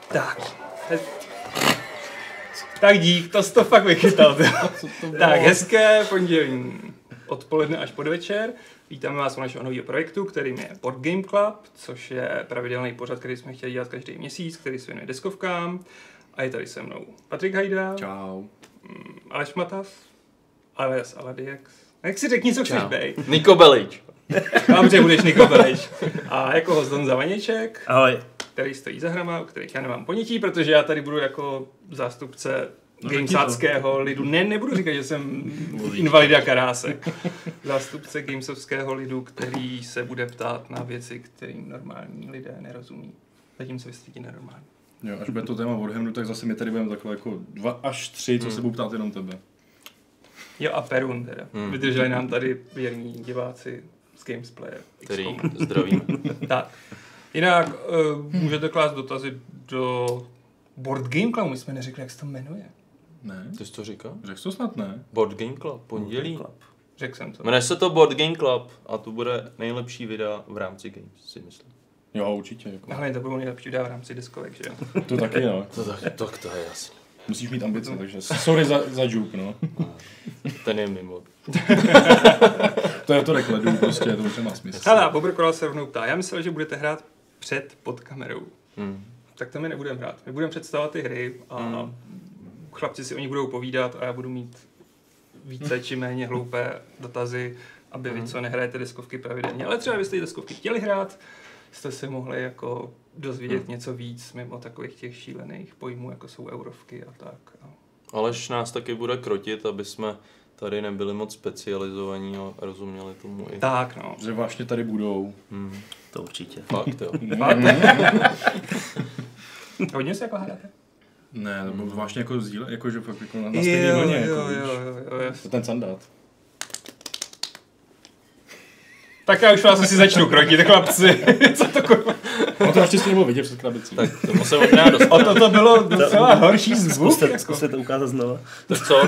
Tak dík, to jsi to fakt vychytal. Tak, hezké pondělí odpoledne až podvečer. Vítáme vás u našeho nového projektu, kterým je Board Game Club, což je pravidelný pořad, který jsme chtěli dělat každý měsíc, který se věnuje deskovkám. A je tady se mnou Patrik Hajda. Čau. Aleš Matas. Alias Aladiex. Jak si řekni, co chceš bejt. Niko Belič. Dobře, budeš Niko Belič. A jako host Don Zavaněček. Ahoj. Který stojí za hrama, o kterých já nemám ponětí, protože já tady budu jako zástupce gamesáckého lidu. Nebudu říkat, že jsem invalida karásek. Zástupce gamesovského lidu, který se bude ptát na věci, kterým normální lidé nerozumí. Zatím se vystydí nenormální. Jo, až bude to téma Warhammeru, tak zase my tady budeme takhle jako 2 až 3, co se budou ptát jenom tebe. Jo a Perun teda. Vydrželi nám tady věrní diváci z Gamesplayer. Který zdravím. Tak. Jinak můžete klást dotazy do Board Game Clubu. My jsme neřekli, jak se to jmenuje. Ne? Ty jsi to říkal? Řekl to snad ne? Board Game Club, pondělí. Řekl jsem to. Jmenuje se to Board Game Club a to bude nejlepší videa v rámci Games, si myslím. Jo, určitě. Jako. Hlavně to budou nejlepší videa v rámci deskovek, že jo? To taky, no. To je jasný. Musíš mít ambice, takže sorry za joke, no. Ten je mimo. To je to rekledu, prostě, to už nemá smysl. Hele, a Bobrkoral se rovnou ptá. Já myslel, že budete hrát pod kamerou. Tak to my nebudeme hrát. My budeme představovat ty hry a chlapci si o nich budou povídat a já budu mít více či méně hloupé dotazy, aby vy, co nehrajete deskovky pravidelně. Ale třeba byste ty deskovky chtěli hrát, jste si mohli jako dozvědět něco víc mimo takových těch šílených pojmů, jako jsou eurovky a tak. Aleš nás taky bude krotit, aby jsme tady nebyli moc specializovaní a rozuměli tomu i. Tak, no. Že vlastně tady budou. To určitě. Fakt, jo. Hodně se jako hádáte? Ne, to bylo vlastně jako sdíle, jako že fakt jako na stejný vlně, jako jo. Ten sandát. Tak já už vás asi začnu krotit, chlapci. Co to kurva? No to naštěstí nebylo vidět před krabicí. Tak tomu se možná dostane. O to bylo docela horší zvuk. Zkuste to ukázat znova. Tak co?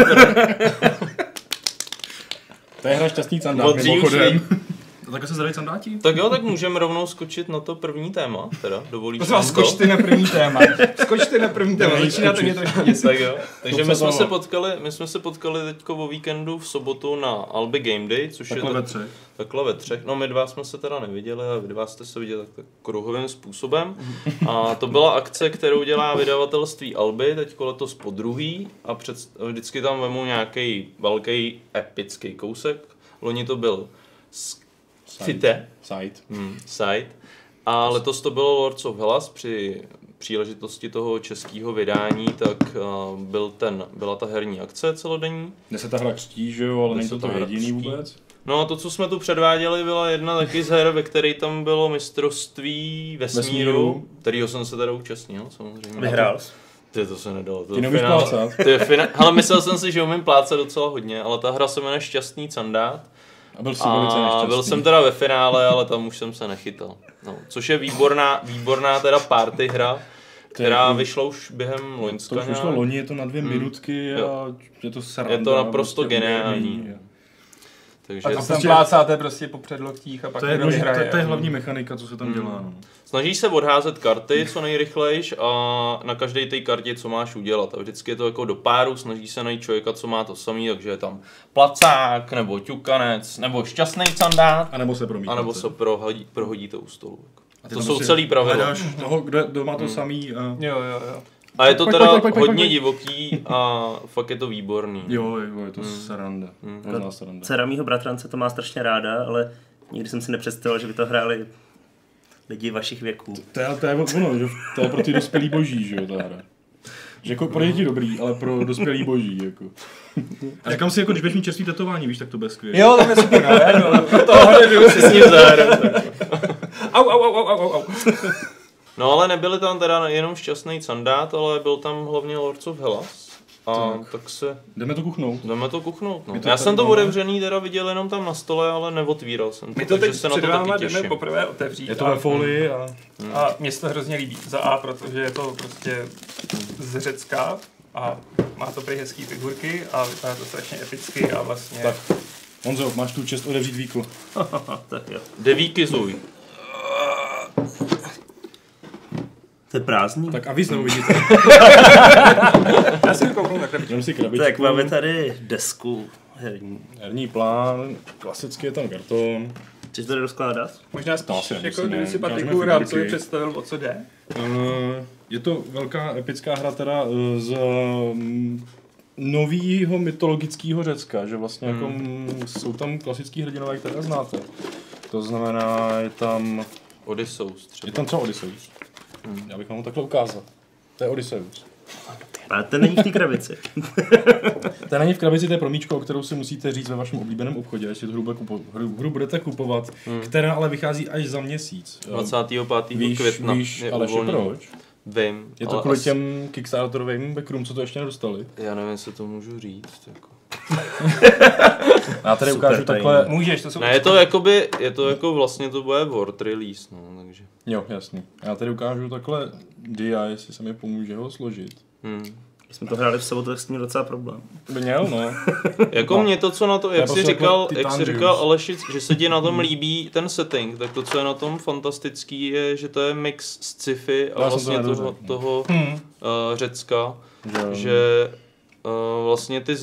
To je hra Šťastný sandát, mimochodem. Tak se zdraví sandáti? Tak jo, tak můžeme rovnou skočit na to první téma, teda, dovolíš nám to? Skočte na první téma. Skočte na první téma, začínáte mě trošku děsit. Tak jo, takže my jsme se potkali teďko o víkendu v sobotu na Albi Game Day, což takhle je ve třech. Takhle ve třech. No my dva jsme se teda neviděli, ale vy dva jste se viděli tak kruhovým způsobem. A to byla akce, kterou dělá vydavatelství Albi, teďko letos podruhý a vždycky tam vemou nějaký velký epický kousek. Loni to byl Side. A letos to bylo Lords of Hellas při příležitosti toho českého vydání, tak byla ta herní akce celodenní. Kde se ta hra křtí, že jo, ale není to jediný vůbec. No a to, co jsme tu předváděli, byla jedna taky z her, ve které tam bylo mistrovství vesmíru, kterýho jsem se teda účastnil, samozřejmě. Vyhrál jsi. To se nedalo. Ty neumíš plácat. Ale myslel jsem si, že umím plácat docela hodně, ale ta hra se jmenuje Šťastný sandát. A byl jsi velice nešťastný. Byl jsem teda ve finále, ale tam už jsem se nechytal. No, což je výborná teda party hra, která vyšla už během loňska. To už vyšlo loni, je to na 2 minutky a je to sranda. Je to naprosto geniální. Takže a tam plácáte prostě po předloktích a pak to je hlavní mechanika, co se tam dělá. No. Snažíš se odházet karty co nejrychlejš a na každé té kartě co máš udělat. A vždycky je to jako do páru, snažíš se najít člověka, co má to samý, takže je tam placák, nebo ťukanec, nebo šťastný sandát. A nebo se promítne. A nebo se prohodíte u stolu. To jsou celý pravidla. Toho, kdo má to samý. Jo. A je to teda hodně divoký a fakt je to výborný. Jo, je to sranda. Dcera mýho bratrance to má strašně ráda, ale nikdy jsem si nepředstavil, že by to hráli lidi vašich věků. To je ono, že to je pro ty dospělý boží, že jo, ta hra. Že jako pro děti dobrý, ale pro dospělý boží, jako. A říkám si, jako když budeš mít čerstvý tetování, víš, tak to bude skvělé. Jo, to je super, tohle jdu si s ním zahrát. Au. No ale nebyli tam teda jenom šťastný sandát, ale byl tam hlavně Lords of Hellas. A tak se... Jdeme to kuchnout. No. Já jsem to otevřený teda viděl jenom tam na stole, ale neotvíral jsem to. My to teď se na to taky těším. jdeme poprvé otevřít. Je to ve folii a mě se to hrozně líbí. Za A, protože je to prostě z Řecka a má to prý hezký figurky a vypadá to strašně epicky a vlastně... Tak, Honzo, máš tu čest otevřít víklo. Tak jo. Devíky zuj. To je prázdný. Tak a vy znovu vidíte. Já si kouknu na krabičku. Dám si krabičku. Tak máme tady desku herní. Herní plán, klasicky je tam karton. Chceš to rozkládat? Možná spíš, asi jako nemusíme. kdyby si Ukážeme Patriku rámcově figurky. představil, o co jde. Je to velká epická hra teda z novýho mytologického Řecka, že vlastně jako jsou tam klasický hrdinové, které znáte. To znamená, je tam třeba Odysseus. Já bych vám ho takhle ukázal. To je Odysseus. Ale ten není v té krabici. To není v krabici, to je promíčko, o kterou si musíte říct ve vašem oblíbeném obchodě, jestli tu hru budete kupovat, která ale vychází až za měsíc. 25. května Víš, je ale uvolněný. proč? Vím. Je to ale kvůli těm Kickstarterovým backrům, co to ještě nedostali. Já nevím, jestli to můžu říct. Jako. Já tady Super ukážu tajný. takhle. Můžeš, to jsou... Ne, je to jako vlastně to bude word release, no, takže. Jo, jasný. Já tady ukážu takhle dia, jestli se mi pomůže ho složit. Když jsme to hráli v sobotu, tak s tím měl docela problém. By měl, no. Jako No. mě to, co na to, jak prostě jsi říkal, jako jak jsi Titan říkal Juice. Aleši, že se ti na tom líbí ten setting, tak to, co je na tom fantastický, je, že to je mix sci-fi a Já jsem to vlastně nedořekl. toho Řecka, Že- že vlastně ty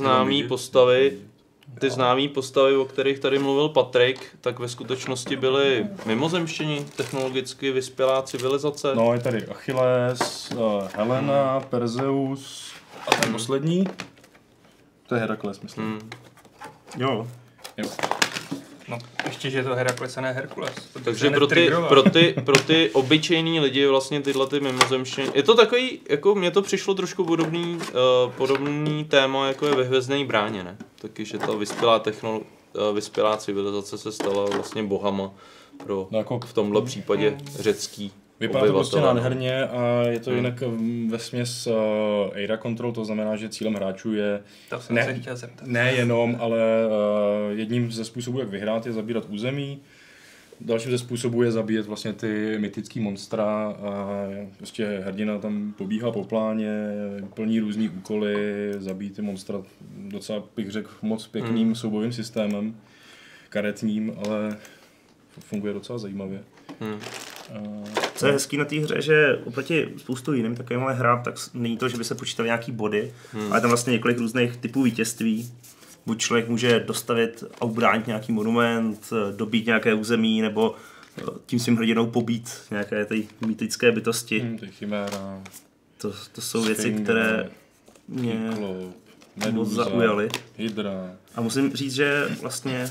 známý postavy, o kterých tady mluvil Patrik, tak ve skutečnosti byly mimozemštění, technologicky vyspělá civilizace. No, je tady Achilles, Helena, Perseus a ten poslední. To je Herakles, myslím. Jo. Jo. No, ještě, že je to Herakles a ne Herkules. To Takže se netriggerovat. pro ty obyčejný lidi vlastně tyhle ty mimozemštění. Je to takový, jako mně to přišlo trošku podobný téma, jako je ve Hvězdné bráně, ne? Taky, že ta vyspělá civilizace se stala vlastně bohama pro No, jako v tomhle případě řecký vypadá to prostě obyvatele. nádherně a je to jinak vesměs Area Control, to znamená, že cílem hráčů je To jsem se chtěl zeptat. nejenom, ale jedním ze způsobů, jak vyhrát, je zabírat území. Dalším ze způsobů je zabíjet vlastně ty mytický monstra a prostě hrdina tam pobíhá po pláně, plní různý úkoly, zabíjí ty monstra docela bych řekl moc pěkným soubojovým systémem, karetním, ale funguje docela zajímavě. Co je hezký na té hře, že oproti spoustu jiným takovým hrám, tak není to, že by se počítaly nějaký body, ale je tam vlastně několik různých typů vítězství. Buď člověk může dostavit a ubránit nějaký monument, dobít nějaké území, nebo tím svým hrdinou pobít nějaké ty mýtické bytosti. Ty chiméra, To jsou věci, Sfinga, které mě Kyklop, moc Meduza, zaujaly. Hydra. A musím říct, že vlastně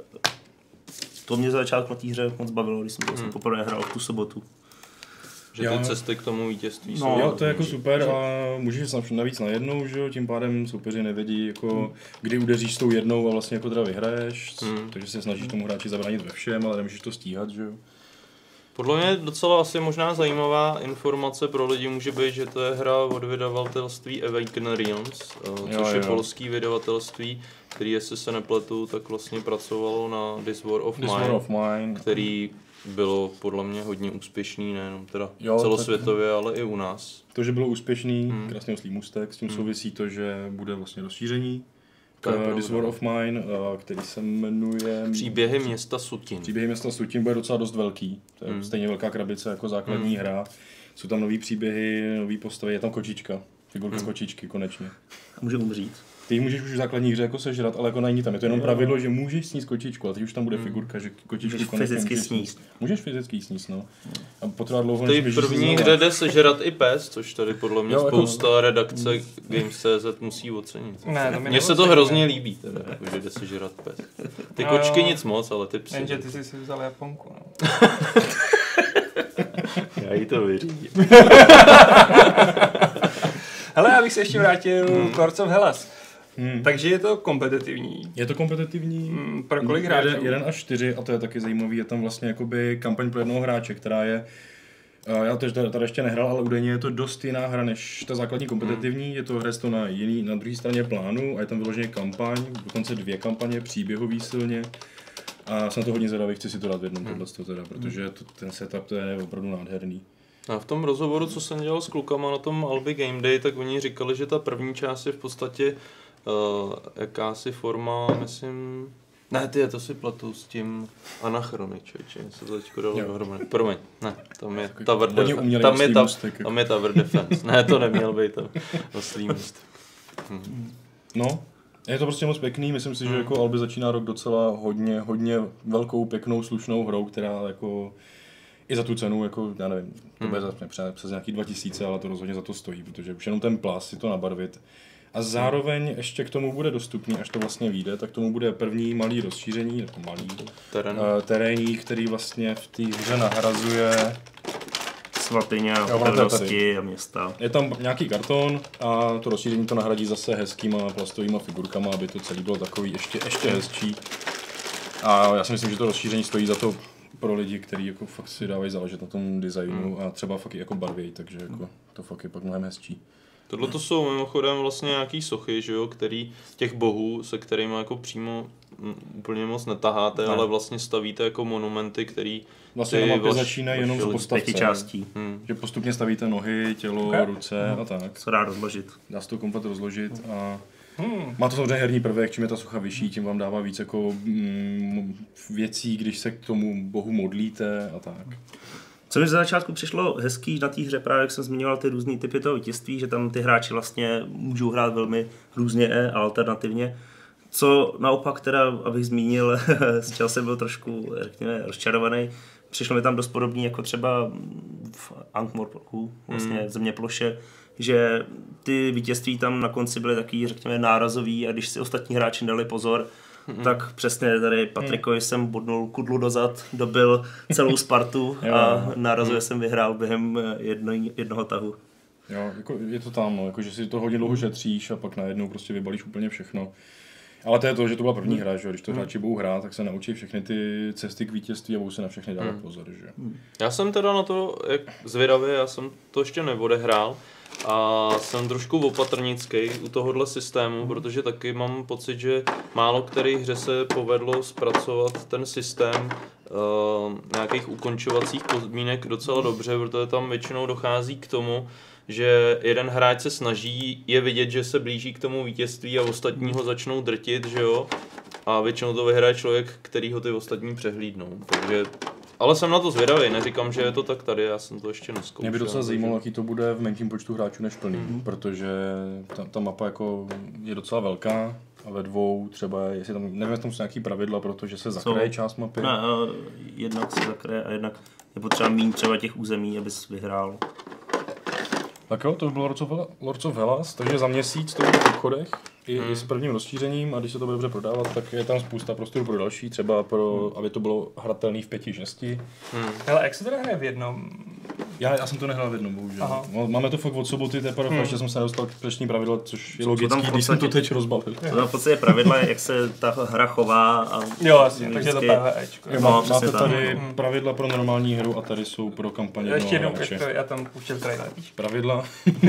to mě za začátku na té hře moc bavilo, když jsem poprvé hrál v tu sobotu. Že Jo. ty cesty k tomu vítězství No, jsou. Jo, to je jako super a můžeš navíc najednou, že jo, tím pádem soupeři nevědí, jako, kdy udeříš s tou jednou a vlastně jako teda vyhraješ, takže se snažíš tomu hráči zabránit ve všem, ale nemůžeš to stíhat, že jo. Podle mě docela asi možná zajímavá informace pro lidi může být, že to je hra od vydavatelství Awaken Realms, což je polský vydavatelství, který, jestli se nepletu, tak vlastně pracovalo na This War of Mine, který bylo podle mě hodně úspěšný, nejenom teda celosvětově, ale i u nás. To, že bylo úspěšný, krásně oslý můstek, s tím souvisí to, že bude vlastně rozšíření. This War of Mine, který se jmenuje... Příběhy města Sutin. Příběhy města Sutin bude docela dost velký. To je stejně velká krabice jako základní hra. Jsou tam nový příběhy, nový postavy, je tam kočička. Figurka kočičky, konečně. A může umřít. Ty ji můžeš už v základní hře jako sežrat, ale jako není tam. Je to jenom pravidlo, že můžeš sníst kočičku, a teď už tam bude figurka, že kočičku Můžeš konečně fyzicky můžeš sníst. Můžeš fyzicky sníst, no. A potrvá dlouho, V než té běžíš první znova. hře jde sežrat i pes, což tady podle mě Jo, jako- spousta redakce Games.cz musí ocenit. Ne, to mi Mně se to hrozně líbí, teda, jako, že jde sežrat pes. Ty No kočky jo. nic moc, ale ty psy. Jenže ty jsi si vzal Japonku, no. Já jí to vyřídím. Hele, já bych se ještě vrátil k Lords of Hellas. Takže je to kompetitivní. Je to kompetitivní. Pro kolik hráčů? 1 až 4 a to je taky zajímavý. Je tam vlastně jakoby kampaň pro jednoho hráče, která je já to tady ještě nehrál, ale údajně je to dost jiná hra než ta základní kompetitivní. Je to hra to na druhé straně plánu a je tam vyloženě kampaň, dokonce 2 kampaně, příběhový silně. A jsem to hodně zvědavý, chci si to dát v jednom tohleto teda, protože ten setup to je opravdu nádherný. A v tom rozhovoru, co jsem dělal s klukama na tom Albi Game Day, tak oni říkali, že ta první část je v podstatě jakási forma, myslím, Ne, to si platu s tím Anachrony, člověče, se to teďko dalo dohromady. Promiň, ne, tam je Tower Defense. Tam je Tower Defense. Ne, to neměl být to oslý můstek. No, je to prostě moc pěkný, myslím si, že jako Albi začíná rok docela hodně velkou, pěknou, slušnou hrou, která jako i za tu cenu, jako já nevím, to bude přes nějaký 2000, ale to rozhodně za to stojí, protože už jenom ten plás si to nabarvit. A zároveň ještě k tomu bude dostupný, až to vlastně vyjde, tak tomu bude první malý rozšíření, jako malý terénní, který vlastně v té hře nahrazuje svatyně a pevnosti a města. Je tam nějaký karton a to rozšíření to nahradí zase hezkýma plastovýma figurkama, aby to celé bylo takový ještě hezčí. A já si myslím, že to rozšíření stojí za to pro lidi, kteří jako fakt si dávají záležet na tom designu a třeba fakt i jako barvějí, takže jako to fakt je pak mnohem hezčí. Tohle to jsou mimochodem vlastně nějaký sochy, že jo, který těch bohů, se kterými jako přímo úplně moc netaháte, ale vlastně stavíte jako monumenty, který vlastně na mapě začínají jenom z postavce. Částí. Že postupně stavíte nohy, tělo, ruce a tak. Co dá rozložit. Dá se to komplet rozložit a má to samozřejmě herní prvek, čím je ta socha vyšší, tím vám dává víc jako věcí, když se k tomu bohu modlíte a tak. Co mi za začátku přišlo hezký na té hře, právě jak jsem zmiňoval ty různý typy toho vítězství, že tam ty hráči vlastně můžou hrát velmi různě a alternativně. Co naopak teda, abych zmínil, z čeho jsem byl trošku, řekněme, rozčarovaný, přišlo mi tam dost podobný jako třeba v Ankh-Morporku, vlastně v Zeměploše, že ty vítězství tam na konci byly taky, řekněme, nárazový a když si ostatní hráči dali pozor, tak přesně tady Patrikovi jsem bodnul kudlu dozad, dobil celou Spartu a nárazově jsem vyhrál během jednoho tahu. Jo, jako je to tam, no, jako, že si to hodně dlouho šetříš a pak najednou prostě vybalíš úplně všechno. Ale to je to, že to byla první hra, že když to hráči budou hrát, tak se naučí všechny ty cesty k vítězství a budou se na všechny dávat pozor, že? Já jsem teda na to, jak zvědavý, já jsem to ještě neodehrál a jsem trošku opatrnický u tohohle systému, protože taky mám pocit, že málo který hře se povedlo zpracovat ten systém nějakých ukončovacích podmínek docela dobře, protože tam většinou dochází k tomu, že jeden hráč se snaží, je vidět, že se blíží k tomu vítězství a ostatní ho začnou drtit, že jo? A většinou to vyhraje člověk, který ho ty ostatní přehlídnou. Takže, ale jsem na to zvědavý, neříkám, že je to tak tady, já jsem to ještě nezkoušel. Mě by docela zajímalo, jaký to bude v menším počtu hráčů než plný, protože ta mapa jako je docela velká a ve dvou třeba, jestli tam, nevím, jestli tam jsou nějaký pravidla, protože se zakraje část mapy. Ne, jednak se zakraje a jednak je potřeba mít třeba těch území, abys vyhrál. Tak jo, to by bylo Lords of Hellas, takže za měsíc to bude v obchodech i s prvním rozšířením a když se to bude dobře prodávat, tak je tam spousta prostoru pro další, třeba pro, aby to bylo hratelné v 5-6. Ale jak se teda hraje v jednom? Já jsem to nehrál v jednom, bohužel. No, máme to fakt od soboty, teprve ještě jsem se nedostal k přešní pravidla, což je logický, když jsem to teď rozbalil. To tam v podstatě pravidla, jak se ta hra chová. A jo, vlastně, takže to PvEčko. Máte tady pravidla pro normální hru a tady jsou pro kampaně. Ještě jednou, já tam pouštěl trailer. Pravidla.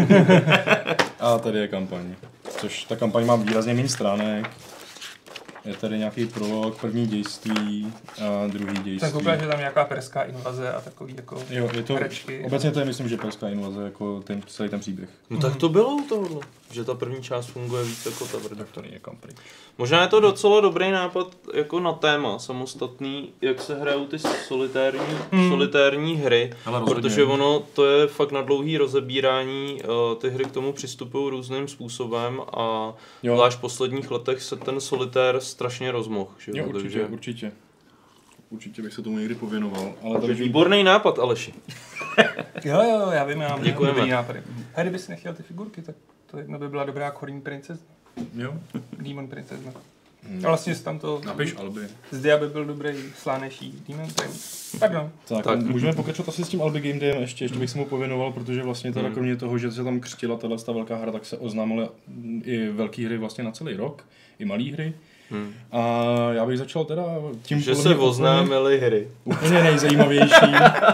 A tady je kampaň. Což ta kampaň má výrazně méně stránek. Je tady nějaký prolog, první dějství a druhý dějství. Jsem koukal, že tam nějaká perská invaze a takový jako herečky. Obecně to je, myslím, že perská invaze jako celý ten příběh. No tak to bylo u tohohle, že ta první část funguje víc jako ta vrda. Tak to není někam pryč. Možná je to docela dobrý nápad jako na téma samostatný, jak se hrajou ty solitérní hry, protože ono to je fakt na dlouhý rozebírání, ty hry k tomu přistupují různým způsobem a zvlášť v posledních letech se ten solitér strašně rozmohl. Jo, určitě. Určitě bych se tomu někdy pověnoval. Ale to je výborný nápad, Aleši. jo, já vím, já mám dobrý nápady. A kdybys nechtěl ty figurky, tak to jedna by byla dobrá Corin princezna. Jo. Demon princezna. A vlastně tam to... Napiš Albi. Zde aby byl dobrý slánejší Demon Prince. Pardon. Tak. Můžeme pokračovat asi s tím Albi Game Dayem ještě bych se mu pověnoval, protože vlastně teda kromě toho, že se tam křtila ta velká hra, tak se oznámily i velké hry vlastně na celý rok, i malé hry. A já bych začal teda tím, že se oznámily hry. Úplně nejzajímavější.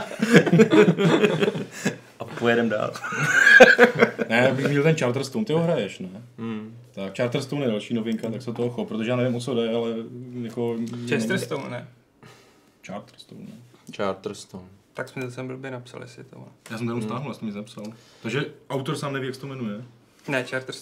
A pojedem dál. Ne, bych měl ten Charterstone, ty ho hraješ, ne? Tak Charterstone je další novinka, tak se toho chop, protože já nevím, o co jde, ale jako... Chesterstone, ne? Charterstone. Tak jsme zase blbě napsali si to. Já jsem to jenom stáhl, vlastně mi zapsal. Takže autor sám neví, jak se to jmenuje. Ne, Charterstone.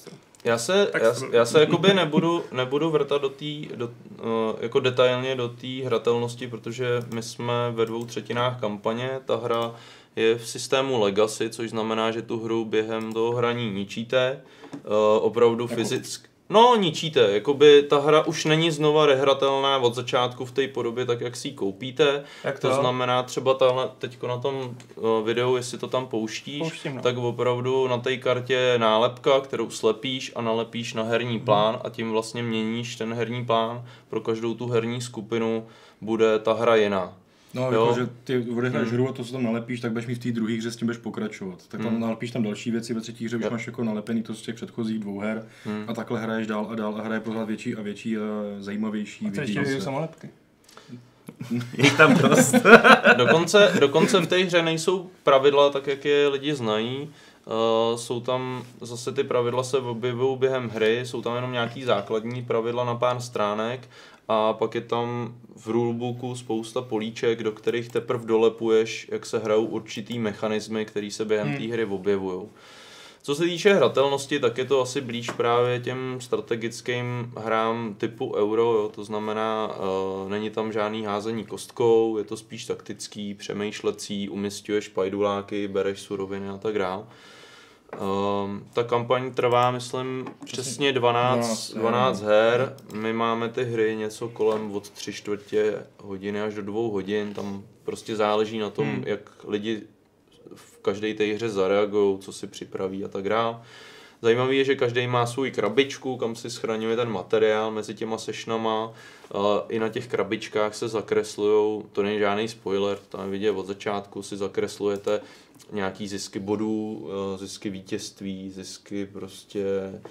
Já se jakoby nebudu vrtat jako detailně do té hratelnosti, protože my jsme ve 2/3 kampaně, ta hra je v systému Legacy, což znamená, že tu hru během toho hraní ničíte, opravdu fyzicky. No, ničíte, jakoby ta hra už není znova rehratelná od začátku v té podobě, tak jak si ji koupíte. To znamená třeba teďko na tom videu, jestli to tam pouštíš, tak opravdu na té kartě je nálepka, kterou slepíš a nalepíš na herní plán a tím vlastně měníš ten herní plán. Pro každou tu herní skupinu bude ta hra jiná. No, jako, že ty odehraješ hru a to, co tam nalepíš, tak budeš mít v té druhé hře, s tím budeš pokračovat. Tak tam nalepíš tam další věci, ve třetí hře už máš jako nalepený to z těch předchozích 2 her a takhle hraješ dál a dál a hraje pořád větší a větší a zajímavější. A co ještě samolepky? Je tam dost. dokonce v té hře nejsou pravidla tak, jak je lidi znají. Jsou tam zase ty pravidla se objevují během hry, jsou tam jenom nějaký základní pravidla na pár stránek a pak je tam v rulebooku spousta políček, do kterých teprve dolepuješ, jak se hrajou určitý mechanismy, které se během té hry objevují. Co se týče hratelnosti, tak je to asi blíž právě těm strategickým hrám typu Euro, jo? To znamená, není tam žádný házení kostkou, je to spíš taktický, přemýšlecí, umisťuješ pajduláky, bereš suroviny a tak dále. Ta kampaň trvá, myslím, přesně 12 her. My máme ty hry něco kolem od 3/4 hodiny až do 2 hodin. Tam prostě záleží na tom, jak lidi v každé té hře zareagují, co si připraví a tak dále. Zajímavé je, že každý má svou krabičku, kam si schraňuje ten materiál mezi těma sešnama. I na těch krabičkách se zakreslujou, to není žádný spoiler, tam vidět od začátku si zakreslujete nějaký zisky bodů, zisky vítězství, zisky prostě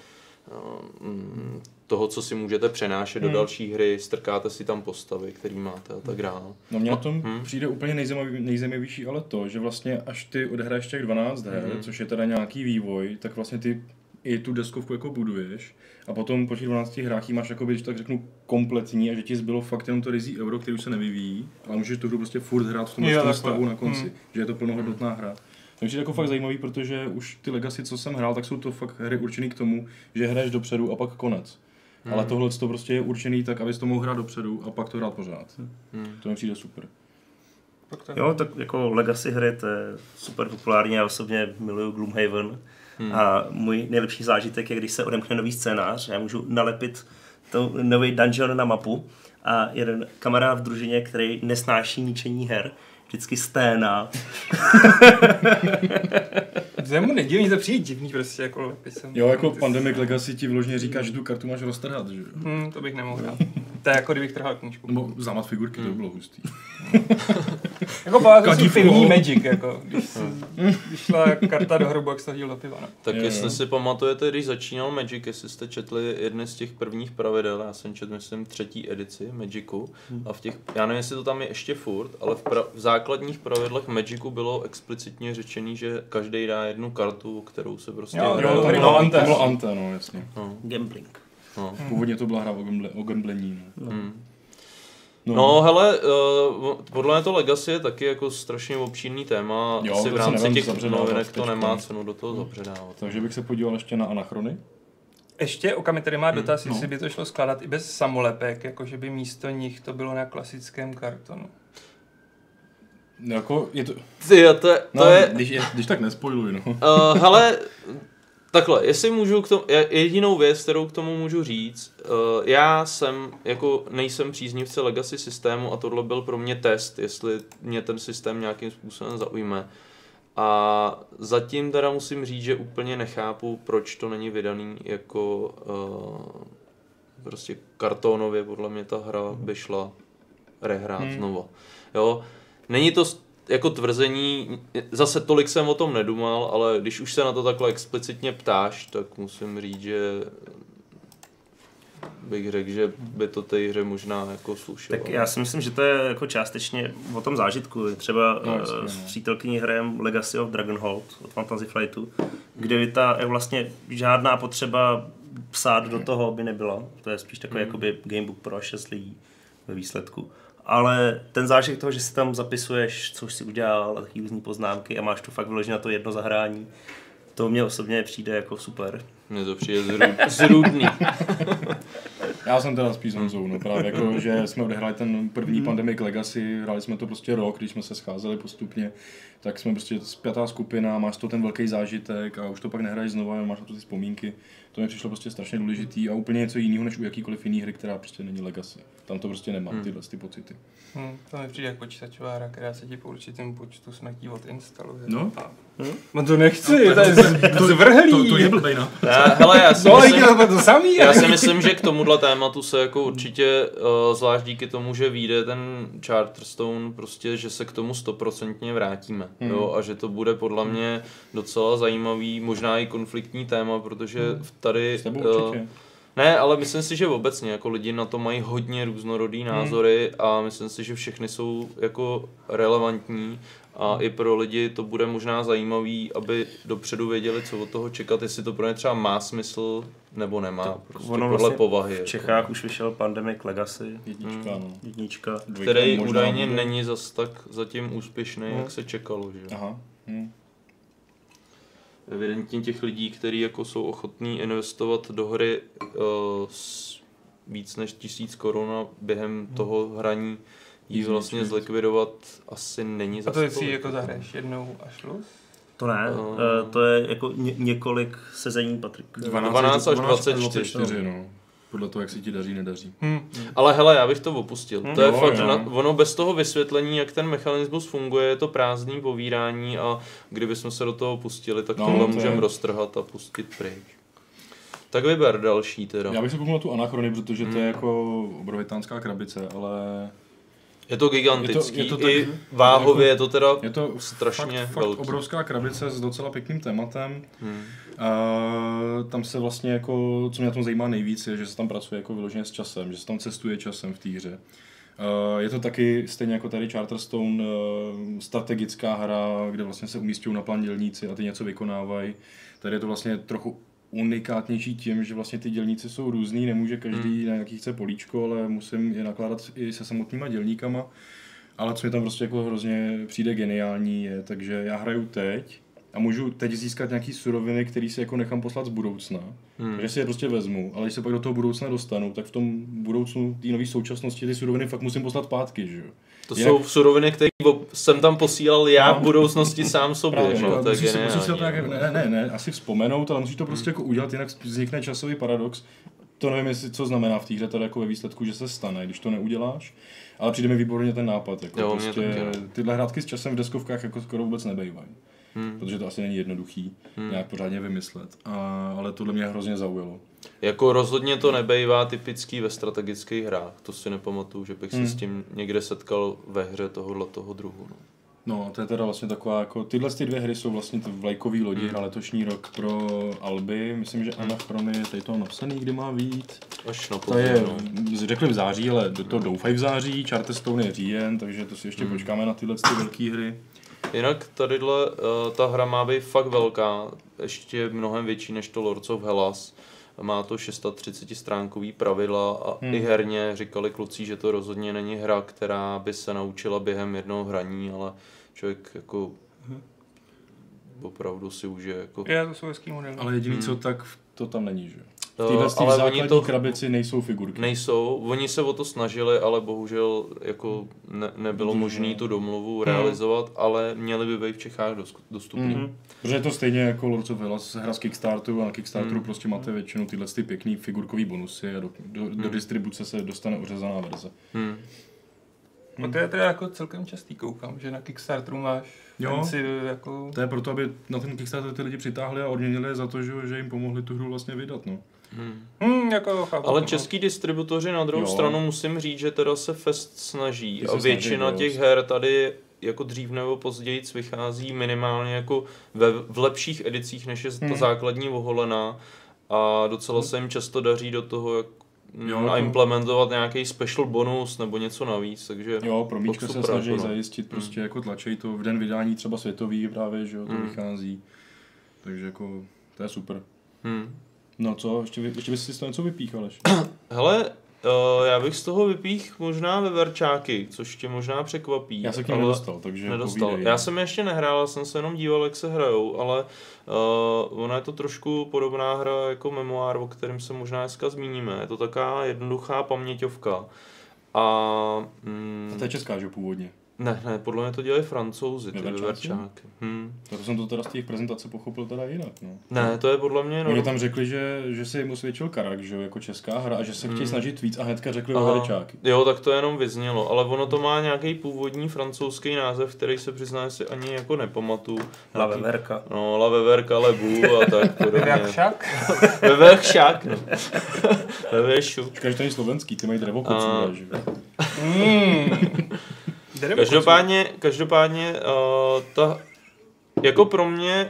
toho, co si můžete přenášet do další hry, strkáte si tam postavy, který máte a tak dále. No mně na tom přijde úplně nejzajímavější ale to, že vlastně až ty odehraješ těch 12 her, což je teda nějaký vývoj, tak vlastně ty i tu deskovku jako buduješ a potom po těch 12 hrách máš jakoby, když tak řeknu, kompletní a že ti zbylo fakt jenom to rizí Euro, který už se nevyvíjí, ale můžeš tu hru prostě furt hrát v tom stavu na konci, že je to plnohodnotná hra. To je jako fakt zajímavý, protože už ty Legacy, co jsem hrál, tak jsou to fakt hry určený k tomu, že hraješ dopředu a pak konec. Ale tohle to prostě je určený tak, abys to mohl hrát dopředu a pak to hrát pořád. To mi přijde super. Jo, tak jako Legacy hry, to je super populární, já osobně miluju Gloomhaven. A můj nejlepší zážitek je, když se odemkne nový scénář, já můžu nalepit nový dungeon na mapu a jeden kamarád v družině, který nesnáší ničení her, vždycky sténá. To je mu nedivný, to přijde divný prostě jako lepisem. Jo, jako Pandemic Legacy ti vložně říká, že tu kartu máš roztrhat, že jo? To bych nemohl dát. To je jako kdybych trhal knížku. Nebo zámat figurky, to by bylo hustý. Jako pamatuju si pivní Magic, jako, když šla karta do hrobu, jak se hodil do piva. No. Tak jestli si pamatujete, když začínal Magic, jestli jste četli jedny z těch prvních pravidel, já jsem četl, myslím, 3. edici Magicu a v těch, já nevím, jestli to tam je ještě furt, ale v základních pravidlech Magicu bylo explicitně řečený, že každý dá jednu kartu, kterou se prostě... Jo, tam bylo Ante, no, jasně. Gambling. No. Původně to byla hra o gamblení. No hele, podle mě to Legacy je taky jako strašně obšírný téma. Jo, asi v rámci těch novinek to nemá cenu do toho zapředávat. Takže bych se podíval ještě na Anachrony. Ještě Okami tady má dotaz, jestli by to šlo skládat i bez samolepek, jakože by místo nich to bylo na klasickém kartonu. Jako je to... To je... Když tak nespoiluj, no. Hele, takhle, jestli můžu k tomu, jedinou věc, kterou k tomu můžu říct, já nejsem příznivce Legacy systému a tohle byl pro mě test, jestli mě ten systém nějakým způsobem zaujme. A zatím teda musím říct, že úplně nechápu, proč to není vydaný jako prostě kartonově, podle mě ta hra by šla rehrát znova. Jo, není to jako tvrzení, zase tolik jsem o tom nedumal, ale když už se na to takhle explicitně ptáš, tak musím říct, že bych řekl, že by to té hře možná jako slušelo. Tak já si myslím, že to je jako částečně o tom zážitku. Třeba s přítelkyní hrajem Legacy of Dragonhold od Fantasy Flightu, kde ta vlastně žádná potřeba psát do toho by nebyla. To je spíš takový jakoby gamebook pro 6 lidí ve výsledku. Ale ten zážitek toho, že si tam zapisuješ, co jsi udělal a taky různý poznámky a máš to fakt vyložené na to jedno zahrání, To mně osobně přijde jako super. Mně to přijde zrůdný. Já jsem teda spíš zónu, právě jako, že jsme odehráli ten první Pandemic Legacy, hráli jsme to prostě rok, když jsme se scházeli postupně, tak jsme prostě spjatá skupina, máš to ten velký zážitek a už to pak nehraješ znova, máš na to ty vzpomínky. To mi přišlo prostě strašně důležitý a úplně něco jiného než u jakýkoliv jiný hry, která prostě není Legacy. Tam to prostě nemá tyhle ty pocity. To mi přijde jako počítačová hra, která se ti po určitém počtu smrtí odinstaluje. No. No to nechci, to je zvrhlý. To je blbej, no. Hele, já si to myslím, že k tomuhle tématu se jako určitě, zvlášť díky tomu, že vyjde ten Charterstone, prostě, že se k tomu 100% vrátíme. Jo? A že to bude podle mě docela zajímavý, možná i konfliktní téma, protože tady... Ne, ale myslím si, že obecně jako lidi na to mají hodně různorodý názory a myslím si, že všechny jsou jako relevantní a i pro lidi to bude možná zajímavý, aby dopředu věděli, co od toho čekat, jestli to pro ně třeba má smysl nebo nemá, prostě podle vlastně povahy. V Čechách jako. Už vyšel Pandemic Legacy, jednička. Který údajně není zas tak zatím úspěšný, jak se čekalo, že? Aha. Evidentně těch lidí, kteří jako jsou ochotní investovat do hry s víc než 1000 korun během toho hraní jí vlastně zlikvidovat asi není za to. A to si jako zahraješ jednou a šluz? To ne, to je jako několik sezení, Patrik. 12 až 24, no. Podle toho, jak se ti daří, nedaří. Ale hele, já bych to opustil. To je fakt, ono bez toho vysvětlení, jak ten mechanismus funguje, je to prázdný povírání a kdybychom se do toho pustili, tak tohle můžeme roztrhat a pustit pryč. Tak vyber další teda. Já bych se kouknul na tu Anachrony, protože to je jako obrovitánská krabice, ale... Je to gigantický, je to tak, i váhově je to teda je to strašně fakt velký. Obrovská krabice s docela pěkným tématem. Tam se vlastně jako, co mě na tom zajímá nejvíc, je, že se tam pracuje jako vyloženě s časem, že se tam cestuje časem v té hře. Je to taky stejně jako tady Charterstone strategická hra, kde vlastně se umísťují na plán dělníci a ty něco vykonávají. Tady je to vlastně trochu unikátnější tím, že vlastně ty dělníci jsou různý, nemůže každý na nějaký chce políčko, ale musím je nakládat i se samotnýma dělníkama. Ale co mi tam prostě jako hrozně přijde geniální je, takže já hraju teď a můžu teď získat nějaký suroviny, které si jako nechám poslat z budoucna. Takže si je prostě vezmu, ale když se pak do toho budoucna dostanu, tak v tom budoucnu té nové současnosti ty suroviny fakt musím poslat zpátky, že jo. To jsou suroviny, které jsem tam posílal já v budoucnosti sám sobě, právě, že? To je geniální. Ne, asi vzpomenout, ale musíš to prostě jako udělat, jinak vznikne časový paradox. To nevím, jestli co znamená v té hře, tady jako ve výsledku, že se stane, když to neuděláš. Ale přijde mi výborně ten nápad, jako jo, prostě tyhle hrátky s časem v deskovkách jako skoro vůbec nebejvají. Protože to asi není jednoduchý nějak pořádně vymyslet, ale tohle mě hrozně zaujalo. Jako rozhodně to nebejvá typický ve strategických hrách, to si nepamatuju, že bych se s tím někde setkal ve hře toho druhu. No, to je teda vlastně taková jako, tyhle ty dvě hry jsou vlastně ty vlajkový lodi na letošní rok pro Alby, myslím, že Anachrony je tady to napsaný, kdy má vyjít. Až na to je, řekli v září, ale do toho doufají v září, Charterstone je říjen, takže to si ještě počkáme na tyhle ty velké hry. Jinak tadyhle ta hra má být fakt velká, ještě mnohem větší než to Lords of Hellas. Má to 630 stránkový pravidla a i herně říkali kluci, že to rozhodně není hra, která by se naučila během jednoho hraní, ale člověk jako opravdu si užije. Jako... To jsou hezký model. Ale jediný co, tak to tam není, že? V téhle základní krabici nejsou figurky. Nejsou, oni se o to snažili, ale bohužel jako nebylo možné tu domluvu realizovat, ale měli by být v Čechách dostupný. Protože je to stejně jako Lords of Hellas, hra z Kickstarteru a na Kickstarteru prostě máte většinou tyhle ty pěkný figurkový bonusy a do distribuce se dostane ořezaná verze. No to je teda jako celkem častý, koukám, že na Kickstarteru máš jako... To je proto, aby na ten Kickstarter ty lidi přitáhli a odměnili za to, že jim pomohli tu hru vlastně vydat, no. Jako chápu, ale český distributoři na druhou stranu musím říct, že teda se fest snaží a většina těch her tady jako dřív nebo později vychází minimálně jako v lepších edicích, než je ta základní oholená a docela se jim často daří do toho a implementovat nějaký special bonus nebo něco navíc, takže... Jo, pro míčka se snaží zajistit, prostě jako tlačej to v den vydání třeba světový právě, že jo, to vychází, takže jako to je super. No co, ještě bys si to něco vypíchal ještě? Hele, já bych z toho vypích možná veverčáky, což tě možná překvapí. Já se k němu nedostal, takže povídej. Já jsem ještě nehrál, jsem se jenom díval, jak se hrajou, ale ona je to trošku podobná hra jako Memoir, o kterém se možná dneska zmíníme. Je to taková jednoduchá paměťovka. A to je česká, že původně? Ne, podle mě to dělají Francouzi, ty veverčáky. To jsem to teda z těch prezentací pochopil teda jinak, no. Ne, to je podle mě... Oni tam řekli, že se jim osvědčil Karak, že jo, jako česká hra a že se chtějí snažit víc a hnedka řekli veverčáky. Jo, tak to jenom vyznělo, ale ono to má nějaký původní francouzský název, který se přiznám si ani jako nepamatuju. La Veverka. No, La Veverka, Lebu a tak podobně. Veveršák? Veveršák, no. Veveršuk. Říkáš, že to není slovenský, ty mají drevokocu, že jo. Každopádně ta, jako pro mě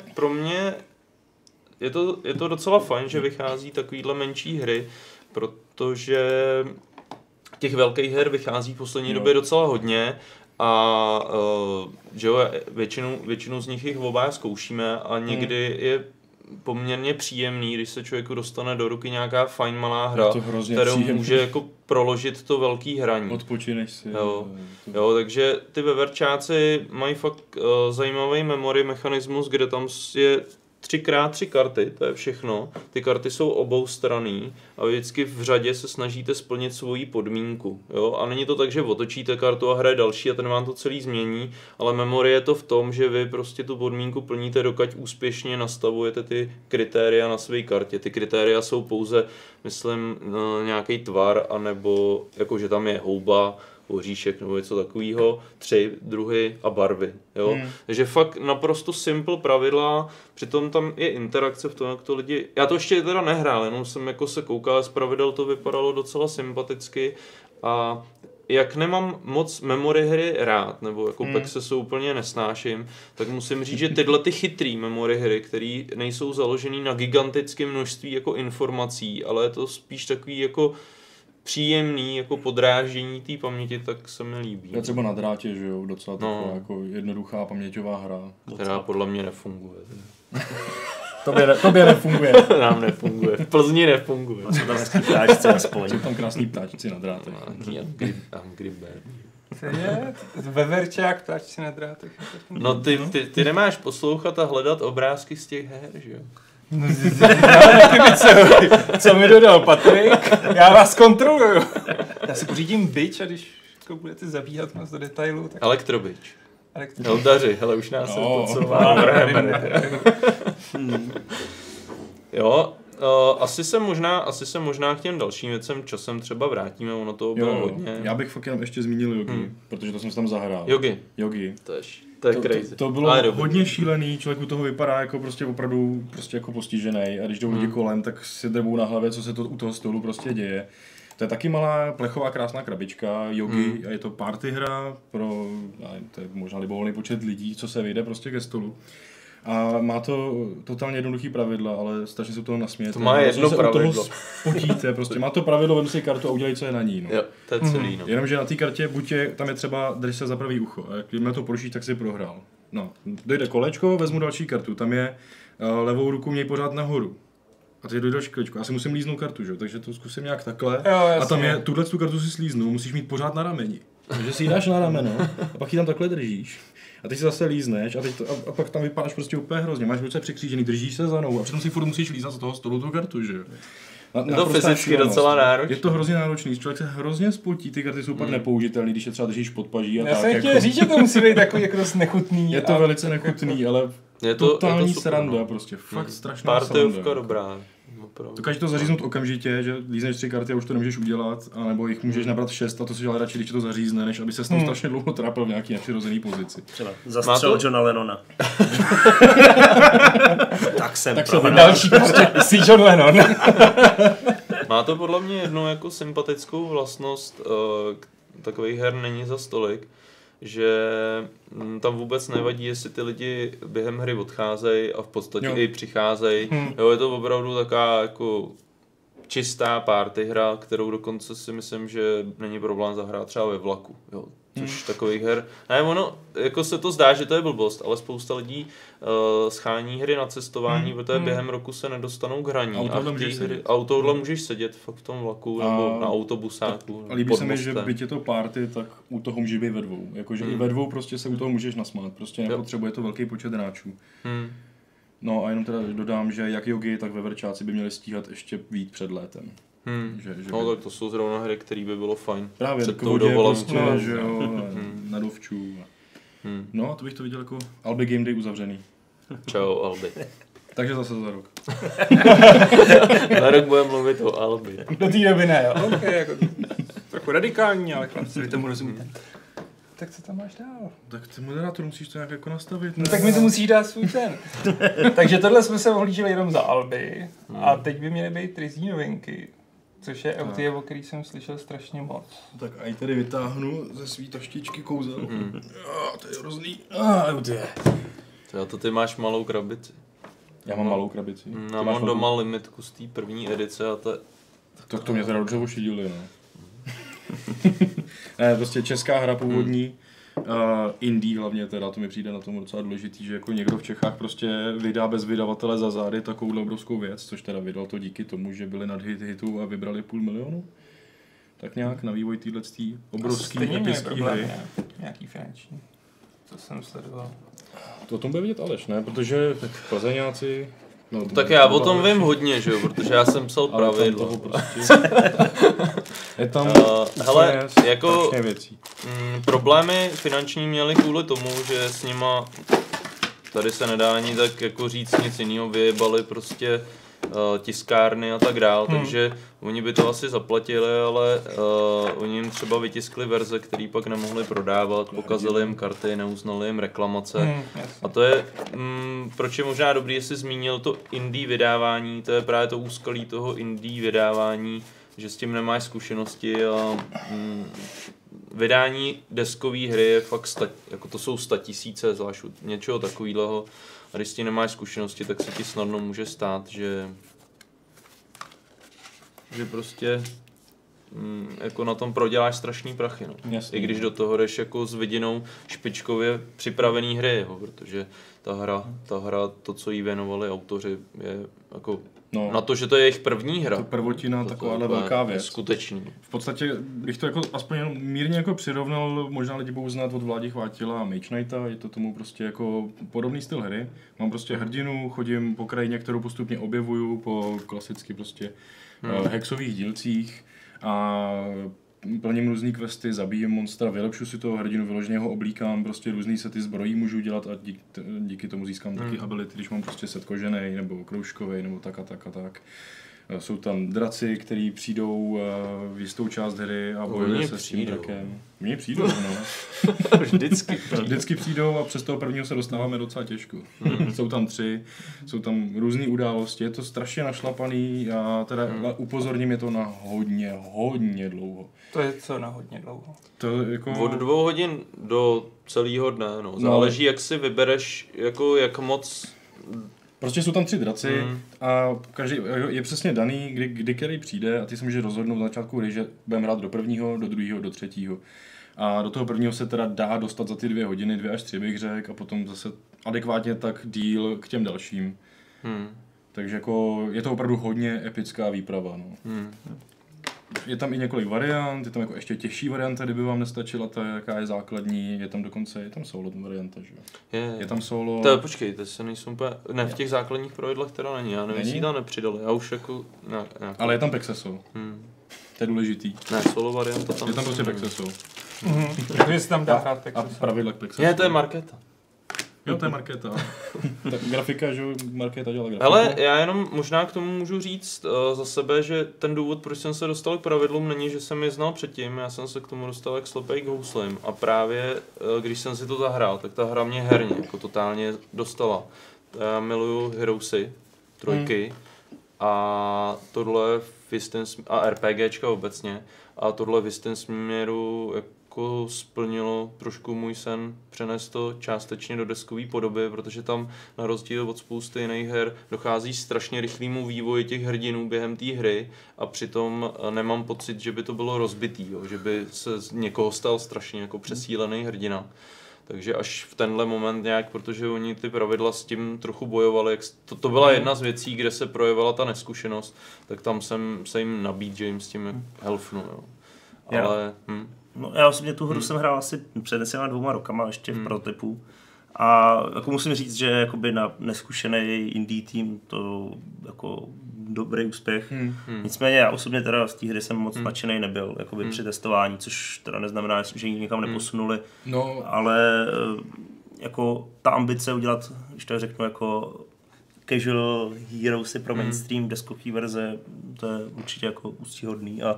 je to docela fajn, že vychází takovýhle menší hry, protože těch velkých her vychází v poslední době docela hodně a že jo, většinu z nich jich oba zkoušíme a někdy je poměrně příjemný, když se člověku dostane do ruky nějaká fajn malá hra, kterou může jako proložit to velký hraní. Odpočineš si. Jo, takže ty veverčáci mají fakt zajímavý memory mechanismus, kde tam je 3x3 karty, to je všechno. Ty karty jsou oboustranný a vždycky v řadě se snažíte splnit svoji podmínku. Jo? A není to tak, že otočíte kartu a hraje další a ten vám to celý změní, ale memory je to v tom, že vy prostě tu podmínku plníte, dokud úspěšně nastavujete ty kritéria na své kartě. Ty kritéria jsou pouze, myslím, nějaký tvar, anebo jako, že tam je houba, oříšek nebo něco takového, 3 druhy a barvy. Jo? Takže fakt naprosto simple pravidla, přitom tam je interakce v tom, jak to lidi... Já to ještě teda nehrál, jenom jsem jako se koukal, z pravidel to vypadalo docela sympaticky a jak nemám moc memory hry rád, nebo jako Pexesu úplně nesnáším, tak musím říct, že tyhle ty chytrý memory hry, které nejsou založený na gigantickém množství jako informací, ale je to spíš takový jako příjemný jako podráždění té paměti, tak se mi líbí. Je třeba na drátě, že jo, docela taková jako jednoduchá paměťová hra. Která podle mě nefunguje. Tobě nefunguje. Nám nefunguje. V Plzni nefunguje. Jsou tam hezký ptáčci aspoň. Jsou tam krásný ptáčci na drátech. Angry Bird. Veverčák, ptáčci na drátech. No ty nemáš poslouchat a hledat obrázky z těch her, že jo? Co mi dodal Patrik? Já vás kontroluju. Já si pořídím bič a když jako budete zabíhat moc do detailu, tak... Elektrobič. Eldaři, hele, už nás se podsouvá. Jo, asi se možná k těm dalším věcem časem třeba vrátíme, ono toho bylo hodně. Já bych fakt jenom ještě zmínil Yogi, protože to jsem si tam zahrál. Yogi. To je crazy. To bylo hodně šílený, člověk u toho vypadá jako prostě opravdu prostě jako postižený a když jdou lidi kolem, tak si drbou na hlavě, co se to u toho stolu prostě děje. To je taky malá plechová krásná krabička, Yogi, a je to party hra pro, to je možná libovolný počet lidí, co se vyjde prostě ke stolu. A má to totálně jednoduchý pravidla, ale strašně se toho nasmějete. To má jedno pravidlo. Spotíte, prostě má to pravidlo, vem si kartu a udělej, co je na ní. No. Jo, to je celý. No. Jenomže na té kartě tam je třeba, drž se za pravý ucho. A když to porušíš, tak si prohrál. No, dojde kolečko, vezmu další kartu. Tam je levou ruku měj pořád nahoru. A teď dojde další kolečko. Já si musím líznout kartu, že? Takže to zkusím nějak takhle. Jo, a tam je, tu kartu si slíznu, musíš mít pořád na rameni. Takže si ji dáš na rameno a pak ji tam takhle držíš. A teď si zase lízneš a pak tam vypadáš prostě úplně hrozně. Máš ruce překřížený, držíš se za nohu a přitom si furt musíš líznat z toho stolu tu kartu, že jo. Je to fyzicky docela náročné. Je to hrozně náročný, člověk se hrozně spotí, ty karty jsou pak nepoužitelné, když je třeba držíš pod paží a já tak. Já jsem chtěl říct, že to musí být takový jako dost nechutný. Je to velice nechutný, ale je to totální sranda prostě, fakt strašná sranda. Partyovka dobrá. Dokážeš to zaříznout okamžitě, že lízneš 3 karty a už to nemůžeš udělat, anebo jich můžeš nabrat 6 a to si dělá radši, když to zařízne, než aby se s tom strašně dlouho trápil v nějaký nepřirozený pozici. Třeba zastřel Johna Lennona. Tak jsem další prostě jsi John Lennon. Má to podle mě jednu jako sympatickou vlastnost, takových her není za stolik, že tam vůbec nevadí, jestli ty lidi během hry odcházejí a v podstatě i přicházejí. Jo, je to opravdu taková jako čistá party hra, kterou dokonce si myslím, že není problém zahrát třeba ve vlaku. Jo. což takových her, ne, ono, jako se to zdá, že to je blbost, ale spousta lidí schání hry na cestování, protože během roku se nedostanou k hraní. Autohle můžeš sedět fakt v tom vlaku nebo na autobusáku. A líbí se mi, že byť je to party, tak u toho může být ve dvou. Jakože i ve dvou prostě se u toho můžeš nasmát, prostě nepotřebuje to velký počet hráčů. No a jenom teda dodám, že jak Yogi, tak Veverčáci by měli stíhat ještě víc před létem. No tak to jsou zrovna hry, které by bylo fajn. Právě před tou prostě, že jo, na dovčů. No a to bych to viděl jako Albi Game Day uzavřený. Čau Albi. Takže zase za rok. Za rok budeme mluvit o Albi. Do té doby ne, jo? Okay, jako, trochu radikální, ale chlapci, vy tomu rozumíte. Tak co tam máš dál? Tak ty moderátor musíš to nějak jako nastavit. No tak mi to musíš dát svůj ten. Takže tohle jsme se ohlíželi jenom za Alby a teď by měly být trizí novinky. Což je Eutie, o který jsem slyšel strašně moc. Tak a i tady vytáhnu ze svý taštičky kouzel. To je hrozný. Eutie. To ty máš malou krabici. Já mám malou krabici. Já mám doma limitku z té první edice a to... Tak to mě teda dobře ošidili, no. Ne, prostě česká hra původní, indie hlavně teda, to mi přijde na tom docela důležitý, že jako někdo v Čechách prostě vydá bez vydavatele za zády takovouhle obrovskou věc, což teda vydal to díky tomu, že byli nad hitů a vybrali 500 000. Tak nějak na vývoj téhletý obrovský epický hry. Nějaký finanční, co jsem sledoval. To o tom bude vidět Aleš, ne? Protože Plzeňáci... No, tak já o tom vím hodně, že jo, protože já jsem psal pravidlo. Prostě... je tam hele, jako věcí. Problémy finanční měli kvůli tomu, že s nima tady se nedá ani tak jako říct nic jiného, vyjebali prostě tiskárny a tak dál, takže oni by to asi zaplatili, ale oni jim třeba vytiskli verze, které pak nemohli prodávat, pokazili jim karty, neuznali jim reklamace. A to je, proč je možná dobrý, jestli zmínil to indie vydávání, to je právě to úskalí toho indie vydávání, že s tím nemáš zkušenosti a vydání deskové hry je fakt jako to jsou 100 000, zvlášť něčeho takového. A když s tím nemáš zkušenosti, tak se ti snadno může stát, že prostě jako na tom proděláš strašný prachy. No. Jasně. I když do toho jdeš jako s vidinou špičkově připravený hry, jo, protože ta hra, to, co jí věnovali autoři, je jako na to, že to je jejich první hra. To prvotina, takováhle velká věc. Skutečný. V podstatě bych to jako aspoň jenom mírně jako přirovnal, možná lidi budou znát od Vládi Chvátila a Mage Knighta, je to tomu prostě jako podobný styl hry. Mám prostě hrdinu, chodím po krajině, kterou postupně objevuju po klasicky prostě hexových dílcích a plním různý questy, zabijím monstra, vylepšu si toho hrdinu, vyloženě ho oblíkám, prostě různý sety zbrojí můžu dělat a díky tomu získám taky ability, když mám prostě set koženej nebo kroužkovej nebo tak a tak a tak. Jsou tam draci, kteří přijdou v jistou část hry a bojuje se s tím drakem. Mně přijdou, no. Vždycky přijdou a přes toho prvního se dostáváme docela těžko. Jsou tam 3, jsou tam různé události, je to strašně našlapaný a teda upozorním, je to na hodně dlouho. To je co na hodně dlouho? To jako... Od 2 hodin do celého dne, no. Záleží, jak si vybereš, jako jak moc... Prostě jsou tam 3 draci a každý je přesně daný, kdy který přijde a ty se můžeš rozhodnout na začátku hry, že budeme hrát do prvního, do druhého, do třetího. A do toho prvního se teda dá dostat za ty 2 hodiny, 2 až 3 bych řekl, a potom zase adekvátně tak díl k těm dalším. Takže jako je to opravdu hodně epická výprava. No. Je tam i několik variant, je tam jako ještě těžší varianta, kdyby vám nestačila ta, jaká je základní, je tam solo varianta, že jo? Je tam solo... Počkej, to se nejsou úplně... Ne, v těch základních pravidlech teda není, já nevím, jestli tam nepřidali, já už jako... Nějakou... Ale je tam Pexeso. To je důležitý. Ne, solo varianta tam... Je tam prostě Pexeso. Takže se tam dá hrát Pexeso. A pravidla k Pexeso. To je Markéta. Jo, to je Markéta. Tak grafika, že Markéta dělá grafiku. Hele, já jenom možná k tomu můžu říct za sebe, že ten důvod, proč jsem se dostal k pravidlům, není, že jsem je znal předtím, já jsem se k tomu dostal jak slepej k houslim a právě když jsem si to zahrál, tak ta hra mě herně jako totálně dostala. Já miluju Heroesy, 3 a tohle v jistém a RPGčka obecně a tohle v jistém směru jako splnilo trošku můj sen, přenést to částečně do deskové podoby, protože tam na rozdíl od spousty jiných her dochází strašně rychlému vývoji těch hrdinů během té hry a přitom nemám pocit, že by to bylo rozbitý, jo, že by se z někoho stal strašně jako přesílený hrdina. Takže až v tenhle moment nějak, protože oni ty pravidla s tím trochu bojovali, jak to byla jedna z věcí, kde se projevala ta neskušenost, tak tam jsem se jim nabít, že jim s tím helfnu, jo. Ale... No, já osobně tu hru jsem hrál asi před 2 rokama ještě v prototypu. A jako musím říct, že jakoby na neskušený indie tým to jako dobrý úspěch. Nicméně já osobně teda z té hry jsem moc nadšený nebyl jakoby při testování, což teda neznamená, že ji nikam neposunuli. No. Ale jako ta ambice udělat, když to řeknu, jako casual heroesy pro mainstream deskový verze, to je určitě jako úctíhodný a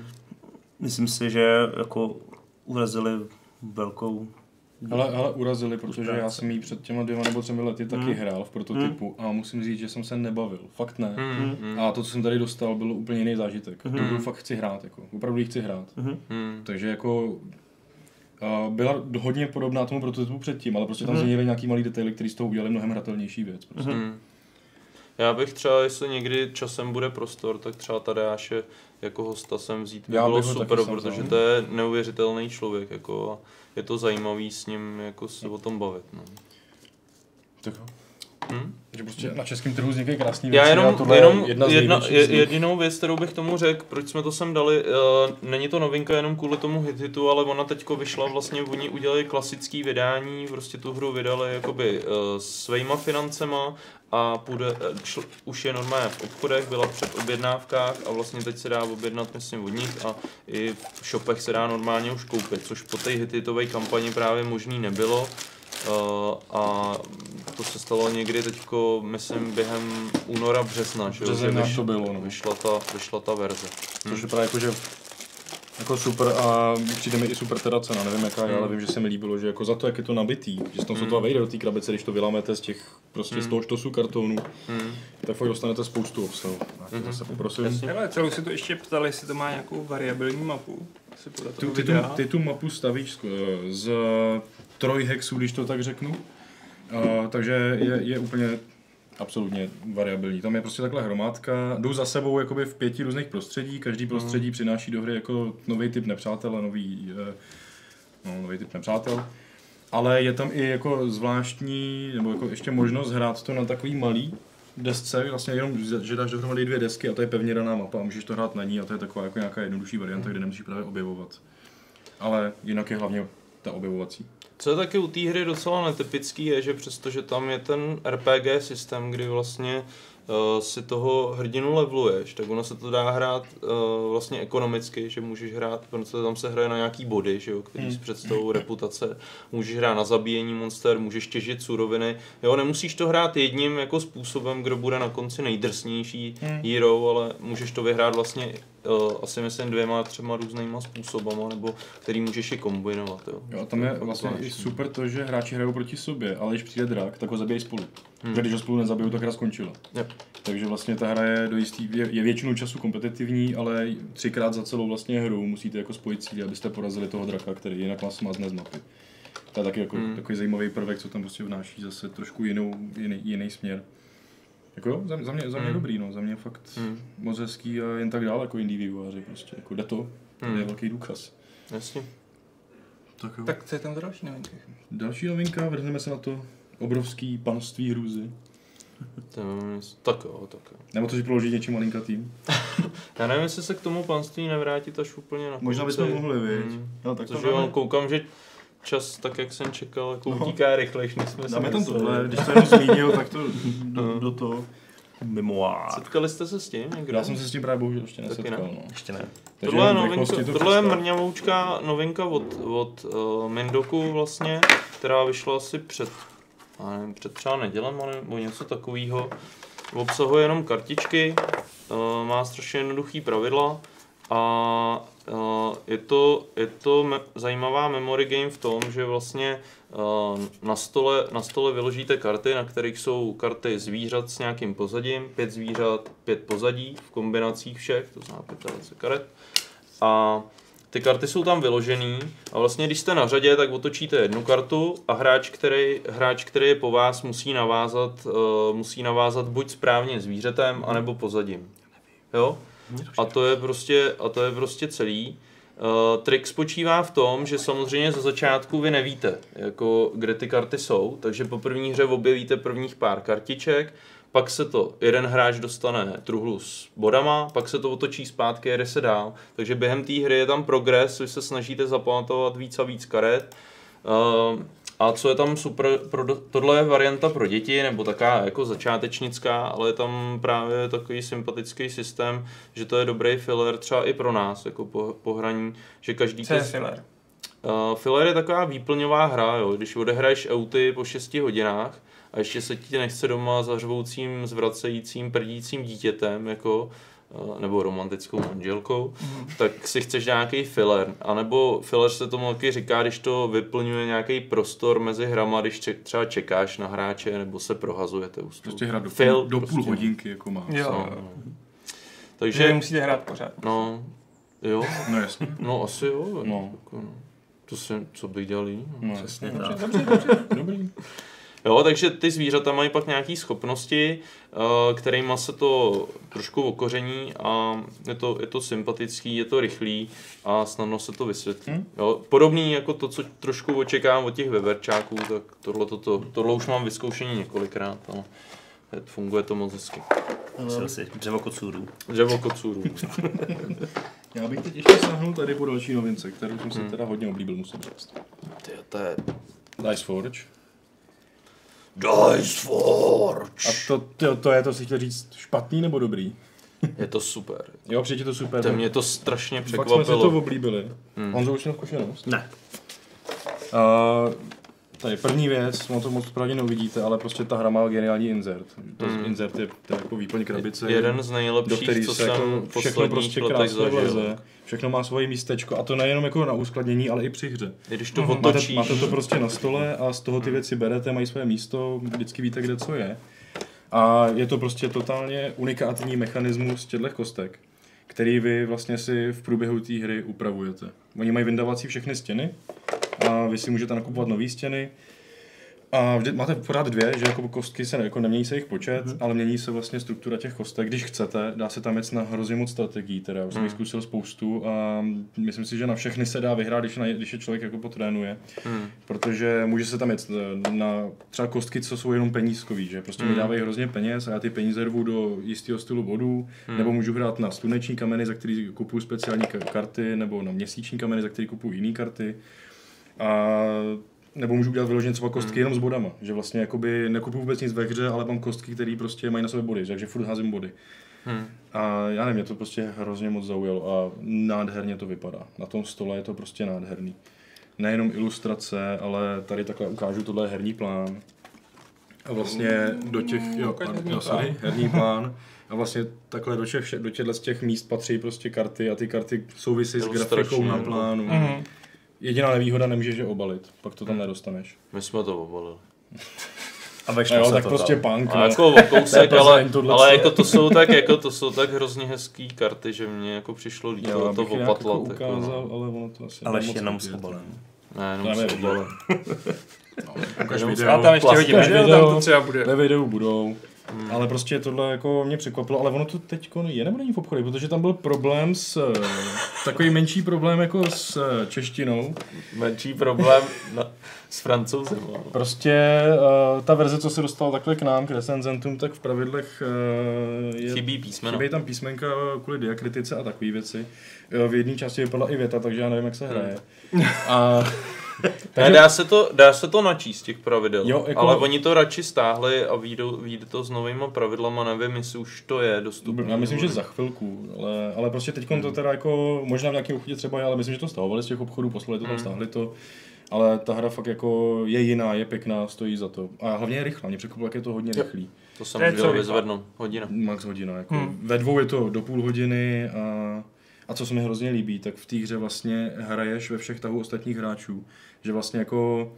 myslím si, že jako urazili velkou. Ale urazili, protože já jsem jí před těma 2 nebo 3 lety taky hrál v prototypu a musím říct, že jsem se nebavil. Fakt ne. A to, co jsem tady dostal, byl úplně jiný zážitek. Tu hru fakt chci hrát, jako. Opravdu ji chci hrát. Takže jako byla hodně podobná tomu prototypu předtím, ale prostě tam změnili nějaký malý detaily, který z toho udělali mnohem hratelnější věc. Prostě. Já bych třeba, jestli někdy časem bude prostor, tak třeba Tadeáše jako hosta sem vzít by bylo super, protože to je neuvěřitelný člověk, jako a je to zajímavý s ním jako se o tom bavit. No. Tak jo. Že prostě na českém trhu vznikají krásný věci. Já jenom jedinou věc, kterou bych tomu řekl, proč jsme to sem dali, není to novinka jenom kvůli tomu hitu, ale ona teďko vyšla vlastně, oni udělali klasický vydání, prostě tu hru vydali jakoby svýma financema a už je normálně v obchodech, byla v předobjednávkách a vlastně teď se dá objednat, myslím, od nich a i v shopech se dá normálně už koupit, což po té hititové kampani právě možný nebylo. A to se stalo někdy teďko, myslím, během února, března, že to bylo, no. vyšla ta verze. Což je právě jako super a přijde mi i super teda cena, nevím jaká je, ale vím, že se mi líbilo, že jako za to, jak je to nabitý, že tam se to vejde do té krabice, když to vylámete z těch prostě 100 štosů kartonů, tak fakt dostanete spoustu obsahu. Zase poprosím. Ale celou si to ještě ptali, jestli to má nějakou variabilní mapu. Ty tu mapu stavíš z 3 hexů, když to tak řeknu, takže je úplně absolutně variabilní. Tam je prostě takhle hromádka, jdou za sebou jakoby v 5 různých prostředí, každý prostředí přináší do hry jako nový typ nepřátel a nový typ nepřátel. Ale je tam i jako zvláštní, nebo jako ještě možnost hrát to na takový malý desce, vlastně jenom, že dáš dohromady 2 desky a to je pevně daná mapa a můžeš to hrát na ní a to je taková jako nějaká jednodušší varianta, kde nemusíš právě objevovat. Ale jinak je hlavně ta objevovací. Co je taky u té hry docela netypický je, že přestože tam je ten RPG systém, kdy vlastně si toho hrdinu leveluješ, tak ono se to dá hrát vlastně ekonomicky, že můžeš hrát, protože tam se hraje na nějaký body, že jo, který s představou reputace, můžeš hrát na zabíjení monster, můžeš těžit suroviny, jo, nemusíš to hrát jedním jako způsobem, kdo bude na konci nejdrsnější hero, ale můžeš to vyhrát vlastně asi myslím 2, 3 různýma způsobama, nebo který můžeš i kombinovat. Jo, a tam je vlastně i super to, že hráči hrajou proti sobě, ale když přijde drak, tak ho zabijej spolu. Protože když ho spolu nezabijou, tak hra skončila. Yep. Takže vlastně ta hra je je většinu času kompetitivní, ale 3krát za celou vlastně hru musíte jako spojit síly, abyste porazili toho draka, který jinak vás smazne z mapy. To je taky jako takový zajímavý prvek, co tam prostě vnáší zase trošku jiný směr. Jako jo, za mě dobrý, no, za mě fakt moc hezký a jen tak dál jako indie vývojáři prostě, jako jde to je velký důkaz. Jasně. Tak co je tam za další novinka? Další novinka, vrhneme se na to obrovský panství hrůzy. Tak jo. Nebo to si proložit něčím malinkatým. Já nevím, jestli se k tomu panství nevrátit až úplně na konci. Možná bychom mohli, viď? No, tak protože koukám, že čas, tak jak jsem čekal, jako utíká rychlejš, než jsme si dáme tam tohle, když to jenom zmínil, tak to do toho. Memoir. Setkali jste se s tím někdo? Já jsem se s tím právě bohužel ještě nesetkal. No. Ještě ne. Tohle je mrňavoučká novinka od Mindoku vlastně, která vyšla asi před třeba nedělem nebo něco takového. Obsahuje jenom kartičky, má strašně jednoduchý pravidla a je to zajímavá memory game v tom, že vlastně na stole vyložíte karty, na kterých jsou karty zvířat s nějakým pozadím, 5 zvířat, 5 pozadí v kombinacích všech, to znamená 5 karet. A ty karty jsou tam vyložený a vlastně když jste na řadě, tak otočíte jednu kartu a hráč, který je po vás, musí navázat buď správně zvířetem, anebo pozadím. Jo? A to je prostě celý. Trik spočívá v tom, že samozřejmě za začátku vy nevíte, jako, kde ty karty jsou, takže po první hře objevíte prvních pár kartiček, pak se to jeden hráč dostane truhlu s bodama, pak se to otočí zpátky, jede se dál. Takže během té hry je tam progres, vy se snažíte zapamatovat víc a víc karet. A co je tam super, tohle je varianta pro děti, nebo taká jako začátečnická, ale je tam právě takový sympatický systém, že to je dobrý filler třeba i pro nás, jako po hraní, že každý... Co je filler? Filler je taková výplňová hra, jo. Když odehraješ euty po 6 hodinách a ještě se ti nechce doma za řvoucím, zvracejícím, prdícím dítětem, jako, nebo romantickou manželkou, tak si chceš nějaký filler. A nebo filler se tomu taky říká, když to vyplňuje nějaký prostor mezi hrama, když třeba čekáš na hráče, nebo se prohazujete u stolu. Prostě hrát do prostě. půl hodinky, jako má. Jo. Takže musíte hrát pořád. No, jo. No jasně. No asi jo. No. Jako, co bych dělal jiný? No, Přesně dobře, tak. Dobrý. Jo, takže ty zvířata mají pak nějaké schopnosti, kterýma se to trošku okoření a je to sympatický, je to rychlý a snadno se to vysvětlí. Jo, podobný jako to, co trošku očekávám od těch veverčáků, tak tohle už mám vyzkoušení několikrát, ale funguje to moc hezky. Si dřevo kocůrů. Dřevo kocůrů. Já bych teď ještě sáhnul tady po další novince, kterou jsem si teda hodně oblíbil, musím říct. To je... Dice Forge. Dice Forge! A to je, to si chtěl říct, špatný nebo dobrý? Je to super. Jo, přijde to super. Mě to strašně Fakt jsme si překvapilo. to oblíbili. Honzo už měl zkušenost? Ne. Tady první věc, to moc pravdě neuvidíte, ale prostě ta hra má geniální insert. Insert je jako výplň krabice. Jeden z do nejlepších, který co se jsem jako v všechno posledních prostě letech krásně zažil. vleze. Všechno má svoje místečko a to nejenom jako na uskladnění, ale i při hře. I když to otočíš. Máte to prostě na stole a z toho ty věci berete, mají své místo, vždycky víte, kde co je. A je to prostě totálně unikátní mechanismus těchto kostek, který vy vlastně si v průběhu té hry upravujete. Oni mají vyndavací všechny stěny a vy si můžete nakupovat nové stěny. A máte pořád dvě, že jako kostky se jako nemění se jich počet, ale mění se vlastně struktura těch kostek. Když chcete, dá se tam jet na hrozně moc strategií, teda už jsem jich zkusil spoustu a myslím si, že na všechny se dá vyhrát, když je člověk jako potrénuje. Protože může se tam jet na třeba kostky, co jsou jenom penízkový, že prostě mi dávají hrozně peněz a já ty peníze rvu do jistého stylu bodů, nebo můžu hrát na sluneční kameny, za který kupuju speciální karty, nebo na měsíční kameny, za který kupuju jiné karty. A nebo můžu udělat vyloženě třeba kostky jenom s bodama, že vlastně jakoby nekupuju vůbec nic ve hře, ale mám kostky, které prostě mají na sebe body, takže furt házím body. A já nevím, mě to prostě hrozně moc zaujalo a nádherně to vypadá. Na tom stole je to prostě nádherný. Nejenom ilustrace, ale tady takhle ukážu, tohle je herní plán. A vlastně do těch, herní plán. A vlastně takhle do těchto z těch míst patří prostě karty a ty karty souvisí s grafikou na plánu. Jediná nevýhoda, nemůžeš je obalit, pak to tam nedostaneš. My jsme to obalili. A vešlo jo, se tak to prostě tam. punk. A jako o kousek, ale jako to jsou tak hrozně hezký karty, že mě jako přišlo líto to opatlat. Ukázal, ale ono to asi ale jenom s obalem. Ne, jenom s obalem. Ukaž Já tam ještě hodím video, tam to třeba bude. Ve videu budou. Ale prostě tohle jako mě překvapilo, ale ono to teď je nebo není v obchodě, protože tam byl problém takový menší problém jako s češtinou. Menší problém s francouzem. Prostě ta verze, co se dostala takhle k nám, k recenzentům, tak v pravidlech chybí tam písmenka kvůli diakritice a takové věci. V jedné části vypadla i věta, takže já nevím, jak se hraje. A takže dá se to načíst těch pravidel, jo, jako, ale oni to radši stáhli a vyjde to s novýma pravidlama, nevím, jestli už to je dostupné. Já myslím, že za chvilku, ale prostě teďkom to teda jako, možná v nějakém obchodě třeba je, ale myslím, že to stahovali z těch obchodů, poslali to tam, stáhli to, ale ta hra fakt jako je jiná, je pěkná, stojí za to. A hlavně je rychlá, mě překvapilo, jak je to hodně rychlý. To jsem chtěl vyzvednout, hodina. Max hodina, jako ve dvou je to do půl hodiny a co se mi hrozně líbí, tak v té hře vlastně hraješ ve všech tahů ostatních hráčů, že vlastně jako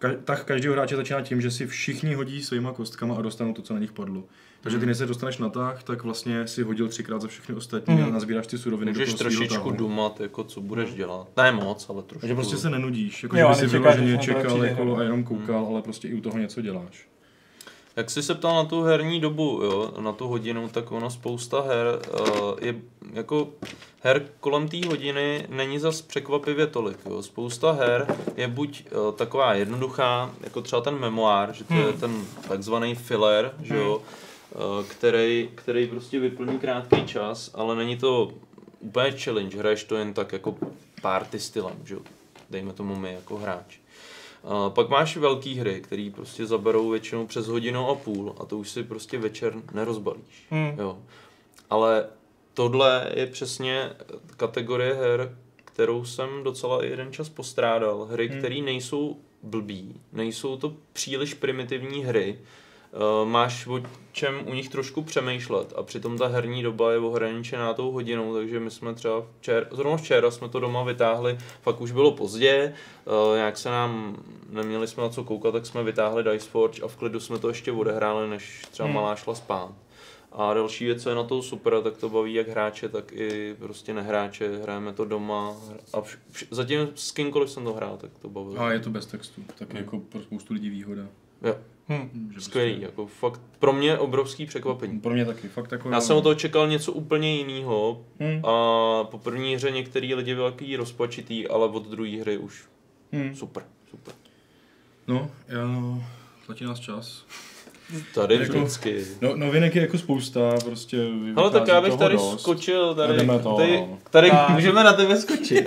tak každého hráče začíná tím, že si všichni hodí svýma kostkama a dostanou to, co na nich padlo. Takže ty než se dostaneš na tah, tak vlastně si hodil 3krát za všechny ostatní a nazbíráš ty suroviny Můžeš do toho svýho trošičku tahu. dumat, jako co budeš dělat. Ne moc, ale trošku. Takže prostě se nenudíš, jako Jo, že by si nečekáš, vyloženě že tam čekal přijde jako, hra. a jenom koukal, ale prostě i u toho něco děláš. Jak jsi se ptal na tu herní dobu, jo, na tu hodinu, tak ono spousta her je jako her kolem té hodiny není zas překvapivě tolik. Jo. Spousta her je buď taková jednoduchá, jako třeba ten memoár, že to je ten takzvaný filler, že jo, který prostě vyplní krátký čas, ale není to úplně challenge, hraješ to jen tak jako party stylem, že jo, dejme tomu my jako hráč. Pak máš velké hry, které prostě zaberou většinou přes 1,5 hodiny a to už si prostě večer nerozbalíš. Jo. Ale tohle je přesně kategorie her, kterou jsem docela i jeden čas postrádal. Hry, které nejsou blbý, nejsou to příliš primitivní hry, máš o čem u nich trošku přemýšlet a přitom ta herní doba je ohraničená tou hodinou, takže my jsme třeba zrovna včera jsme to doma vytáhli, fakt už bylo pozdě, nějak se nám, neměli jsme na co koukat, tak jsme vytáhli Dice Forge a v klidu jsme to ještě odehráli, než třeba malá šla spát. A další věc, co je na to super, tak to baví jak hráče, tak i prostě nehráče, hrajeme to doma a zatím s kýmkoliv jsem to hrál, tak to bavilo. A je to bez textu, tak je jako pro spoustu lidí výhoda. Jo. Skvělý, jako fakt pro mě obrovský překvapení. Pro mě taky, fakt jako... Já jsem od toho čekal něco úplně jiného a po první hře některý lidi byli takový rozpačitý, ale od druhé hry už super. No, platí nás čas. Tady Jako- vždycky. No, novinek je jako spousta, prostě Ale tak já bych toho tady dost. skočil, A jdeme to, no. tady můžeme na tebe skočit.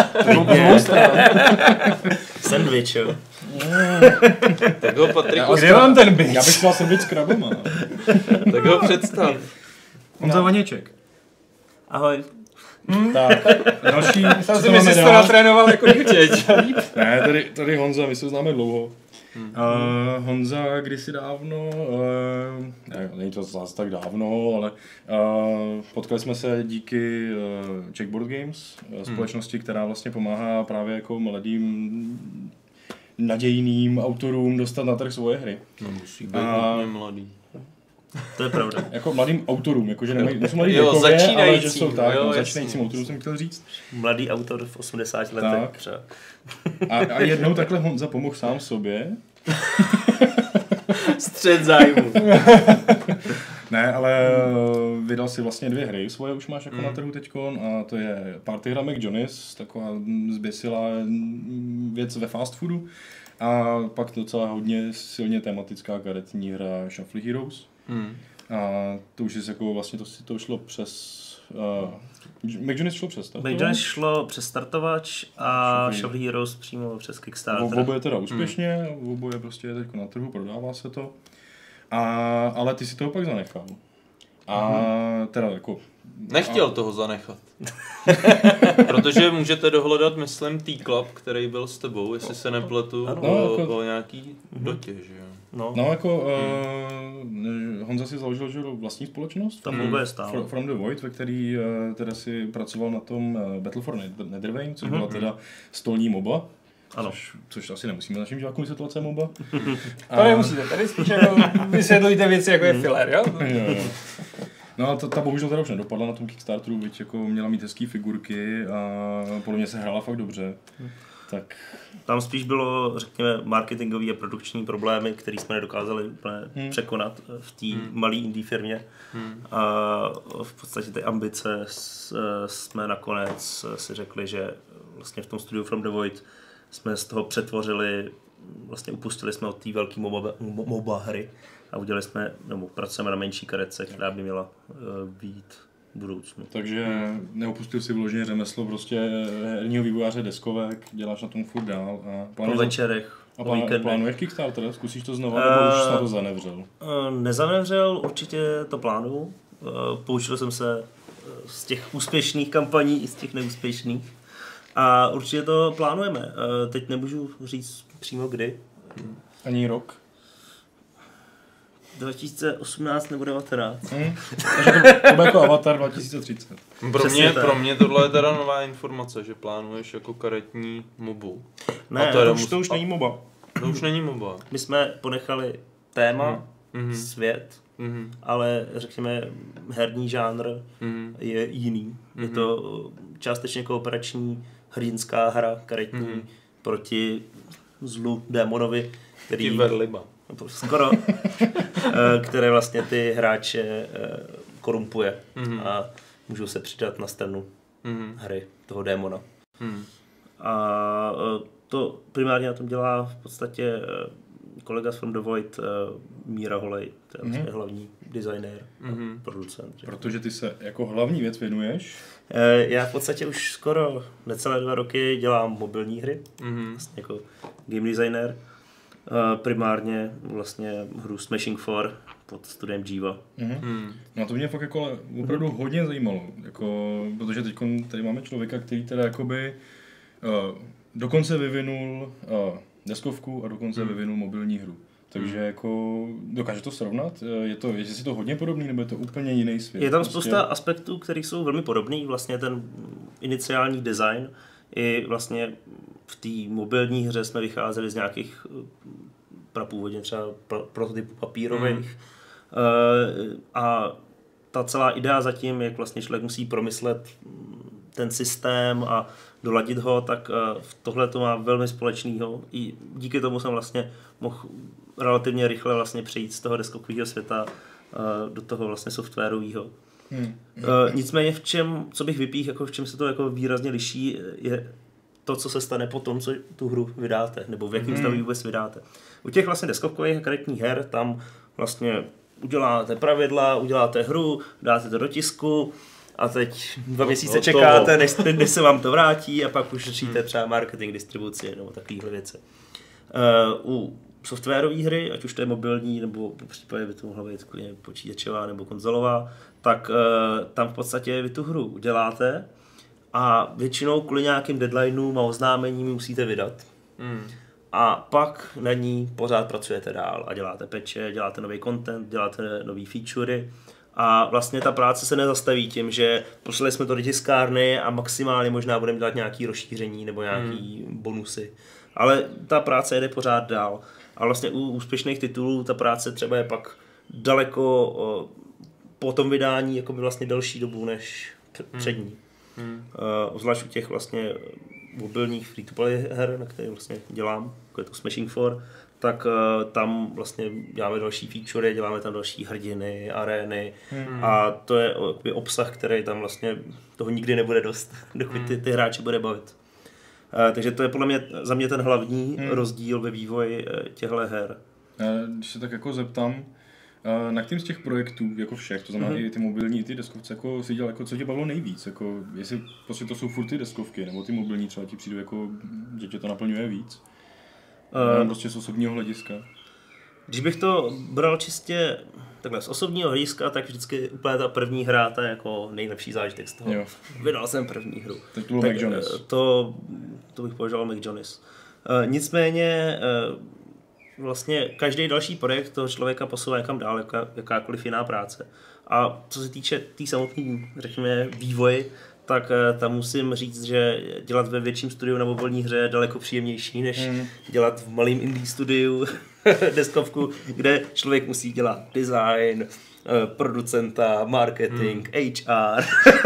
Sandwich, jo. Tak ho Patriku, Kde mám ten byt? Já bych chtěl srbit s krabama. tak ho představ. Honza Vaněček. Ahoj. Tak, další, co Jsem si to myslel, máme že jsi to dál? natrénoval jako dítěť. Ne, tady Honza, my se známe dlouho. Honza kdysi dávno, ne, není to zase tak dávno, ale potkali jsme se díky Czech Board Games, společnosti, která vlastně pomáhá právě jako mladým nadějným autorům dostat na trh svoje hry. No musí být hodně mladý. To je pravda. Jako mladým autorům, jakože nejsou mladý Jo, věkově, ale že začínajícím, jsou tak, jo, no, jasně. začínajícím autorům jsem chtěl říct. Mladý autor v 80 letech Tak. třeba. A jednou takhle Honza pomohl sám sobě. Střed zájmu. Ne, ale vydal si vlastně 2 hry, svoje už máš jako na trhu teďkon a to je Party hra McJohnny's, taková zběsilá věc ve fast foodu a pak docela hodně silně tematická karetní hra Shuffle Heroes. A to už je jako vlastně to šlo přes McJohnny's šlo přes startovač. McDonald's šlo přes startovač a Shuffle Heroes přímo přes Kickstarter. Oboje teda úspěšně, oboje prostě je teď na trhu, prodává se to. Ale ty si toho pak zanechal. A teda jako... Nechtěl toho zanechat. Protože můžete dohledat, myslím, T-Club, který byl s tebou, jestli se nepletu, o nějaký dotě, že jo. No jako Honza si založil že, vlastní společnost. Tam vůbec stál. From the Void, ve který teda si pracoval na tom Battle for Nethervane, což byla teda stolní MOBA. Ano. Což asi nemusíme našim divákům vysvětlovat, co je MOBA. To nemusíte, tady spíš jako vysvětlujte věci, jako je filler, jo? Jo. No ale ta bohužel teda už nedopadla na tom Kickstarteru, byť jako měla mít hezký figurky a podle mě se hrála fakt dobře. Tak. Tam spíš bylo, řekněme, marketingový a produkční problémy, které jsme nedokázali úplně překonat v té malé indie firmě. A v podstatě ty ambice jsme nakonec si řekli, že vlastně v tom studiu From the Void jsme z toho přetvořili, vlastně upustili jsme od té velké MOBA hry a udělali jsme, nebo pracujeme na menší karetce, která by měla být v budoucnu. Takže neopustil si vyloženě řemeslo prostě herního vývojáře deskovek, děláš na tom furt dál a Po večerech, po víkendech. Plánuješ Kickstarter? Zkusíš to znova, nebo už snad to zanevřel? Nezanevřel, určitě to plánuju. Poučil jsem se z těch úspěšných kampaní i z těch neúspěšných. A určitě to plánujeme. Teď nemůžu říct přímo kdy. Ani rok? 2018 nebo 2019. Takže to bude jako Avatar 2030. Pro mě tohle je teda nová informace, že plánuješ jako karetní mobu. Ne, a to, to už není MOBA. To už není MOBA. My jsme ponechali téma, svět, ale řekněme herní žánr je jiný. Je to částečně kooperační hrdinská hra karetní proti zlu démonovi, který Verliba. skoro, které vlastně ty hráče korumpuje a můžou se přidat na stranu hry toho démona. A to primárně na tom dělá v podstatě kolega z From the Void, Míra Holej, to je vlastně hlavní designér a producent. Protože ty se jako hlavní věc věnuješ? Já v podstatě už skoro necelé 2 roky dělám mobilní hry, vlastně jako game designer. Primárně vlastně hru Smashing 4 pod studiem Jiva. No to mě fakt jako ale opravdu hodně zajímalo, jako, protože teď tady máme člověka, který teda jakoby dokonce vyvinul deskovku a dokonce vyvinul mobilní hru. Takže jako dokáže to srovnat? Je si to hodně podobný, nebo je to úplně jiný svět? Je tam spousta aspektů, které jsou velmi podobný. Vlastně ten iniciální design i vlastně v té mobilní hře jsme vycházeli z nějakých prapůvodně třeba prototypů papírových. A ta celá idea zatím, jak vlastně člověk musí promyslet ten systém a doladit ho, tak tohle to má velmi společného. I díky tomu jsem vlastně mohl relativně rychle vlastně přejít z toho deskového světa do toho vlastně softwarového. Nicméně co bych vypíchl, jako v čem se to jako výrazně liší, je to, co se stane potom, co tu hru vydáte, nebo v jakém stavu vůbec vydáte. U těch vlastně deskovkových a karetních her tam vlastně uděláte pravidla, uděláte hru, dáte to do tisku a teď 2 měsíce čekáte, než se vám to vrátí a pak už řešíte třeba marketing, distribuci nebo takovéhle věci. U softwarové hry, ať už to je mobilní, nebo v případě by to mohla být počítačová nebo konzolová, tak tam v podstatě vy tu hru uděláte a většinou kvůli nějakým deadlineům a oznámením musíte vydat. A pak na ní pořád pracujete dál a děláte patche, děláte nový content, děláte nový featurey a vlastně ta práce se nezastaví tím, že poslali jsme to do tiskárny a maximálně možná budeme dělat nějaké rozšíření nebo nějaký bonusy. Ale ta práce jede pořád dál. A vlastně u úspěšných titulů ta práce třeba je pak daleko po tom vydání jako by vlastně delší dobu než před ní. Zvlášť u těch vlastně mobilních free-to-play her, na které vlastně dělám, jako je to Smashing 4, tak tam vlastně děláme další featurey, děláme tam další hrdiny, arény a to je obsah, který tam vlastně toho nikdy nebude dost, dokud ty hráče bude bavit. Takže to je podle mě za mě ten hlavní rozdíl ve vývoji těchto her. Když se tak jako zeptám, na kterým z těch projektů, jako všech, to znamená i ty mobilní, i ty deskovce, jako si dělal, jako, co tě bavilo nejvíc? Jako, jestli prostě to jsou furt ty deskovky, nebo ty mobilní třeba ti přijdu, jako, že tě to naplňuje víc? Prostě z osobního hlediska. Když bych to bral čistě takhle z osobního hlediska, tak vždycky úplně ta první hra, ta jako nejlepší zážitek z toho. Jo. Vydal jsem první hru. Tak to bylo McJonis. To bych považoval McJonis. Nicméně vlastně každý další projekt toho člověka posouvá někam dál, jakákoliv jiná práce. A co se týče té samotné, řekněme, vývoji, tak tam musím říct, že dělat ve větším studiu na mobilní hře je daleko příjemnější, než dělat v malém indie studiu deskovku, kde člověk musí dělat design, producenta, marketing, HR,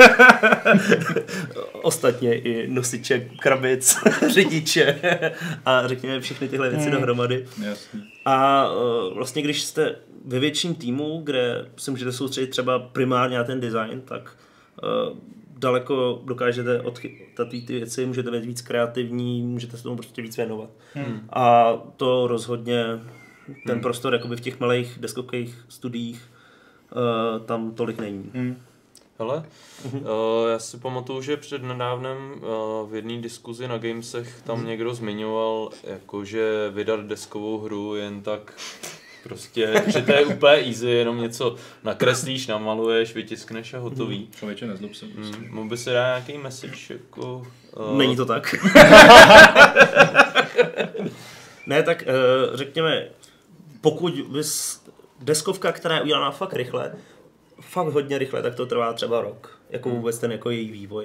ostatně i nosiče krabic, řidiče a řekněme všechny tyhle věci dohromady. Jasný. A vlastně když jste ve větším týmu, kde se můžete soustředit třeba primárně na ten design, tak daleko dokážete odchytat ty věci, můžete být víc kreativní, můžete se tomu prostě víc věnovat. A to rozhodně ten prostor jakoby v těch malých deskových studiích tam tolik není. Hele, já si pamatuju, že před nedávnem v jedné diskuzi na Gamesech tam někdo zmiňoval, jakože vydat deskovou hru jen tak prostě, že to je úplně easy, jenom něco nakreslíš, namaluješ, vytiskneš a hotový. Člověče, nezlob se. Mohl by se dát nějaký message, jako... Není to tak. Ne, tak řekněme, pokud bys deskovka, která je udělaná fakt rychle, fakt hodně rychle, tak to trvá třeba rok, jako vůbec ten jako její vývoj.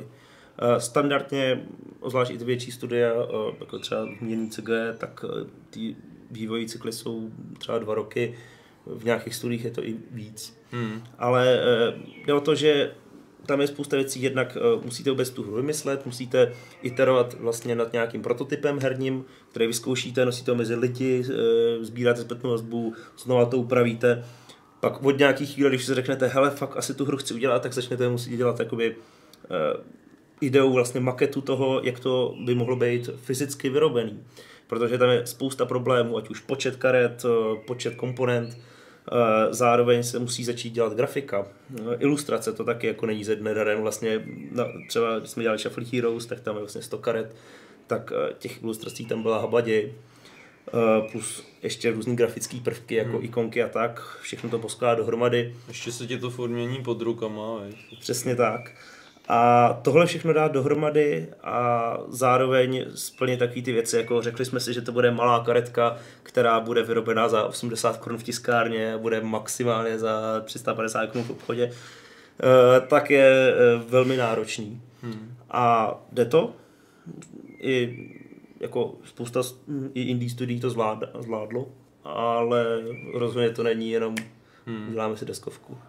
Standardně, zvlášť i ty větší studia, jako třeba mění CG, tak ty vývojové cykly jsou třeba 2 roky, v nějakých studiích je to i víc. Ale jde o to, že tam je spousta věcí, jednak musíte vůbec tu hru vymyslet, musíte iterovat vlastně nad nějakým prototypem herním, který vyzkoušíte, nosíte ho mezi lidi, sbíráte zpětnou vazbu, znova to upravíte. Pak od nějakých chvíle, když si řeknete, hele, fakt asi tu hru chci udělat, tak začnete muset dělat jakoby ideu, vlastně maketu toho, jak to by mohlo být fyzicky vyrobený. Protože tam je spousta problémů, ať už počet karet, počet komponent, zároveň se musí začít dělat grafika. Ilustrace to taky jako není ze dne darem. Vlastně třeba když jsme dělali Shuffle Heroes, tak tam je vlastně 100 karet, tak těch ilustrací tam byla habaděj. Plus ještě různý grafický prvky, jako ikonky a tak. Všechno to poskládá dohromady. Ještě se ti to furt mění pod rukama, veď? Přesně tak. A tohle všechno dát dohromady a zároveň splnit takový ty věci, jako řekli jsme si, že to bude malá karetka, která bude vyrobená za 80 korun v tiskárně a bude maximálně za 350 korun v obchodě, tak je velmi náročný. A jde to. I jako spousta i indie studií to zvládlo, ale rozhodně to není jenom děláme si deskovku.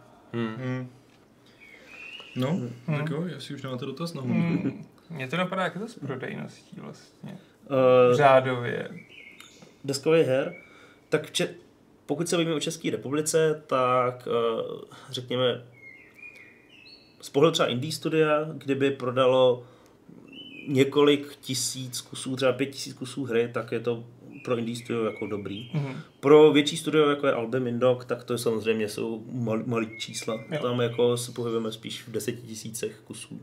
No, tak jo, jestli už nemáte dotaz na Mně to napadá, jak je to s prodejností vlastně. Řádově. Deskových her, tak pokud se bavíme o České republice, tak řekněme z pohledu třeba indie studia, kdyby prodalo několik tisíc kusů, třeba 5000 kusů hry, tak je to pro indie studio jako dobrý. Pro větší studio, jako je Albi Mindok, tak to samozřejmě jsou malý čísla. Jo. Tam jako se pohybujeme spíš v 10 000 kusů.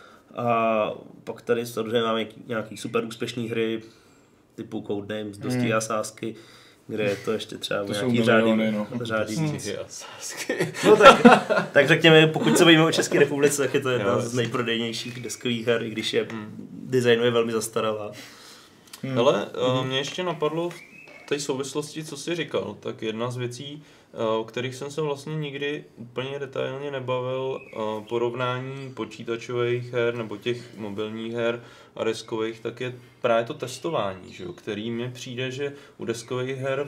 A pak tady samozřejmě máme nějaký super úspěšné hry typu Codenames, Dosti a Sásky, kde je to ještě třeba to nějaký řády. No tak řekněme, pokud se bavíme o České republice, tak je to jedna z nejprodejnějších deskových her, i když je designu velmi zastaralá. Ale mě ještě napadlo v té souvislosti, co jsi říkal, tak jedna z věcí, o kterých jsem se vlastně nikdy úplně detailně nebavil, porovnání počítačových her nebo těch mobilních her a deskových, tak je právě to testování, že jo, který mi přijde, že u deskových her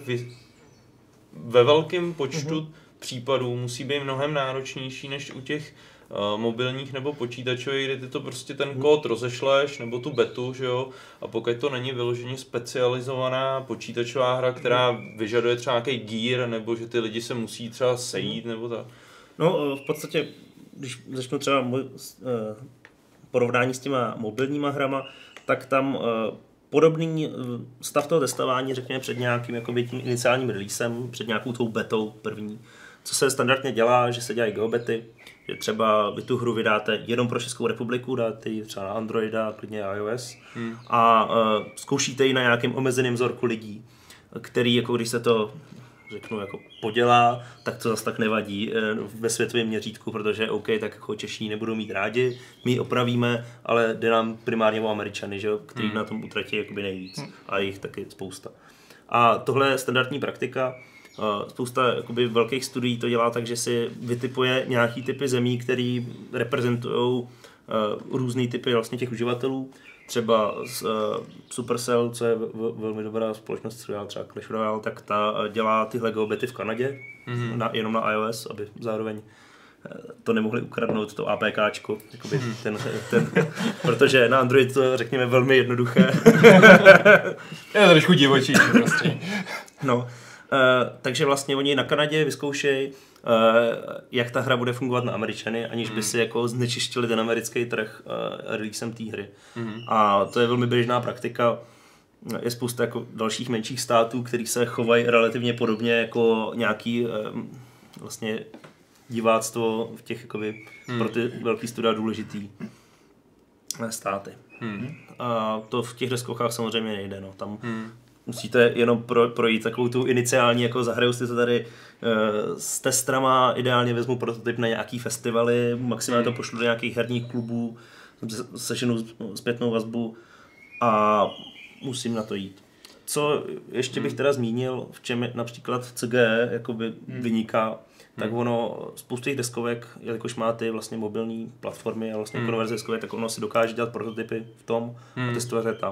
ve velkém počtu případů musí být mnohem náročnější než u těch mobilních nebo počítačových, kde ty to prostě ten kód rozešleš, nebo tu betu, že jo, a pokud to není vyloženě specializovaná počítačová hra, která vyžaduje třeba nějaký gear, nebo že ty lidi se musí třeba sejít, nebo tak. No, v podstatě, když začnu třeba porovnání s těma mobilníma hrama, tak tam podobný stav toho testování, řekněme, před nějakým jakoby tím iniciálním releasem, před nějakou tou betou první. Co se standardně dělá, že se dělají geobety, že třeba vy tu hru vydáte jenom pro Českou republiku, dáte ji třeba na Androida, klidně iOS a zkoušíte ji na nějakém omezeném vzorku lidí, který, jako když se to řeknu, jako podělá, tak to zase tak nevadí ve světovém měřítku, protože OK, tak jako Češi nebudou mít rádi, my ji opravíme, ale jde nám primárně o Američany, že, který na tom utratí jakoby nejvíc a jich taky spousta. A tohle je standardní praktika. Spousta jakoby velkých studií to dělá tak, že si vytipuje nějaký typy zemí, které reprezentují různý typy vlastně těch uživatelů. Třeba Supercell, co je velmi dobrá společnost, co dělá třeba Clash Royale, tak ta dělá tyhle geobety v Kanadě, jenom na iOS, aby zároveň to nemohli ukradnout, to APKčko, jakoby protože na Android to řekněme velmi jednoduché. Je to trošku divočí prostě. No. Takže vlastně oni na Kanadě vyzkoušejí, jak ta hra bude fungovat na Američany, aniž by si jako znečištili ten americký trh releasem té hry. A to je velmi běžná praktika. Je spousta jako dalších menších států, který se chovají relativně podobně jako nějaký vlastně diváctvo v těch jakoby, pro ty velký studia důležitý státy. A to v těch deskovkách samozřejmě nejde. No. Tam musíte jenom projít takovou tu iniciální, jako zahraju si to tady s testrama, ideálně vezmu prototyp na nějaký festivaly, maximálně to pošlu do nějakých herních klubů, seženu zpětnou vazbu a musím na to jít. Co ještě bych teda zmínil, v čem například CGE jakoby vyniká, tak ono, spoustu těch deskovek, jelikož má ty vlastně mobilní platformy a vlastně konverze deskovek, tak ono si dokáže dělat prototypy v tom a testovat je tam.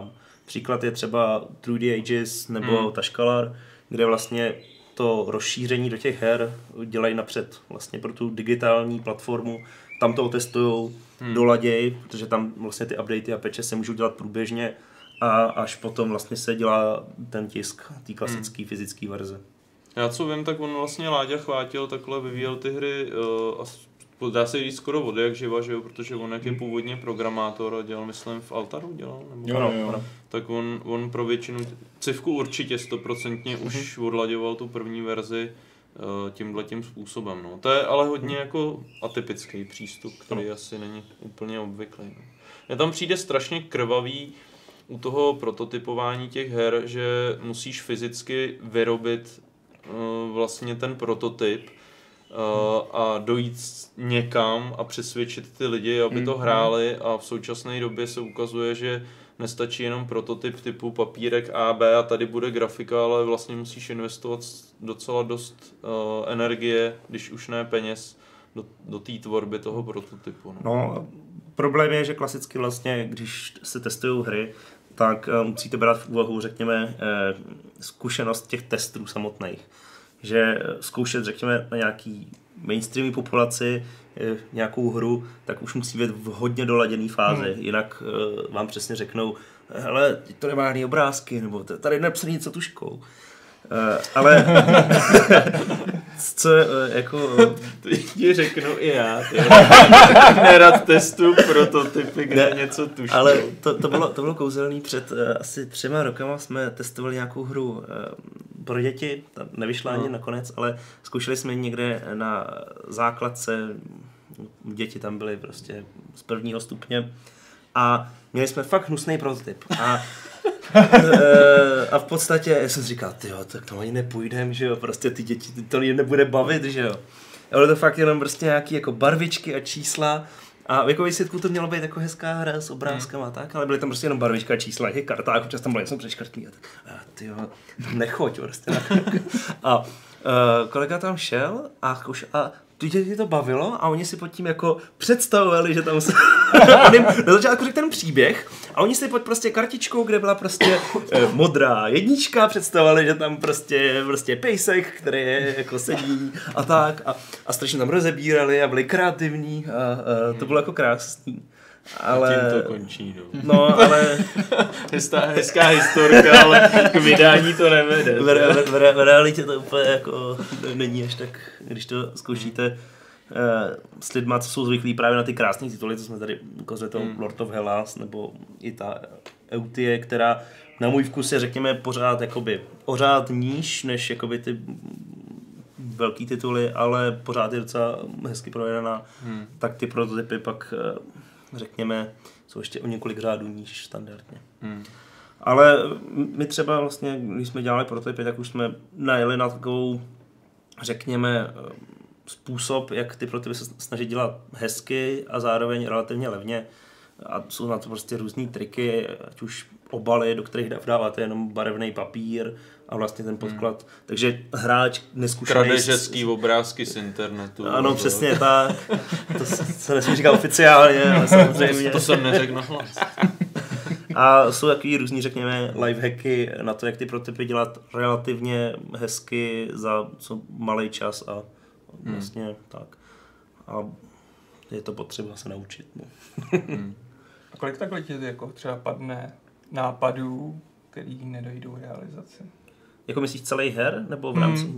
Příklad je třeba Through the Ages nebo Tashkalar, kde vlastně to rozšíření do těch her dělají napřed vlastně pro tu digitální platformu. Tam to otestujou, doladěj, protože tam vlastně ty updaty a patche se můžou dělat průběžně a až potom vlastně se dělá ten tisk, ty klasické fyzické verze. Já co vím, tak on vlastně Láďa Chvátil takhle vyvíjel ty hry dá se říct skoro od jak živa, že jo, protože on jak je původně programátor a dělal, myslím, v Altaru dělal, nebo Jo. tak on pro většinu, Civku určitě 100% už odlaďoval tu první verzi tímhletím způsobem, no. To je ale hodně jako atypický přístup, který asi není úplně obvyklý. No. Mně tam přijde strašně krvavý u toho prototypování těch her, že musíš fyzicky vyrobit vlastně ten prototyp a dojít někam a přesvědčit ty lidi, aby to hráli, a v současné době se ukazuje, že nestačí jenom prototyp typu papírek A, B a tady bude grafika, ale vlastně musíš investovat docela dost energie, když už ne peněz, do té tvorby toho prototypu. No, problém je, že klasicky vlastně, když se testují hry, tak musíte brát v úvahu, řekněme, zkušenost těch testů samotných. Že zkoušet, řekněme, na nějaký mainstreamové populaci nějakou hru, tak už musí být v hodně doladěné fázi. Jinak vám přesně řeknou, hele, to nemá žádný obrázky, nebo tady nepsaný něco tuškou. Ale co jako... Ti řeknu i já, nerad testu prototypy, kde něco tuškou. Ale to bylo kouzelný. Před asi 3 rokama jsme testovali nějakou hru pro děti, ta nevyšla ani nakonec, ale zkoušeli jsme někde na základce, děti tam byly prostě z 1. stupně a měli jsme fakt hnusný prototyp. A v podstatě jsem říkal, tyjo, tak to ani nepůjdem, že jo, prostě ty děti, to nebude bavit, že jo. Ale to fakt jenom prostě nějaký jako barvičky a čísla a jako výsledku to mělo být jako hezká hra s obrázkama a tak, ale byly tam prostě jenom barvička a čísla, těch kartách, občas tam bylo něco přeškrtný a tak, tyjo, nechoď prostě. A kolega tam šel a tu děti to bavilo a oni si pod tím jako představovali, že tam se... Na začátku řekl ten příběh a oni si pod prostě kartičkou, kde byla prostě modrá jednička, představovali, že tam prostě pejsek, který je jako sedí a tak a strašně tam rozebírali a byli kreativní a to bylo jako krásný. Ale... A tím to končí, no. No, ale... Hezká historka, ale k vydání to nevede. V realitě to úplně jako není až tak, když to zkoušíte s lidma, co jsou zvyklí právě na ty krásné tituly, co jsme tady ukazili, to Lord of Hellas, nebo i ta Eutie, která na můj vkus je, řekněme, pořád jakoby ořád níž, než jakoby ty velký tituly, ale pořád je docela hezky provedená, tak ty prototypy pak, řekněme, jsou ještě o několik řádů níž standardně. Ale my třeba vlastně, když jsme dělali prototypy, tak už jsme najeli na takovou, řekněme, způsob, jak ty prototypy se snaží dělat hezky a zároveň relativně levně. A jsou na to prostě různý triky, ať už obaly, do kterých dáváte jenom barevný papír a vlastně ten podklad. Takže hráč neskušený... Kradeš hezký obrázky z internetu. Ano, přesně tak. To se nesmí říkat oficiálně, ale samozřejmě. To jsem neřekl na hlas. A jsou takový různý, řekněme, lifehacky na to, jak ty prototypy dělat relativně hezky za co malej čas a vlastně tak. A je to potřeba se naučit. No. A kolik takhle ti jako třeba padne nápadů, který nedojdou realizaci? Jako myslíš celý her, nebo v rámci?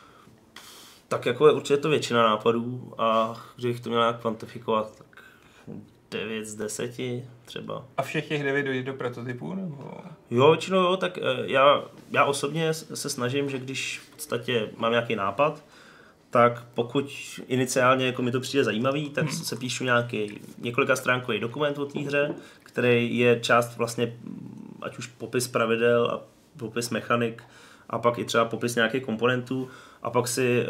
Tak jako je určitě to většina nápadů a kdybych to měl nějak kvantifikovat, tak 9 z 10 třeba. A všech těch 9 dojde do prototypů, nebo? Jo, většinou jo, tak já osobně se snažím, že když v podstatě mám nějaký nápad, tak pokud iniciálně jako mi to přijde zajímavý, tak se píšu nějaký několika stránkový dokument o té hře, který je část vlastně, ať už popis pravidel a popis mechanik a pak i třeba popis nějakých komponentů a pak si,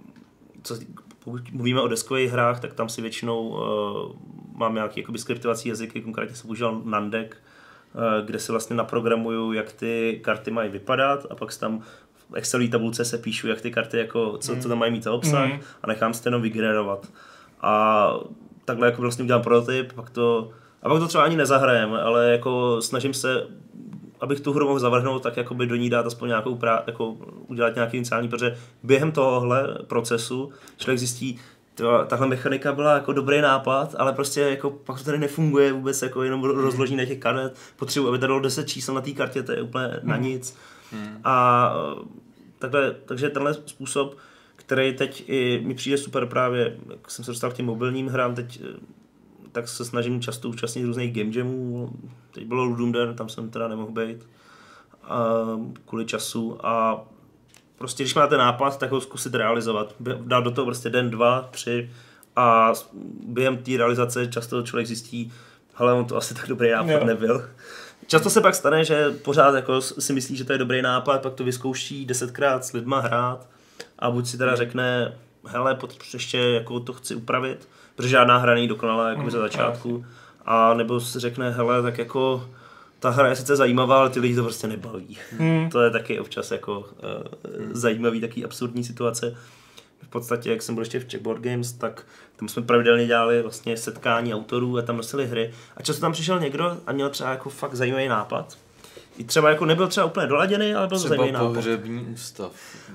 pokud mluvíme o deskových hrách, tak tam si většinou mám nějaký jakoby skriptovací jazyky, konkrétně jsem používal Nandek, kde si vlastně naprogramuju, jak ty karty mají vypadat a pak si tam v Excelové tabulce se píšu, jak ty karty, jako, co tam mají mít za obsah a nechám si to jenom vygenerovat. A takhle jako vlastně udělám prototyp, pak to třeba ani nezahrajeme, ale jako snažím se abych tu hru mohl zavrhnout, tak jakoby do ní dát aspoň nějakou jako udělat nějaký iniciální, protože během tohohle procesu člověk zjistí, tahle mechanika byla jako dobrý nápad, ale prostě jako pak to tady nefunguje vůbec, jako jenom rozloží na těch karet, potřebuji, aby tady bylo 10 čísel na té kartě, to je úplně na nic. A takže tenhle způsob, který teď i mi přijde super právě, jak jsem se dostal k těm mobilním hrám, teď tak se snažím často účastnit různých game jamů, teď bylo Ludum Dare, tam jsem teda nemohl být kvůli času a prostě když máte nápad, tak ho zkusit realizovat, dát do toho prostě den, 2, 3 a během té realizace často člověk zjistí, hele, on to asi tak dobrý nápad nebyl. Často se pak stane, že pořád jako si myslí, že to je dobrý nápad, pak to vyzkouší 10krát s lidma hrát a buď si teda řekne, hele, ještě jako to chci upravit, protože žádná hra není dokonalá jako za začátku, a nebo si řekne, hele, tak jako ta hra je sice zajímavá, ale ty lidi to prostě nebaví. To je taky občas jako zajímavý, taky absurdní situace. V podstatě, jak jsem byl ještě v Czech Board Games, tak tam jsme pravidelně dělali vlastně setkání autorů a tam nosili hry. A často tam přišel někdo a měl třeba jako fakt zajímavý nápad. I třeba jako nebyl třeba úplně doladěný, ale byl to zajímavý nápad. Třeba pohřební ústav.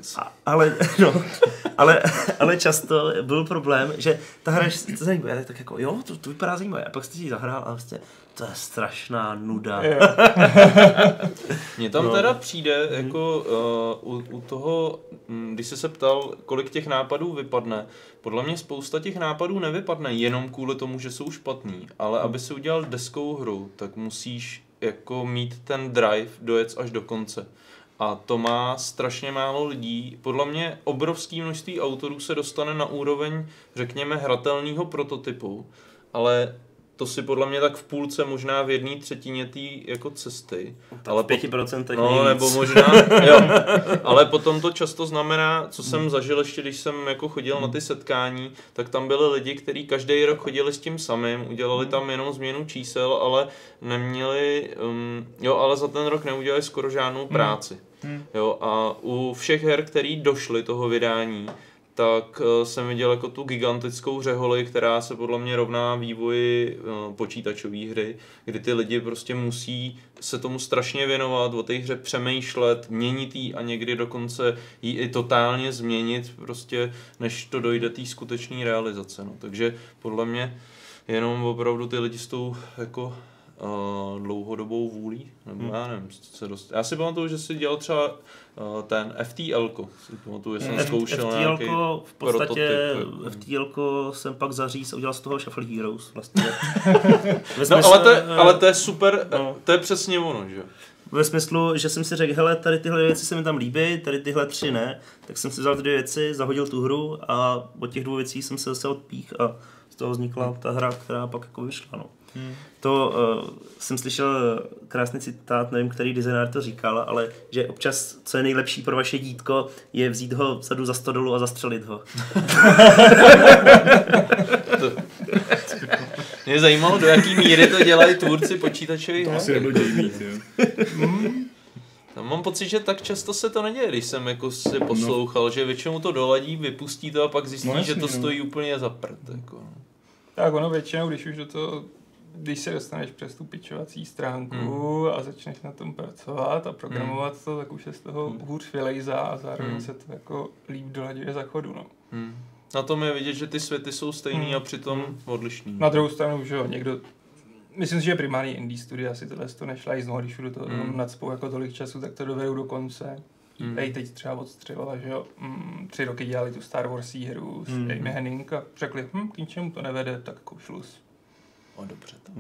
Ale často byl problém, že ta hra je zajímavá, tak jako jo, to vypadá zajímavé. A pak jste si zahrál a vlastně to je strašná nuda. Mně tam teda přijde, jako u toho, když jsi se ptal, kolik těch nápadů vypadne, podle mě spousta těch nápadů nevypadne jenom kvůli tomu, že jsou špatný, ale aby si udělal deskou hru, tak musíš jako mít ten drive dojet až do konce. A to má strašně málo lidí. Podle mě obrovské množství autorů se dostane na úroveň, řekněme, hratelného prototypu, ale to si podle mě tak v půlce, možná v 1/3 té jako cesty. Ale v 5% no, nebo možná, jo. Ale potom to často znamená, co jsem zažil ještě, když jsem jako chodil na ty setkání, tak tam byli lidi, kteří každý rok chodili s tím samým, udělali tam jenom změnu čísel, ale neměli, ale za ten rok neudělali skoro žádnou práci. Jo, a u všech her, který došly toho vydání, tak jsem viděl jako tu gigantickou řeholi, která se podle mě rovná vývoji počítačové hry, kdy ty lidi prostě musí se tomu strašně věnovat, o té hře přemýšlet, měnit ji a někdy dokonce ji i totálně změnit, prostě než to dojde té skutečné realizace. No. Takže podle mě jenom opravdu ty lidi s tou jako dlouhodobou vůlí, nebo já nevím, já si pamatuju, že si dělal třeba ten FTL-ko, si pamatuju, že jsem zkoušel nějaký v podstatě FTL-ko jsem pak zaříz a udělal z toho Shuffle Heroes vlastně. Ale to je super, to je přesně ono, že jo? Ve smyslu, že jsem si řekl, hele, tady tyhle věci se mi tam líbí, tady tyhle 3 ne, tak jsem si vzal ty 2 věci, zahodil tu hru a od těch 2 věcí jsem se zase odpích a z toho vznikla ta hra, která pak jako vyšla, no. To jsem slyšel krásný citát, nevím, který designér to říkal, ale že občas, co je nejlepší pro vaše dítko, je vzít ho vzadu za stodolu a zastřelit ho. Mě zajímalo, do jaký míry to dělají tvůrci počítačových her. To asi nebyl dějmít, jo. Mám pocit, že tak často se to neděje, když jsem jako si poslouchal, že většinou to doladí, vypustí to a pak zjistí, že to stojí úplně za prd. Jako. Tak ono většinou, když se dostaneš přes tu pitchovací stránku a začneš na tom pracovat a programovat to, tak už se z toho hůř vylejzá a zároveň se to jako líp dolaďuje za chodu. No. Na tom je vidět, že ty světy jsou stejný a přitom odlišný. Na druhou stranu, že jo, někdo, myslím si, že primární indie studia si tohle to nešla znovu, když do toho nacpou jako tolik času, tak to dovedou do konce. Teď třeba odstřelila, že jo, 3 roky dělali tu Star Wars hru s Amy Hennig a řekli, k ničemu to nevede, tak jako šluz. Dobře, tak.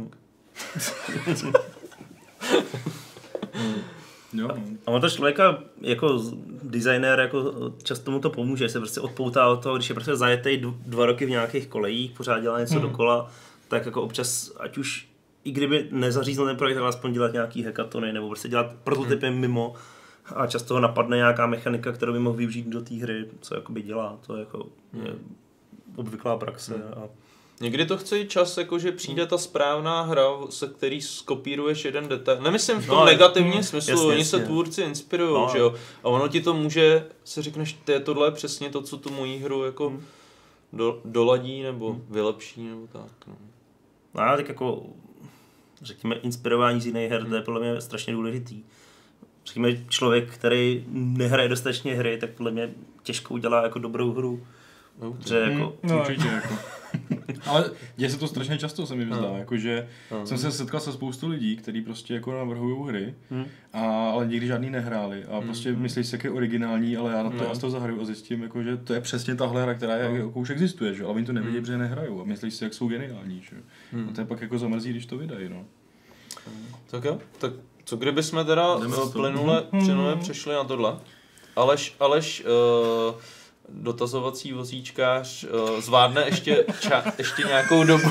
A on to člověka jako designér jako často mu to pomůže, se prostě odpoutá od toho, když je prostě zajetej 2 roky v nějakých kolejích, pořád dělá něco dokola, tak jako občas, ať už i kdyby nezaříznul ten projekt, tak aspoň dělat nějaký hackatony nebo prostě dělat prototypy mimo a často ho napadne nějaká mechanika, kterou by mohl využít do té hry, co jakoby dělá, to jako je obvyklá praxe. Někdy to chce i čas, jako že přijde ta správná hra, se který skopíruješ jeden detail. Nemyslím v tom negativním smyslu, oni se tvůrci inspirujou, že jo. A ono ti to může, si řekneš, tohle je přesně to, co tu moji hru jako doladí nebo vylepší nebo tak. No. A tak jako řekněme, inspirování z jiných her, to je podle mě strašně důležitý. Řekněme, člověk, který nehraje dostatečně hry, tak podle mě těžko udělá jako dobrou hru. Že jako... Určitě jako. Ale děje se to strašně často, se mi zdá, jakože jsem se setkal se spoustu lidí, kteří prostě jako navrhují hry, ale nikdy žádný nehráli a prostě myslí si, jak je originální, ale já na to to zahraju a zjistím, jako, že to je přesně tahle hra, která jako už existuje, že? Ale oni to nevidí, protože nehrajou a myslí si, jak jsou geniální. Že? A to je pak jako zamrzí, když to vydají. No. Tak jo, tak co kdyby jsme teda plynule přešli na tohle? Aleš dotazovací vozíčkář zvládne ještě nějakou dobu.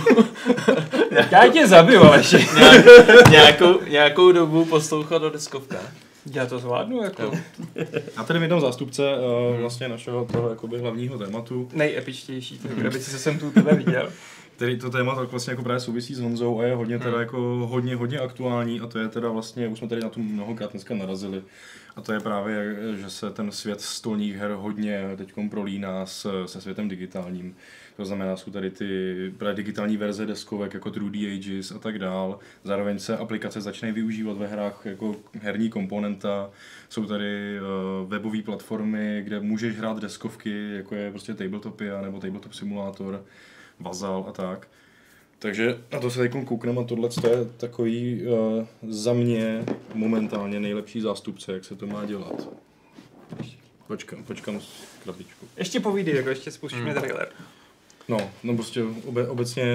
Já tě zabiju, Aleši. nějakou dobu poslouchat do deskovka. Já to zvládnu, jako. A tady vydám zástupce vlastně našeho toho jakoby hlavního tématu. Nejepičtější, to krabici, co jsem tu tebe viděl. Který to téma tak vlastně jako právě souvisí s Honzou a je hodně teda jako hodně aktuální a to je teda vlastně, už jsme tady na to mnohokrát dneska narazili. A to je právě, že se ten svět stolních her hodně teďkom prolíná se světem digitálním. To znamená, jsou tady ty digitální verze deskovek jako True the Ages a tak dál. Zároveň se aplikace začínají využívat ve hrách jako herní komponenta. Jsou tady webové platformy, kde můžeš hrát deskovky, jako je prostě Tabletopia nebo Tabletop Simulator, Vazal a tak. Takže na to se teď koukneme a tohle je takový za mě momentálně nejlepší zástupce, jak se to má dělat. Počkám s krabičkou. Ještě povídej, jako ještě spustíme trailer. No prostě obecně...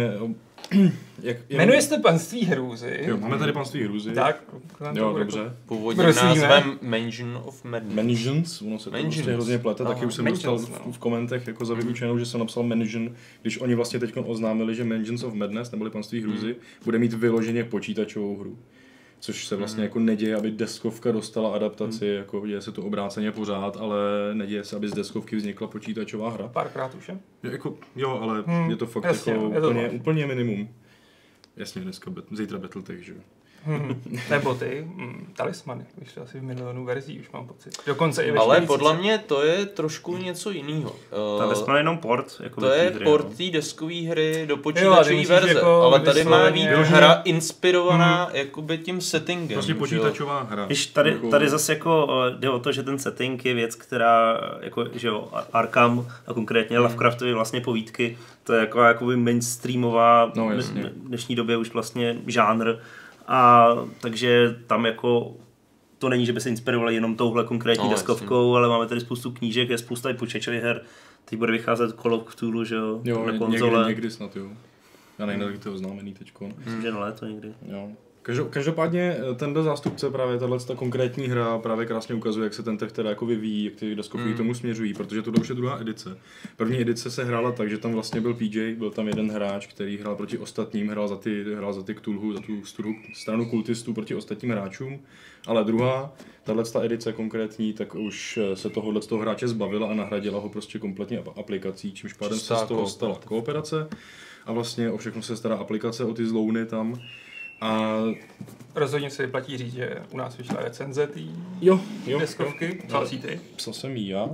Jmenuje se Panství hrůzy. Jo, máme tady Panství hrůzy. Tak. Jo, dobře. Původním názvem Mansion of Madness. Mansions, ono se to prostě hrozně plete, taky už jsem dostal v komentech jako za vyučenou, že jsem napsal Mansion, když oni vlastně teď oznámili, že Mansions of Madness, neboli Panství hrůzy, bude mít vyloženě počítačovou hru. Což se vlastně jako neděje, aby deskovka dostala adaptaci, jako děje se to obráceně pořád, ale neděje se, aby z deskovky vznikla počítačová hra. Párkrát už je? Jo, ale je to fakt jasně, jako úplně minimum. Jasně, zítra Battletech, že jo. Nebo ty talismany, už to asi v milionu verzí, už mám pocit. Dokonce i ve ale podle mě to je trošku něco jiného. Talisman je jenom port. Jako to je hry, port té deskové hry do počítačové verze, jako ale tady má být hra inspirovaná jakoby tím settingem. Prostě počítačová hra. Když tady zase jako jde o to, že ten setting je věc, která, jako, že jo, Arkham a konkrétně Lovecraftovy vlastně povídky, to je jako jakoby mainstreamová dnešní době už vlastně žánr. A takže tam jako to není, že by se inspirovali jenom touhle konkrétní deskovkou, ale máme tady spoustu knížek, je spousta i počítačových her. Teď bude vycházet Call of Cthulhu, že jo, na konzole. Někdy snad, jo. Já nevím, jak to je oznámený teďko. Myslím, že na léto někdy. Jo. Každopádně tenhle zástupce, právě ta konkrétní hra právě krásně ukazuje, jak se ten trh teda jako vyvíjí, jak ty deskovky tomu směřují, protože to už je druhá edice. První edice se hrála tak, že tam vlastně byl PJ, byl tam jeden hráč, který hrál proti ostatním, hrál za ty Cthulhu, za tu stranu kultistů proti ostatním hráčům, ale druhá, tato edice konkrétní, tak už se tohohle z toho hráče zbavila a nahradila ho prostě kompletně aplikací, čímž pádem se z toho stala kooperace a vlastně o všechno se stará aplikace, o ty zlouny tam. A rozhodně se vyplatí říct, že u nás vyšla recenze té deskovky. Psal jsi ty? Psal jsem jí já.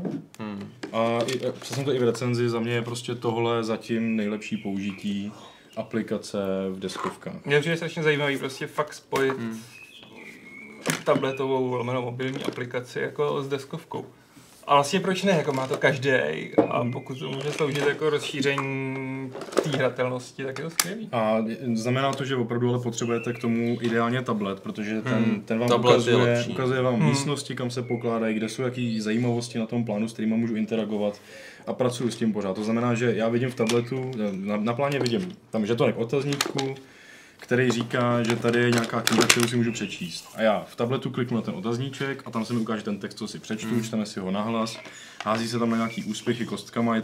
A psal jsem to i v recenzi, za mě je prostě tohle zatím nejlepší použití aplikace v deskovkách. Mě je strašně zajímavý prostě fakt spojit tabletovou mobilní aplikaci jako s deskovkou. A vlastně proč ne, jako má to každý a pokud to může sloužit jako rozšíření té hratelnosti, tak je to skvělý. A znamená to, že opravdu ale potřebujete k tomu ideálně tablet, protože ten vám ukazuje vám místnosti, kam se pokládají, kde jsou jaký zajímavosti na tom plánu, s kterými můžu interagovat a pracuji s tím pořád. To znamená, že já vidím v tabletu, na pláně vidím tam žetonek otazníku, který říká, že tady je nějaká kniha, kterou si můžu přečíst. A já v tabletu kliknu na ten otazníček a tam se mi ukáže ten text, co si přečtu, čteme si ho nahlas, hází se tam na nějaký úspěchy kostkama,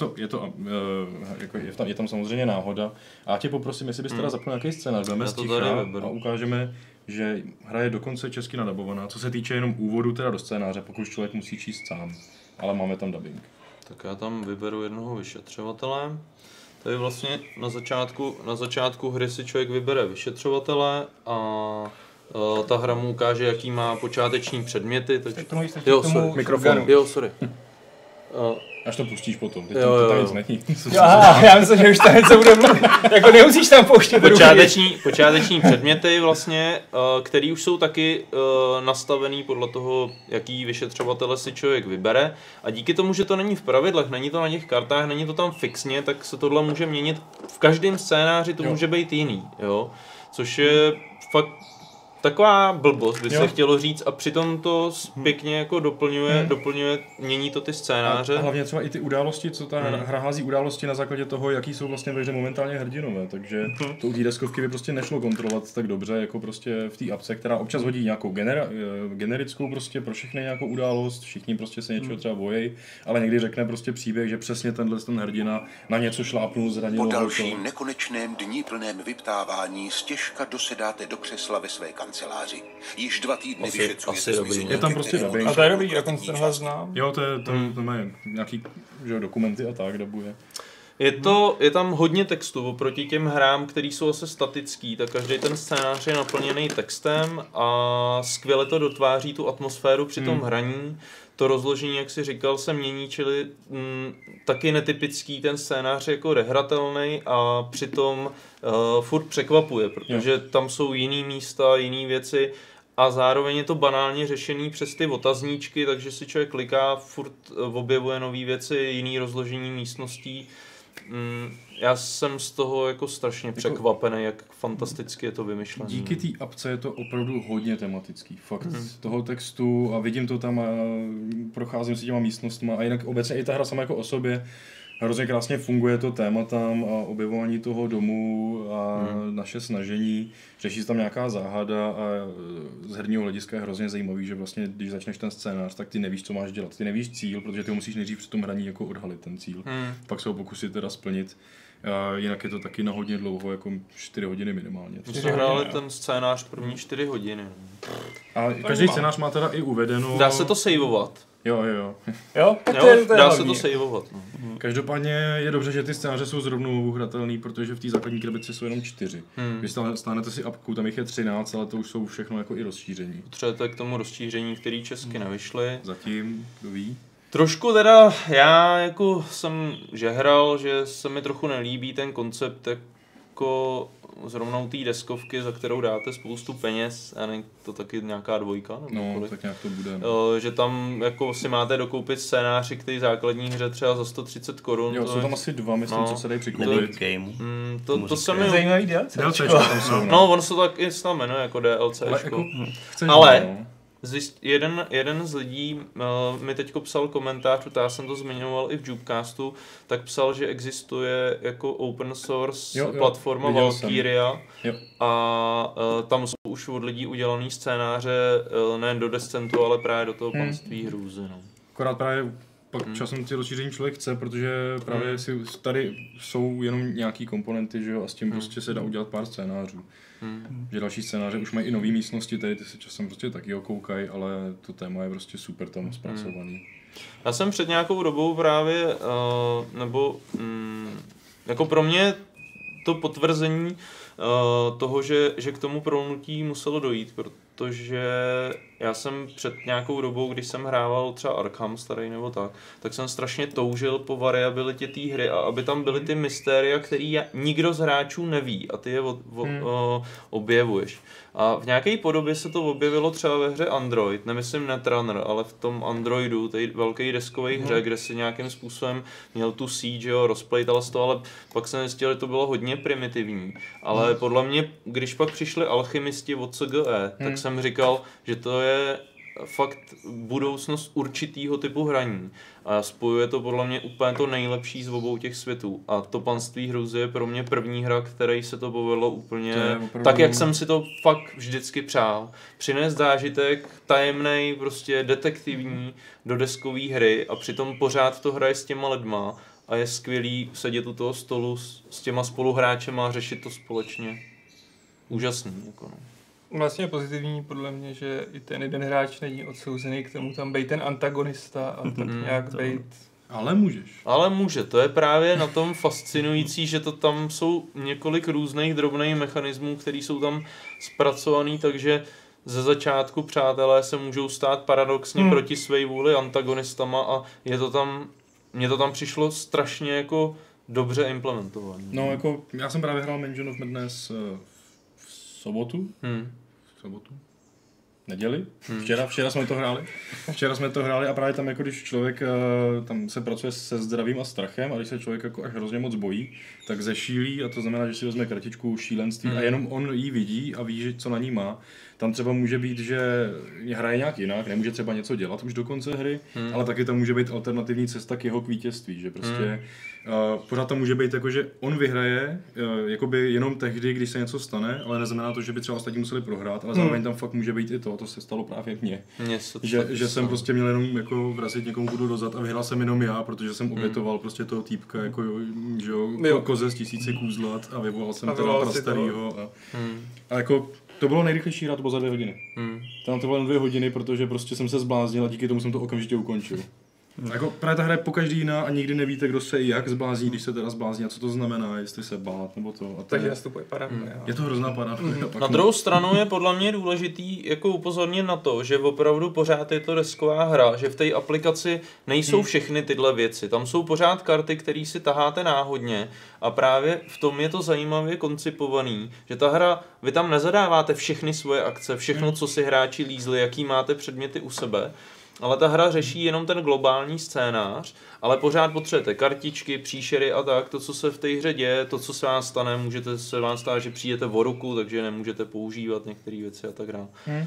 je tam samozřejmě náhoda. A já tě poprosím, jestli bys teda zapnul nějaký scénář, jdeme sticha a ukážeme, že hra je dokonce česky nadabovaná, co se týče jenom úvodu teda do scénáře, pokud člověk musí číst sám, ale máme tam dubbing. Tak já tam vyberu jednoho vyšetřovatele. Tady vlastně na začátku hry si člověk vybere vyšetřovatele a ta hra mu ukáže, jaký má počáteční předměty. Mikrofon. Jo, sorry. Až to pustíš potom, teď to tam nic není. Aha, já myslím, že už tam něco bude mluvit. Jako nemusíš tam pouštět. Počáteční předměty vlastně, který už jsou taky nastavený podle toho, jaký vyšetřovatele si člověk vybere. A díky tomu, že to není v pravidlech, není to na těch kartách, není to tam fixně, tak se tohle může měnit. V každém scénáři to může být jiný, jo. Což je fakt taková blbost, by se chtělo říct, a přitom to pěkně jako doplňuje, mění to ty scénáře. A hlavně třeba i ty události, co ta hra hází události na základě toho, jaký jsou vlastně ve hře momentálně hrdinové, takže to u té deskovky by prostě nešlo kontrolovat tak dobře, jako prostě v té apce, která občas hodí nějakou generickou prostě pro všechny nějakou událost, všichni prostě se něčeho třeba bojí, ale někdy řekne prostě příběh, že přesně ten hrdina na něco šlápnul, zranil. Po dalším nekonečném dní plném vyptávání stěžka dosedáte do křesla ve své kanceláři. Již 2 týdny vyšetřujete zmizení. Je tam prostě dubbing. A to je dobrý, dokonce tenhle znám. Jo, to má nějaký dokumenty a tak dabuje. Je tam hodně textu oproti těm hrám, které jsou zase statický, tak každý ten scénář je naplněný textem a skvěle to dotváří tu atmosféru při tom hraní. To rozložení, jak si říkal, se mění, čili taky netypický ten scénář je jako rehratelný a přitom furt překvapuje, protože tam jsou jiný místa, jiný věci a zároveň je to banálně řešený přes ty otazníčky, takže si člověk kliká, furt objevuje nové věci, jiný rozložení místností. Já jsem z toho jako strašně překvapený, jak fantasticky je to vymyšlené. Díky té apce je to opravdu hodně tematický. Fakt toho textu a vidím to tam a procházím si těma místnostma a jinak obecně i ta hra sama jako o sobě hrozně krásně funguje to tématam a objevování toho domu a naše snažení. Řeší se tam nějaká záhada a z herního hlediska je hrozně zajímavý, že vlastně když začneš ten scénář, tak ty nevíš, co máš dělat. Ty nevíš cíl, protože ty musíš nejdřív při tom hraní jako odhalit ten cíl. Pak se ho pokusit teda splnit. Jinak je to taky na hodně dlouho, jako 4 hodiny minimálně. My jsme hráli ten scénář první 4 hodiny. A každý scénář má teda i uvedeno... Dá se to saveovat. Jo? Jo, dá se to saveovat. Každopádně je dobře, že ty scénáře jsou zrovna hratelný, protože v té základní krabici jsou jenom 4. Když stáhnete si apku, tam jich je 13, ale to už jsou všechno jako i rozšíření. Potřebujete k tomu rozšíření, který česky nevyšly. Zatím, kdo ví? Trošku teda, já jako jsem žehral, že se mi trochu nelíbí ten koncept jako zrovna u té deskovky, za kterou dáte spoustu peněz, a ne to taky nějaká 2, nebo kolik. Tak nějak to bude. Že tam jako si máte dokoupit scénáři k té základní hře třeba za 130 korun. Jo, jsou tam asi 2, myslím, co se dají přikoupit. To se mi... Zajímavý DLC. tam jsou, No, on se to tak i snad jmenuje jako DLCčko. Ale jeden z lidí mi teďko psal komentář, já jsem to zmiňoval i v Jubecastu, tak psal, že existuje jako open source platforma Valkyria a tam jsou už od lidí udělaný scénáře nejen do Descentu, ale právě do toho Panství hrůzy. No. Akorát právě pak časem ty rozšíření člověk chce, protože právě tady jsou jenom nějaký komponenty, že jo, a s tím prostě se dá udělat pár scénářů. Že další scénáře už mají i nové místnosti, tady ty se časem prostě taky okoukají, ale to téma je prostě super tam zpracovaný. Já jsem před nějakou dobou právě, jako pro mě to potvrzení toho, že k tomu prolnutí muselo dojít, protože já jsem před nějakou dobou, když jsem hrával třeba Arkham starý nebo tak jsem strašně toužil po variabilitě té hry a aby tam byly ty mystéria, který nikdo z hráčů neví a ty je objevuješ. A v nějaké podobě se to objevilo třeba ve hře Android, nemyslím Netrunner, ale v tom Androidu, té velké deskové hře, kde si nějakým způsobem měl tu siege, rozplejtal z toho, ale pak jsem zjistil, že to bylo hodně primitivní. Ale podle mě, když pak přišli alchymisti od CGE, tak jsem říkal, že to je fakt budoucnost určitýho typu hraní. A spojuje to podle mě úplně to nejlepší z obou těch světů. A to Panství hrůzy je pro mě první hra, který se to povedlo úplně tak, jak jsem si to fakt vždycky přál. Přinést zážitek tajemnej, prostě detektivní do deskové hry a přitom pořád to hraje s těma lidma a je skvělý sedět u toho stolu s těma spoluhráčema a řešit to společně. Úžasný. Jako no. Vlastně je pozitivní podle mě, že i ten jeden hráč není odsouzený k tomu tam být ten antagonista a tak nějak být. Ale může, to je právě na tom fascinující, že to tam jsou několik různých drobných mechanismů, které jsou tam zpracovaný, takže ze začátku přátelé se můžou stát paradoxně proti své vůli antagonistama a je to tam mně to tam přišlo strašně jako dobře implementovaný. No jako, já jsem právě hrál Mansion of Madness v sobotu. V sobotu? Neděli? Včera jsme to hráli a právě tam jako když člověk tam se pracuje se zdravím a strachem a když se člověk jako až hrozně moc bojí, tak zešílí a to znamená, že si vezme kartičku šílenství a jenom on ji vidí a ví, že co na ní má. Tam třeba může být, že hraje nějak jinak, nemůže třeba něco dělat už do konce hry, ale taky tam může být alternativní cesta k jeho vítězství, že prostě pořád tam může být jako, že on vyhraje jakoby jenom tehdy, když se něco stane, ale neznamená to, že by třeba ostatní museli prohrát, ale zároveň tam fakt může být i to se stalo právě mně. Že jsem prostě měl jenom jako vrazit někomu budu dozad a vyhrál jsem jenom já, protože jsem obětoval prostě toho týpka jako, že jo, koze z 1000 kůzlat a vyvolal jsem teda prastarýho a jako to bylo nejrychlejší hra, to bylo za 2 hodiny. Tam to bylo jen 2 hodiny, protože prostě jsem se zbláznil a díky tomu jsem to okamžitě ukončil. Jako právě ta hra je pokaždý jiná a nikdy nevíte, kdo se jak zblázní, když se teda zblázní a co to znamená, jestli se bát nebo to. A takže nastupuje paranoia. Je to hrozná paranoia. Na druhou stranu je podle mě důležitý jako upozornit na to, že opravdu pořád je to desková hra, že v té aplikaci nejsou všechny tyhle věci. Tam jsou pořád karty, které si taháte náhodně a právě v tom je to zajímavě koncipovaný, že ta hra, vy tam nezadáváte všechny svoje akce, všechno, co si hráči lízli, jaký máte předměty u sebe, ale ta hra řeší jenom ten globální scénář, ale pořád potřebujete kartičky, příšery a tak, to, co se v té hře děje, to, co se vám stane, můžete se vám stát, že přijdete o ruku, takže nemůžete používat některé věci a tak dále.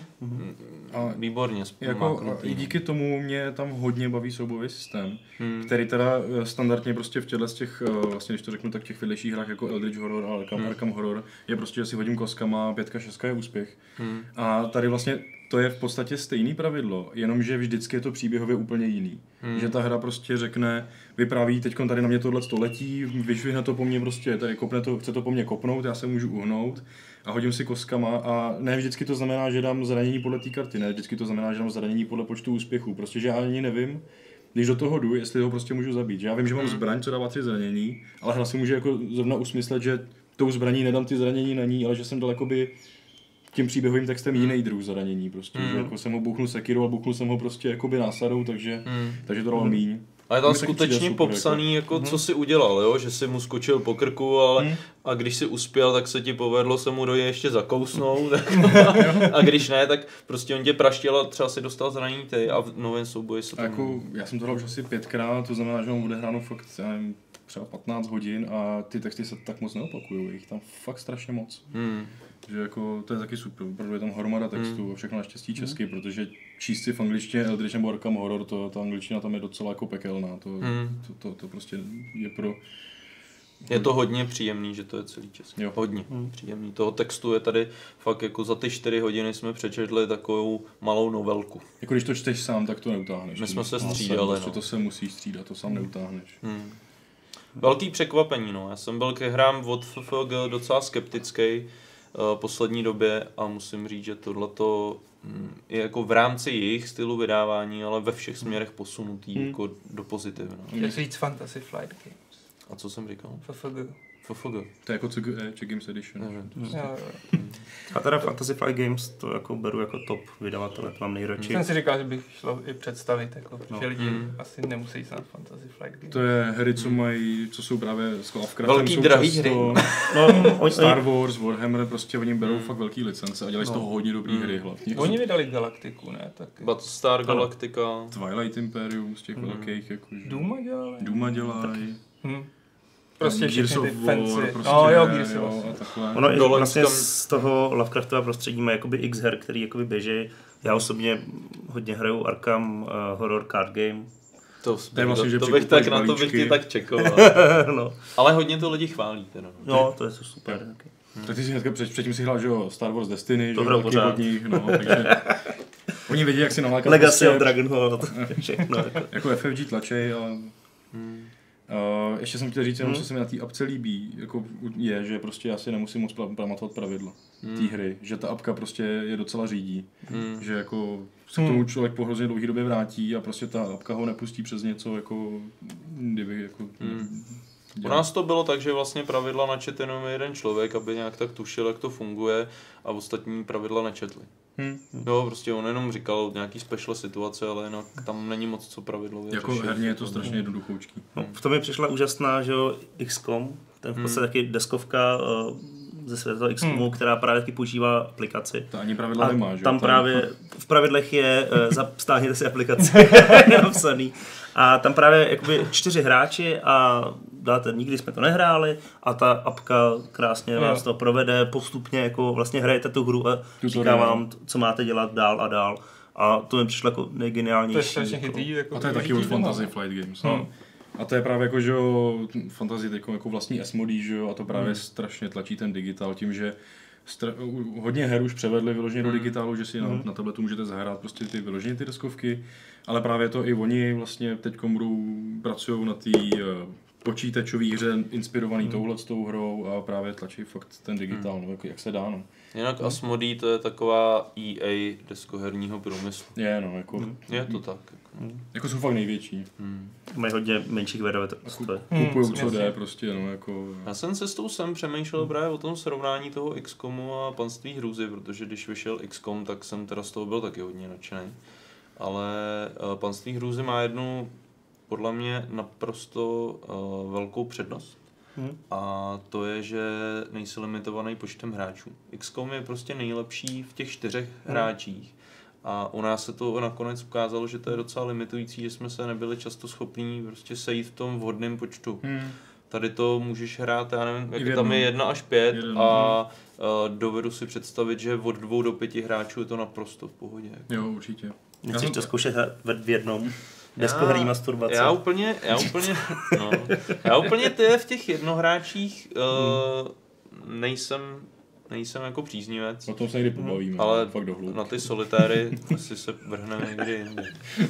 Výborně. Jako, i díky tomu mě tam hodně baví soubojový systém, který teda standardně prostě v těchto z těch, vlastně když to řeknu, tak v těch vedlejších hrách jako Eldritch Horror a Arkham Horror je prostě, že si hodím kostkama, 5, 6 je úspěch. A tady vlastně to je v podstatě stejný pravidlo, jenomže vždycky je to příběhově úplně jiný. Že ta hra prostě řekne, vypráví teďkon tady na mě tohle století, vyšvihne to po mně prostě, tady kopne to, chce to po mně kopnout, já se můžu uhnout a hodím si kostkama a ne vždycky to znamená, že dám zranění podle té karty, ne vždycky to znamená, že dám zranění podle počtu úspěchů, prostě že já ani nevím, když do toho jdu, jestli ho prostě můžu zabít. Že já vím, že mám zbraň, co dává 3 zranění, ale hra si může jako zrovna usmyslet, že tou zbraní nedám ty zranění na ní, ale že jsem dal jakoby tím příběhovým textem jiný druh zranění prostě, že jako jsem ho bouchnul sekirou a bouchnul jsem ho prostě jakoby násadou, takže to dalo míň. Ale tam skutečně popsaný, jako co si udělal, jo? Že si mu skočil po krku, ale a když si uspěl, tak se ti povedlo se mu do něj ještě zakousnout. A když ne, tak prostě on tě praštěl a třeba si dostal zranění ty a v novém souboji se tam... Jako, já jsem to dal už asi 5krát, to znamená, že mám odehráno fakt, já nevím, třeba 15 hodin a ty texty se tak moc neopakujou, je jich tam fakt strašně moc. Že jako, to je taky super, protože je tam hromada textů a všechno naštěstí česky, protože číst si v angličtině Eldritch nebo Arkham Horror, ta angličtina tam je docela jako pekelná, to prostě je pro... Je to hodně příjemný, že to je celý česky. Hodně příjemný. Toho textu je tady fakt jako za ty 4 hodiny jsme přečetli takovou malou novelku. Jako když to čteš sám, tak to neutáhneš. My jsme se střídali, to se musí střídat, to sám neutáhneš. Velký překvapení, no. Já jsem byl ke hrám od FFG docela skeptický poslední době a musím říct, že tohleto je jako v rámci jejich stylu vydávání, ale ve všech směrech posunutý jako do pozitivna. Chtěl jsi říct Fantasy Flight Games. A co jsem říkal? FFG. To je jako CGE, Games Edition. A teda Fantasy Flight Games to jako beru jako top vydavatele, to mám nejradši. Jsem si říkal, že bych šlo i představit, jako, že lidi asi nemusí znát Fantasy Flight Games. To je hry, co jsou právě s Lovecraftem. Velký drahý hry. Star Wars, Warhammer, prostě oni berou fakt velký licence a dělají z toho hodně dobrý hry hlavně. Oni vydali Galaktiku, ne? Taky. Battlestar Galactica. Twilight Imperium z těch velkých, jakože. Duma dělají. Prostě Gears of War, prostě, Gears of War. Ono i vlastně z toho Lovecraftova prostředí má jakoby x her, který jakoby běží. Já osobně hodně hraju Arkham Horror Card Game. To bych tak na to bych ti tak čekal. No. Ale hodně to lidi chválí teda. No, to je to super. Tak ty si hnedka předtím si hrál, že jo, Star Wars Destiny, to že jo, od nich, no, takže oni vědí, jak si nalákat. Legacy of Dragonholt, všechno. Jako FFG tlačej, ale... ještě jsem chtěl říct jenom, co se mi na té apce líbí, jako je, že prostě já si nemusím moc pamatovat pravidla té hry, že ta apka prostě je docela řídí, že jako se k tomu člověk po hrozně dlouhé době vrátí a prostě ta apka ho nepustí přes něco, jako kdyby jako... U nás to bylo tak, že vlastně pravidla načet jenom jeden člověk, aby nějak tak tušil, jak to funguje a ostatní pravidla nečetli. Jo, prostě on jenom říkal nějaký special situace, ale jinak tam není moc co pravidlově Jako řešit. herně je to strašně jednoduchoučký. No, v tom mi přišla úžasná, že jo, XCOM, ten v podstatě taky deskovka ze světa XCOMu, která právě taky používá aplikaci. To ani pravidla nemá, že? Tam právě v pravidlech je stáhněte si aplikaci napsaný. A tam právě jakoby 4 hráči a dáte, nikdy jsme to nehráli a ta apka krásně vás to provede postupně, jako vlastně hrajete tu hru a říká vám, co máte dělat dál a dál. A to mi přišlo jako nejgeniálnější. To je strašně chytrý. Jako a to je taky od Fantasy Flight Games. No. A to je právě jako, že jo, Fantasy jako vlastní S-modí, že jo, a to právě strašně tlačí ten digitál tím, že hodně her už převedli vyloženě do digitálu, že si na tabletu můžete zahrát prostě ty vyloženě ty deskovky, ale právě to i oni vlastně teďkom pracují na té počítačové hře inspirovaný touhletou hrou a právě tlačí fakt ten digitál, no, jak se dá, no. Jinak Asmodee to je taková EA deskoherního průmyslu. Je, no, jako... Je to tak. Jako jsou fakt největší. Mají hodně menších vydavatelství. Kupujou co jde, prostě, no, jako... Já jsem cestou sem přemýšlel právě o tom srovnání toho XCOMu a Panství hrůzy, protože když vyšel XCOM, tak jsem teda z toho byl taky hodně nadšený. Ale Panství hrůzy má jednu, podle mě, naprosto velkou přednost. A to je, že nejsi limitovaný počtem hráčů. XCOM je prostě nejlepší v těch 4 hráčích. A u nás se to nakonec ukázalo, že to je docela limitující, že jsme se nebyli často schopní prostě sejít v tom vhodném počtu. Tady to můžeš hrát, já nevím, jak tam je 1 až 5 a dovedu si představit, že od 2 do 5 hráčů je to naprosto v pohodě. Jo, určitě. Nechceš to zkoušet v jednom? Deskoherní masturbace. Já úplně ty v těch jednohráčích nejsem jako příznivec. O tom se někdy pobavíme, ale fakt do hloubky. Na ty solitéry si se vrhneme někdy jinde.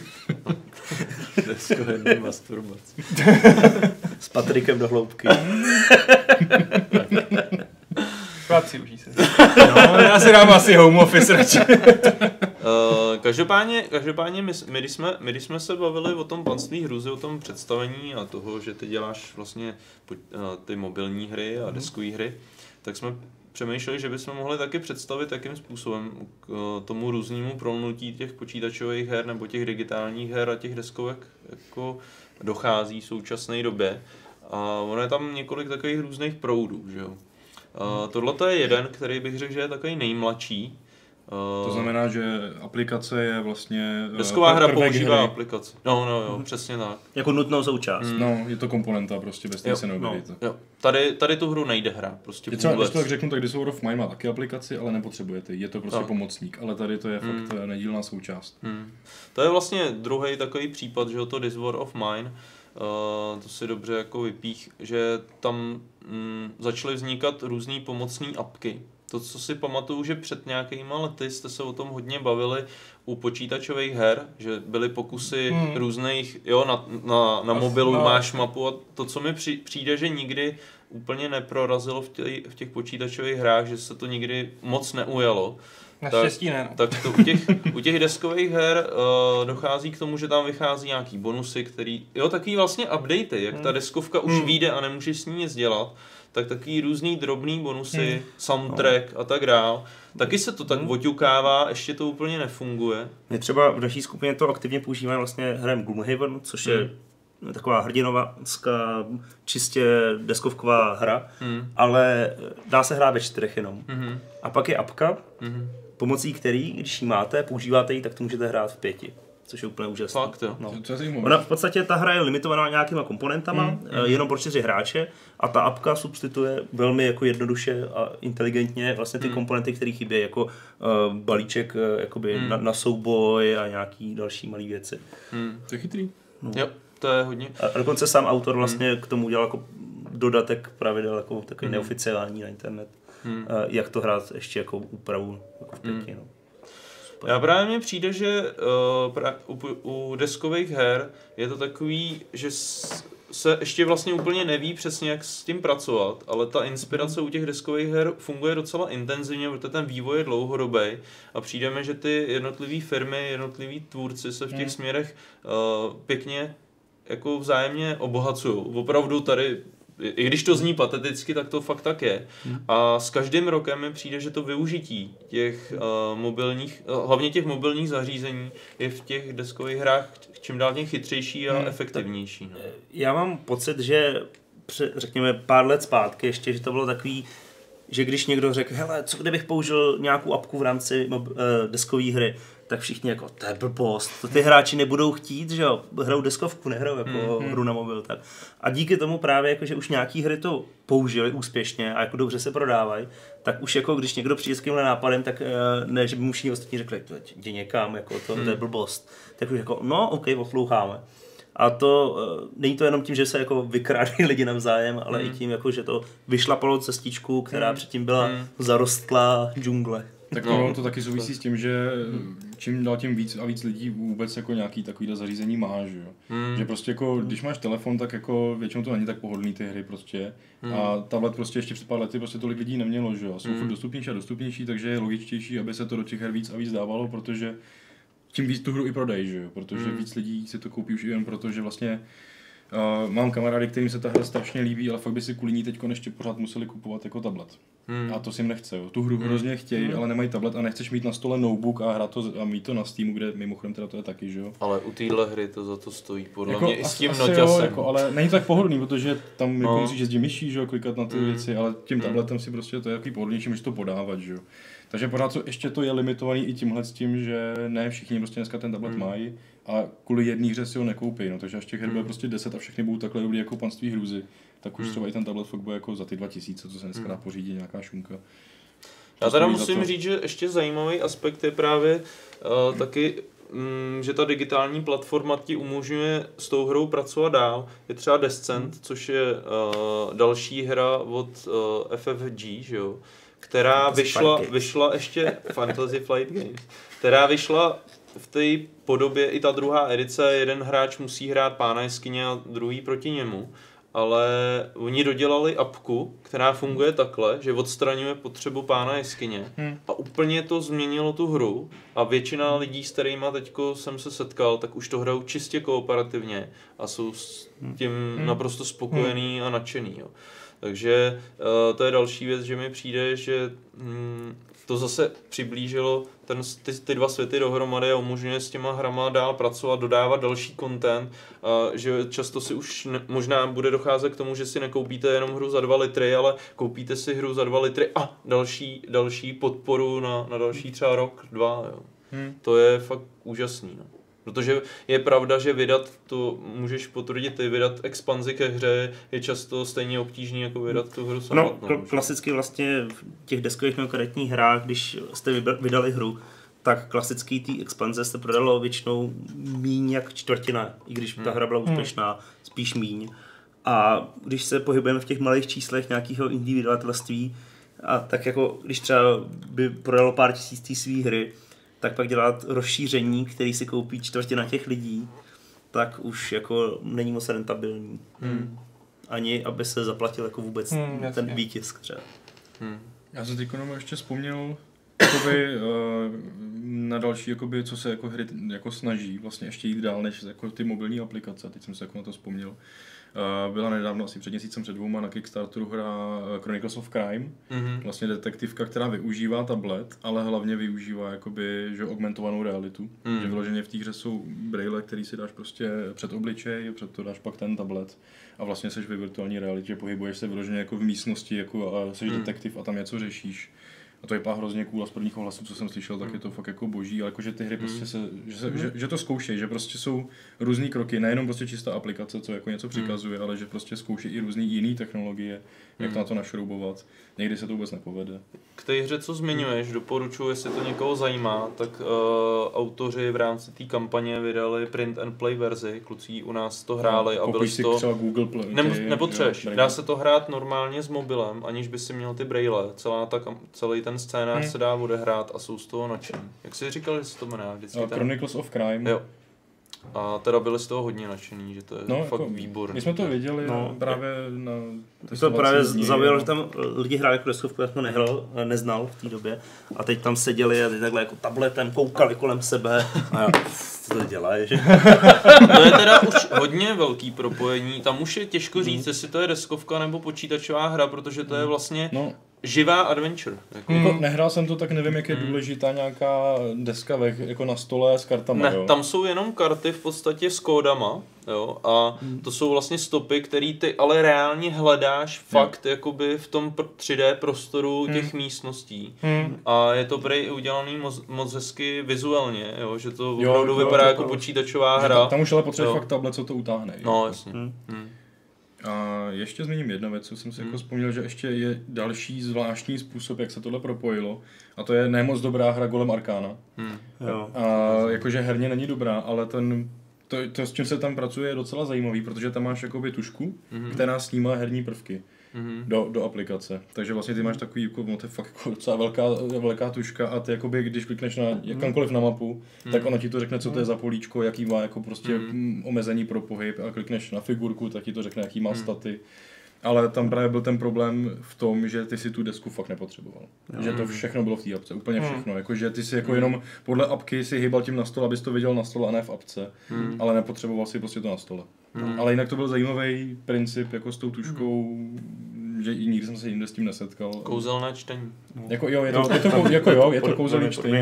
Deskoherní masturbace. S Patrikem do hloubky. Chlapci, užij se. No, já si dám asi home office radši. Každopádně my když jsme se bavili o tom Panství hrůzy, o tom představení a toho, že ty děláš vlastně ty mobilní hry a deskové hry, tak jsme přemýšleli, že bychom mohli taky představit, jakým způsobem k tomu různému prolnutí těch počítačových her nebo těch digitálních her a těch deskovek jako dochází v současné době. A ono je tam několik takových různých proudů, že jo. Tohle je jeden, který bych řekl, že je takový nejmladší. To znamená, že aplikace je vlastně... Desková hra používá aplikaci. No, přesně tak. Jako nutnou součást. No, je to komponenta, prostě bez té se neobjeví. Jo. Tady tu hru nejde hrát, prostě vůbec. Když to tak řeknu, tak This War of Mine má taky aplikaci, ale nepotřebujete. Je to prostě pomocník, ale tady to je fakt nedílná součást. To je vlastně druhý takový případ, že to This War of Mine, to si dobře jako vypích, že tam začaly vznikat různý pomocný apky. To, co si pamatuju, že před nějakýma lety jste se o tom hodně bavili u počítačových her, že byly pokusy různých, jo, na mobilu máš mapu a to, co mi přijde, že nikdy úplně neprorazilo v těch počítačových hrách, že se to nikdy moc neujalo. Naštěstí ne. Tak to u těch deskových her dochází k tomu, že tam vychází nějaký bonusy, který, jo, takový vlastně updaty, jak ta deskovka už vyjde a nemůžeš s ní nic dělat, tak takový různý drobný bonusy, soundtrack a tak dál. Taky se to tak oťukává, ještě to úplně nefunguje. My třeba v naší skupině to aktivně používáme vlastně hrem Gloomhaven, což je taková hrdinovská, čistě deskovková hra, ale dá se hrát ve 4 jenom. A pak je apka, pomocí který, když ji máte, používáte ji, tak to můžete hrát v 5. Což je úplně úžasné. Fakt, jo. No. Ona v podstatě ta hra je limitovaná nějakýma komponentama, jenom pro 4 hráče a ta apka substituje velmi jako jednoduše a inteligentně vlastně ty komponenty, které chybí, jako balíček jakoby na souboj a nějaký další malé věci. To je chytrý. No. Jo, to je hodně. A dokonce sám autor vlastně k tomu udělal jako dodatek pravidel, jako takový neoficiální na internet. Jak to hrát ještě jako úpravu jako v 5. No. Já právě mně přijde, že u deskových her je to takový, že se ještě vlastně úplně neví přesně, jak s tím pracovat, ale ta inspirace u těch deskových her funguje docela intenzivně, protože ten vývoj je dlouhodobý a přijdeme, že ty jednotlivé firmy, jednotliví tvůrci se v těch směrech pěkně jako vzájemně obohacují. Opravdu tady i když to zní pateticky, tak to fakt tak je. A s každým rokem mi přijde, že to využití těch mobilních, hlavně těch mobilních zařízení je v těch deskových hrách čím dál tím chytřejší a efektivnější. No. Já mám pocit, že řekněme pár let zpátky ještě, že to bylo takový, že když někdo řekl, hele, co kdybych použil nějakou apku v rámci deskové hry, tak všichni jako, to je blbost, to ty hráči nebudou chtít, že jo, hrajou deskovku, nehrajou jako hru na mobil. Tak. A díky tomu právě, jako, že už nějaký hry to použili úspěšně a jako dobře se prodávají, tak už jako když někdo přijde s tímhle nápadem, tak ne, že by mu všichni ostatní řekli, jdi někam, jako, to je blbost. Tak už jako, no, ok, posloucháme. A to není to jenom tím, že se jako vykrádají lidi navzájem, ale i tím, jako, že to vyšlapalo cestičku, která předtím byla zarostlá džungle. Tak to taky souvisí s tím, že čím dál tím víc a víc lidí vůbec jako nějaký takovýhle zařízení má, že jo. Že prostě jako, když máš telefon, tak jako většinou to není tak pohodlný ty hry prostě. A tablet prostě ještě před pár lety prostě tolik lidí nemělo, že jo. Jsou furt dostupnější a dostupnější, takže je logičtější, aby se to do těch her víc a víc dávalo, protože tím víc tu hru i prodají, že jo. Protože víc lidí si to koupí už i jen proto, že vlastně mám kamarády, kterým se ta hra strašně líbí, ale fakt by si kvůli ní teďko ještě pořád museli kupovat jako tablet. A to si jim nechce, jo. Tu hru hrozně chtějí, ale nemají tablet a nechceš mít na stole notebook a hrát to a mít to na Steamu, kde mimochodem teda to je taky, že jo. Ale u téhle hry to za to stojí, podle jako mě i s tím noťasem. Jo, jako, ale není tak pohodlný, protože tam jako musíš jezdit myší, že jo, klikat na ty věci, ale tím tabletem si prostě to je takový pohodlnější, můžeš to podávat, že jo. Takže pořád ještě to je limitovaný i tímhle s tím, že ne všichni prostě dneska ten tablet mají a kvůli jedné hře si ho nekoupí, no, takže až těch her bude prostě 10 a všechny budou takhle dobrý jako Panství hrůzy, tak už třeba i ten tablet fakt bude jako za ty 2000, co se dneska dá pořídit, nějaká šunka. Já teda musím říct, že ještě zajímavý aspekt je právě taky, že ta digitální platforma ti umožňuje s tou hrou pracovat dál. Je třeba Descent, což je další hra od FFG, že jo? Která vyšla ještě Fantasy Flight Games, která vyšla v té podobě i ta druhá edice, jeden hráč musí hrát pána jeskyně a druhý proti němu, ale oni dodělali apku, která funguje takhle, že odstraňuje potřebu pána jeskyně a úplně to změnilo tu hru a většina lidí, s kterýma teďko jsem se setkal, tak už to hrajou čistě kooperativně a jsou s tím naprosto spokojený a nadšený. Jo. Takže to je další věc, že mi přijde, že to zase přiblížilo ty dva světy dohromady a umožňuje s těma hrama dál pracovat, dodávat další content, že často si už možná bude docházet k tomu, že si nekoupíte jenom hru za 2 litry, ale koupíte si hru za 2 litry a další podporu na další třeba rok, 2. Jo. To je fakt úžasný. No. Protože je pravda, že vydat, to můžeš potvrdit, vydat expanzi ke hře je často stejně obtížný jako vydat tu hru samotnou. No, klasicky vlastně v těch deskových nebo karetních hrách, když jste vydali hru, tak klasický té expanze se prodalo většinou míň jak čtvrtina, i když ta hra byla úspěšná, spíš míň. A když se pohybujeme v těch malých číslech nějakého indie vydavatelství, a tak jako když třeba by prodalo pár tisíc té svý hry, tak pak dělat rozšíření, který si koupí čtvrtina těch lidí, tak už jako není moc rentabilní. Ani aby se zaplatil jako vůbec ten výtisk třeba. Já jsem teď ještě vzpomněl jakoby, na další, jakoby, co se jako hry jako snaží vlastně ještě jít dál než jako ty mobilní aplikace. Teď jsem se jako na to vzpomněl. Byla nedávno, asi před měsícem, před 2 na Kickstarteru hra Chronicles of Crime. Vlastně detektivka, která využívá tablet, ale hlavně využívá jakoby, že augmentovanou realitu. Že vyloženě v té hře jsou brejle, který si dáš prostě před obličej, před to dáš pak ten tablet a vlastně seš ve virtuální realitě, pohybuješ se vyloženě jako v místnosti, jako a seš detektiv a tam něco řešíš. A to vypadá hrozně cool a z prvních ohlasů, co jsem slyšel, tak je to fakt jako boží, ale jakože ty hry prostě že to zkoušejí, že prostě jsou různý kroky, nejenom prostě čistá aplikace, co jako něco přikazuje, ale že prostě zkouší i různý jiný technologie, jak to na to našroubovat. Někdy se to vůbec nepovede. K té hře, co zmiňuješ, doporučuji, jestli to někoho zajímá, tak autoři v rámci té kampaně vydali print and play verzi, kluci u nás to hráli a byli to... třeba Google Play. Nepotřebuješ, dá se to hrát normálně s mobilem, aniž by si měl ty braille, celý ten scénář se dá odehrát a jsou z toho nadšení. Jak jsi říkal, že se to jmenuje vždycky ten... Chronicles of Crime. Jo. A teda byli z toho hodně nadšení, že to je fakt výborný. My jsme to viděli právě Tak to právě zaujalo, že tam lidi hráli jako deskovku, já jsem to neznal v té době. A teď tam seděli a teď takhle jako tabletem koukali kolem sebe. A já, co to dělají, že? To je teda už hodně velký propojení. Tam už je těžko říct, jestli to je deskovka nebo počítačová hra, protože to je vlastně živá adventure. Jako nehrál jsem to, tak nevím, jak je důležitá nějaká deska jako na stole s kartama. Ne, jo? tam jsou jenom karty v podstatě s kódama, jo, a to jsou vlastně stopy, který ty ale reálně hledáš fakt jakoby v tom 3D prostoru těch místností. A je to prej udělaný moc hezky vizuálně, jo, že to opravdu vypadá jako počítačová hra. Tam už ale potřebuje fakt tablet, co to utáhne. No, jasně. A ještě zmíním jednu věc, co jsem si jako vzpomněl, že ještě je další zvláštní způsob, jak se tohle propojilo. A to je nemoc dobrá hra Golem Arcana. A jakože herně není dobrá, ale to, s čím se tam pracuje, je docela zajímavý, protože tam máš jakoby tušku, která snímá herní prvky do aplikace. Takže vlastně ty máš takový, jako, to je fakt jako docela velká tuška a ty jakoby, když klikneš na jakamkoliv na mapu, tak ona ti to řekne, co to je za políčko, jaký má jako prostě omezení pro pohyb, a klikneš na figurku, tak ti to řekne, jaký má staty. Ale tam právě byl ten problém v tom, že ty si tu desku fakt nepotřeboval. Že to všechno bylo v té apce, úplně všechno. Jakože ty si jako jenom podle apky si hýbal tím na stole, abys to viděl na stole a ne v apce. Ale nepotřeboval si prostě to na stole. Ale jinak to byl zajímavý princip jako s tou tuškou, že nikdy jsem se jinde s tím nesetkal. Kouzelné čtení. Jako jo, je to kouzelné čtení.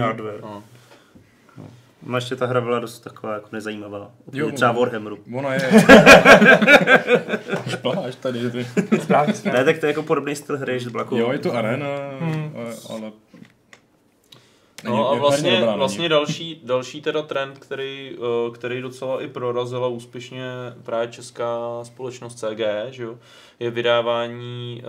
No ještě ta hra byla dost taková jako nezajímavá. Třeba Warhammeru. Ona je. Špláš tady, že ty. Ne, tak to je jako podobný styl hry, že to byla jako... Jo, je to arena, ale... No a vlastně další teda trend, který docela i prorazila úspěšně právě česká společnost CG, že jo, je vydávání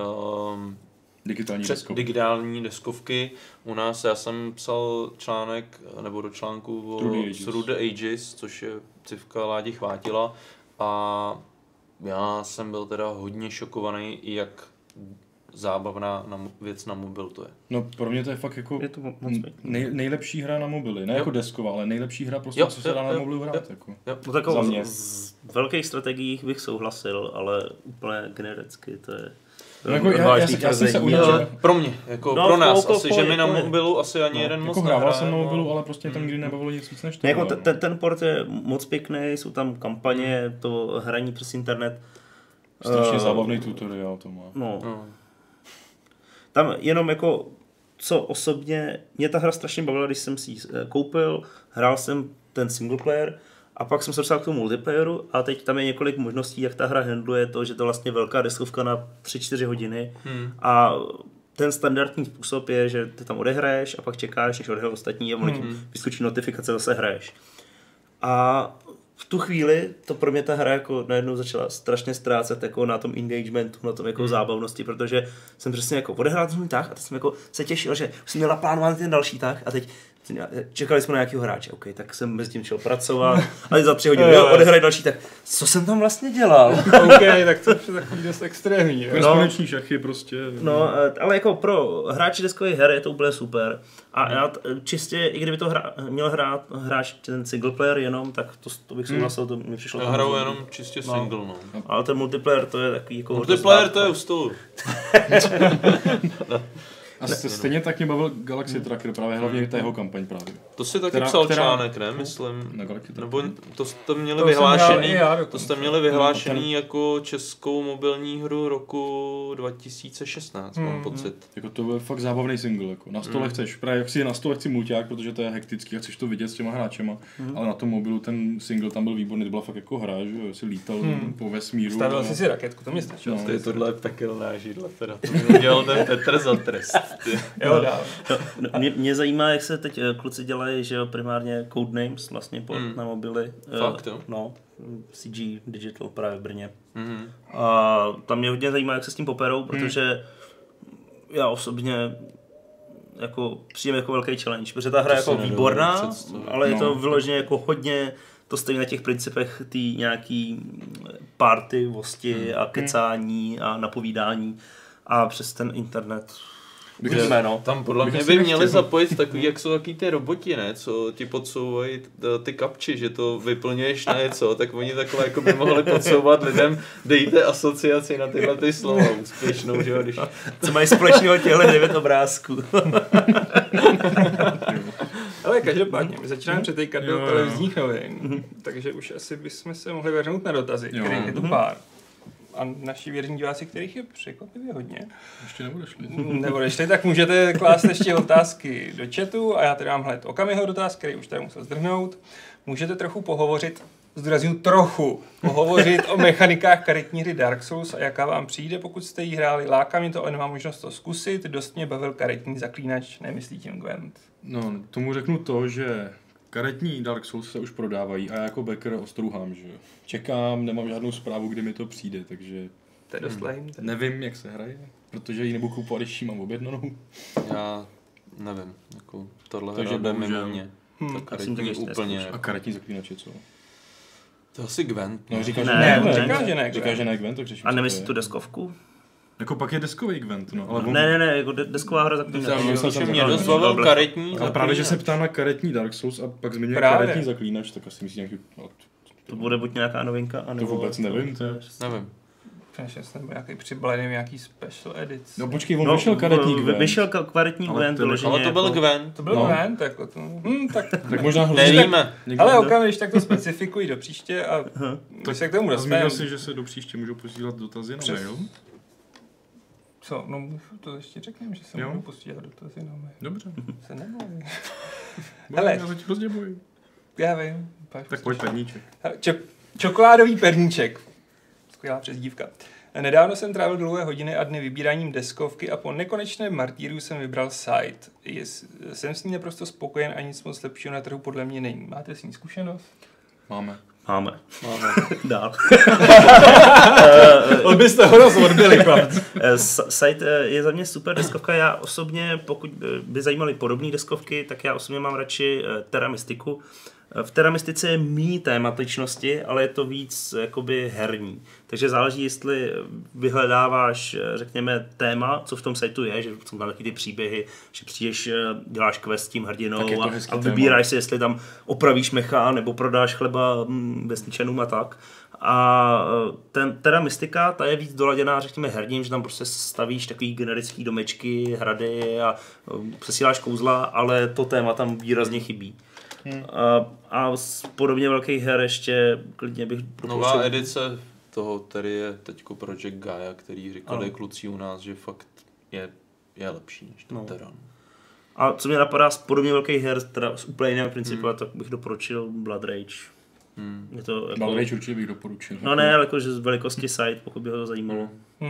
digitální deskovky. U nás já jsem psal článek, nebo do článku Through the Ages, což je civka Ládi Chvátila, a já jsem byl teda hodně šokovaný, jak zábavná věc na mobil to je. No pro mě to je fakt jako nejlepší hra na mobily, ne jako desková, ale nejlepší hra prostě, co se dá na mobilu hrát. Jako. No tak z velkých strategiích bych souhlasil, ale úplně genericky to je... No jako já jsem se udělal. Pro mě, jako pro nás asi, že mi na mobilu asi ani jeden moc nehraje. Hrával jsem na mobilu, ale prostě tam nikdy nebavilo nic víc než to. Jako ten port je moc pěkný, jsou tam kampaně, to hraní přes internet. Strašně zábavný tutoriál to má. No. Tam jenom jako, co osobně, mě ta hra strašně bavila, když jsem si ji koupil, hrál jsem ten single player a pak jsem se dostal k tomu multiplayeru a teď tam je několik možností, jak ta hra handluje to, že to vlastně velká deskovka na 3-4 hodiny a ten standardní způsob je, že ty tam odehraješ a pak čekáš, než odehrají ostatní a ono ti vyskočí notifikace, zase hraješ. A v tu chvíli to pro mě ta hra jako najednou začala strašně ztrácet jako na tom engagementu, na tom jako zábavnosti, protože jsem přesně jako odehrál ten tah a teď jsem jako se těšil, že jsem měla plánovat ten další tah a teď čekali jsme na nějakého hráče, OK, tak jsem mezi tím šel pracovat a teď za 3 hodiny odehraj další, tak co jsem tam vlastně dělal? OK, tak to je takový dost extrémní. Korespondenční šachy prostě. No, ale jako pro hráči deskových her je to úplně super. A já čistě, i kdyby to měl hrát hráč ten single player jenom, tak to bych souhlasil, to mi přišlo. Já hraju jenom čistě single, no. Ale ten multiplayer to je takový jako... Multiplayer to je u stolu. A stejně tak mě bavil Galaxy Tracker, právě hlavně ta jeho kampaň právě. To si taky psal článek, ne? Myslím. Na Galaxy Tracker. Nebo to jste měli vyhlášený, to jste měli vyhlášený jako českou mobilní hru roku 2016, mám pocit. Jako to byl fakt zábavný single, jako na stole chceš, právě jak si na stole chci mulťák, protože to je hektický a chceš to vidět s těma hráčema, ale na tom mobilu ten single tam byl výborný, to byla fakt jako hra, že si lítal po vesmíru. Stavil jsi si raketku, to mě stačilo. No, tohle je pekelná židle, teda to mi udělal ten Petr za trest. Mě zajímá, jak se teď kluci dělají, že jo, primárně Codenames vlastně na mobily. Fakt, jo? No, CG Digital právě v Brně. A tam mě hodně zajímá, jak se s tím poperou, protože já osobně jako přijím jako velký challenge, protože ta hra je jako výborná, ale je to vyloženě jako hodně, to stojí na těch principech té nějaký partyvosti a kecání a napovídání a přes ten internet. Uvidíme, no. Tam podle mě Bych by asi měli nechtěl. zapojit takový, jak jsou taky ty roboti, ne? Co ti podsouvají ty kapči, že to vyplňuješ na něco, tak oni takhle jako by mohli podsouvat lidem, dejte asociaci na tyhle ty slova úspěšnou, že jo? Když... Co mají společného těhle 9 obrázků. Ale každopádně, my začínáme přetejkat do televizních novin, takže už asi bychom se mohli vrhnout na dotazy, kterých je tu pár. A naši věrní diváci, kterých je překvapivě hodně. Ještě neodešli. Neodešli, tak můžete klást ještě otázky do chatu a já tady mám hned Okamiho dotaz, který už tady musel zdrhnout. Můžete trochu pohovořit, zdůrazňuji trochu, pohovořit o mechanikách karetní hry Dark Souls a jaká vám přijde, pokud jste jí hráli. Láká mě to, ale nemám možnost to zkusit. Dost mě bavil karetní zaklínač, nemyslí tím Gwent. No, tomu řeknu to, že karetní Dark Souls se už prodávají a já jako backer ostrouhám, že jo. Čekám, nemám žádnou zprávu, kdy mi to přijde, takže To je dost lame. nevím, jak se hraje, protože ji nebudu kupovat, když ji mám objednanou. Já nevím, jako tohle Takže hra jde mimo bohužel. mě. jsem Ta to karetní ještě úplně. A karetní zaklínače, co? To asi Gwent. No, říkáš, Ne, že říká, že ne. Říkáš, že ne Gwent, takže A nemyslíš tu deskovku? Jako pak je deskový Gwent, no. Ale Ne, jako desková hra zaklínač. Mě dost bavil karetní. Ale právě, že se ptá na karetní Dark Souls a pak zmiňuje Právě. karetní zaklínač, tak asi myslím nějaký... To bude buď nějaká novinka, anebo... To vůbec nevím, to je... Nevím. Přešel jsem nějaký přibalený nějaký special edit. No počkej, on vyšel karetní Gwent. Vyšel karetní Ale Gwent, to- vyloženě Ale to byl jako- Gwent. To byl No. Gwent, jako to. Tak. Tak možná Nevíme. Ale Okam, když tak to specifikují do příště a když se k tomu A zmínil dostaneme. si, že se do příště můžou posílat dotazy na Přes- mail? Co? No to ještě řekneme, že se Jo. můžu pustit dotazy na mail. Dobře. Se nebojím. Hele. Hele. Já se ti hrozně bojím. Já vím. Tak pojď perníček. Čokoládový perníček. Skvělá přezdívka. Nedávno jsem trávil dlouhé hodiny a dny vybíráním deskovky a po nekonečném martýru jsem vybral site. Jsem s ní naprosto spokojen a nic moc lepšího na trhu podle mě není. Máte s ní zkušenost? Máme. Máme. Dál. On byste ho rozhodili, Site je za mě super deskovka. Já osobně, pokud by zajímaly podobné deskovky, tak já osobně mám radši Terra Mystiku. V Terra Mystice je méně tématičnosti, ale je to víc jakoby herní. Takže záleží, jestli vyhledáváš, řekněme, téma, co v tom siteu je, že jsou tam taky ty příběhy, že přijdeš, děláš quest s tím hrdinou a vybíráš si, jestli tam opravíš mecha, nebo prodáš chleba vesničanům a tak. A ten Terra Mystica, ta je víc doladěná, řekněme, herním, že tam prostě stavíš takový generický domečky, hrady a přesíláš kouzla, ale to téma tam výrazně chybí. A z podobně velkých her ještě klidně bych Nová edice toho tady je teďko Project Gaia, který říkali kluci u nás, že fakt je lepší než ten Terra. A co mě napadá z podobně velkých her, teda z úplně jiného principu, tak bych doporučil Blood Rage. Je to jako... Blood Rage určitě bych doporučil. No ne, ale jakože z velikosti site, pokud by ho to zajímalo.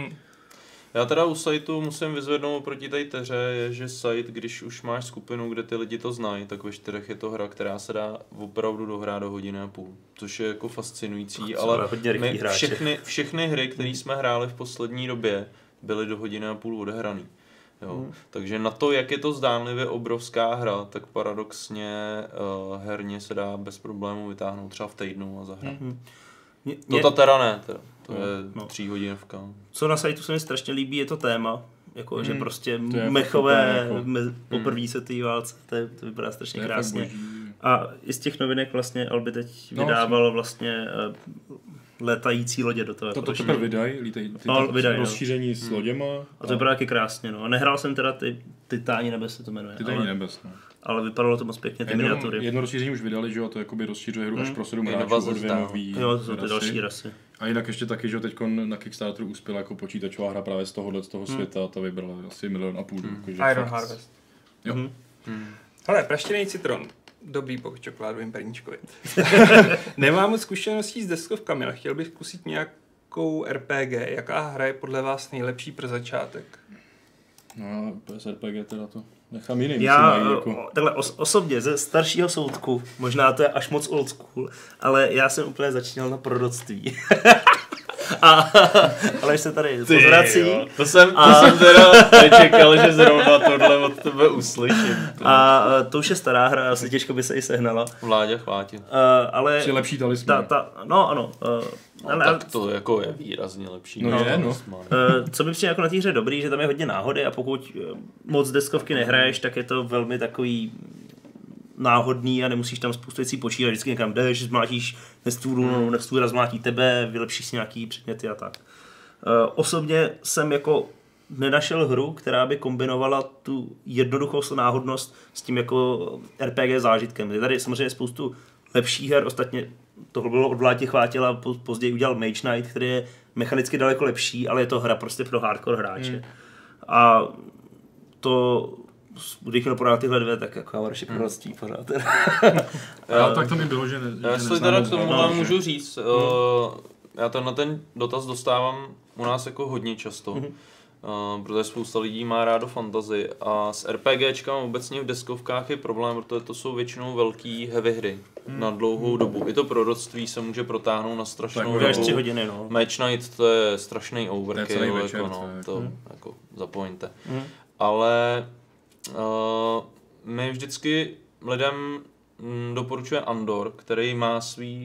Já teda u sajtu musím vyzvednout oproti té teře, je, že site, když už máš skupinu, kde ty lidi to znají, tak ve 4 je to hra, která se dá opravdu dohrát do hodiny a půl. Což je jako fascinující, ale my všechny hry, které jsme hráli v poslední době, byly do hodiny a půl odehraný. Jo. Takže na to, jak je to zdánlivě obrovská hra, tak paradoxně herně se dá bez problémů vytáhnout třeba v týdnu a zahrát. To teda ne, to je 3 hodinovka. Co na sajtu se mi strašně líbí, je to téma. Jako, že prostě mechové poprvé se té válce, to vypadá strašně krásně. A i z těch novinek vlastně Albi teď vydával vlastně letající lodě do toho. To teprve vydají, rozšíření s loděma. A to vypadá taky krásně, no. A nehrál jsem teda ty Titáni nebes se to jmenuje. Titáni nebes, no. Ale vypadalo to moc pěkně, ty miniatury. Jedno rozšíření už vydali, že jo, to jakoby rozšířuje hru až pro 7 hráčů o 2 nový. Jo, to jsou ty další rasy. A jinak ještě taky, že teďko na Kickstarteru uspěla jako počítačová hra právě z toho světa, to vybrala asi 1,5 milionu. Iron Harvest. Jo. Hele, praštěnej citron. Dobrý po čokoládovým perníčkovi. Nemám moc zkušeností s deskovkami, ale chtěl bych zkusit nějakou RPG. Jaká hra je podle vás nejlepší pro začátek? No, RPG teda to nechám jiným. Já takhle osobně ze staršího soudku, možná to je až moc old school, ale já jsem úplně začínal na proroctví. Ale se tady pozvrací. To jsem teda nečekal, že zrovna tohle od tebe uslyším. A to už je stará hra, asi těžko by se i sehnala. Vláďa chvátě. Ale Je lepší talisman. no ano. Tak to jako je výrazně lepší. No je, no. Co mi přijde jako na té hře dobrý, že tam je hodně náhody a pokud moc deskovky nehraješ, tak je to velmi takový náhodný a nemusíš tam spoustu věcí počítat, vždycky někam jdeš, zmlátíš nestůl rozmlátí tebe, vylepšíš si nějaký předměty a tak. Osobně jsem jako nenašel hru, která by kombinovala tu jednoduchost a náhodnost s tím jako RPG zážitkem. Je tady samozřejmě spoustu lepších her, ostatně tohle bylo od Vláti Chvátila, později udělal Mage Knight, který je mechanicky daleko lepší, ale je to hra prostě pro hardcore hráče. A to když mi podat tyhle dvě, tak jako já radši prodat pořád. Tak to mi bylo, že já si teda k tomu můžu říct, já na ten dotaz dostávám u nás jako hodně často, protože spousta lidí má rádo fantasy a s RPGčkama obecně v deskovkách je problém, protože to jsou většinou velký heavy hry na dlouhou dobu. I to proroctví se může protáhnout na strašnou dobu. 3 hodiny, no. Match Night to je strašný overkill, jako zapomeňte. Ale my vždycky lidem doporučuje Andor, který má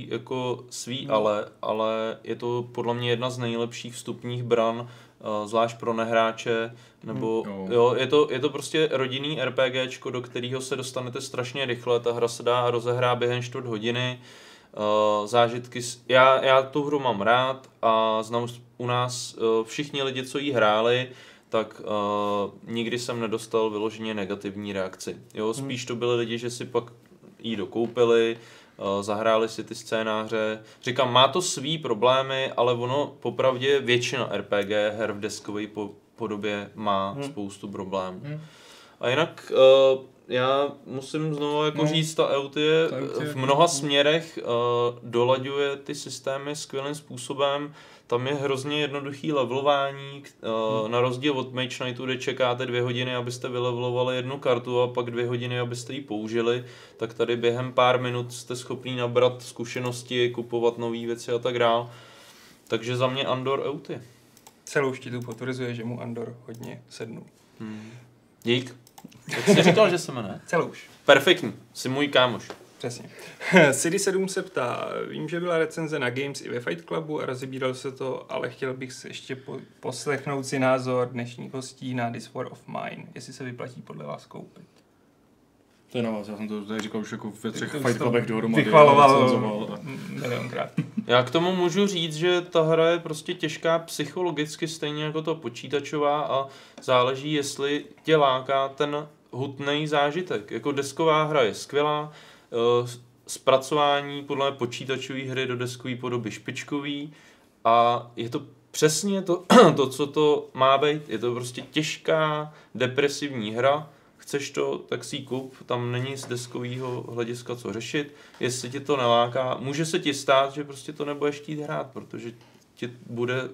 svý ale je to podle mě jedna z nejlepších vstupních bran, zvlášť pro nehráče, nebo je to prostě rodinný RPGčko, do kterého se dostanete strašně rychle, ta hra se dá rozehrát během 4 hodiny, zážitky, já tu hru mám rád a znám u nás všichni lidi, co jí hráli, tak nikdy jsem nedostal vyloženě negativní reakci. Jo, spíš to byli lidi, že si pak jí dokoupili, zahráli si ty scénáře. Říkám, má to svý problémy, ale ono popravdě většina RPG her v deskové podobě má spoustu problémů. A jinak já musím znovu jako říct, ta Eutie v mnoha směrech dolaďuje ty systémy skvělým způsobem. Tam je hrozně jednoduchý levelování, na rozdíl od Mage Knightu, kde čekáte 2 hodiny, abyste vylevelovali jednu kartu a pak 2 hodiny, abyste ji použili, tak tady během pár minut jste schopni nabrat zkušenosti, kupovat nové věci a tak dál. Takže za mě Andor Eutie. Celou štítu potvrzuje, že mu Andor hodně sednul. Dík. Jak jsi říkal, že se jmenuje? Celouš. Perfektní, jsi můj kámoš. Přesně. City7 se ptá, vím, že byla recenze na Games i ve Fight Clubu a rozebíral se to, ale chtěl bych se ještě poslechnout si názor dnešních hostí na This War of Mine, jestli se vyplatí podle vás koupit. To je na vás, já jsem to tady říkal už jako ve 3 Fight Clubech dohromady. Vychvaloval milionkrát. Já k tomu můžu říct, že ta hra je prostě těžká psychologicky, stejně jako to počítačová a záleží, jestli tě láká ten hutnej zážitek. Jako desková hra je skvělá, zpracování podle počítačové hry do deskové podoby špičkový a je to přesně to, co to má být. Je to prostě těžká, depresivní hra. Chceš to, tak si ji kup, tam není z deskového hlediska co řešit. Jestli tě to neláká, může se ti stát, že prostě to nebudeš chtít hrát, protože ti bude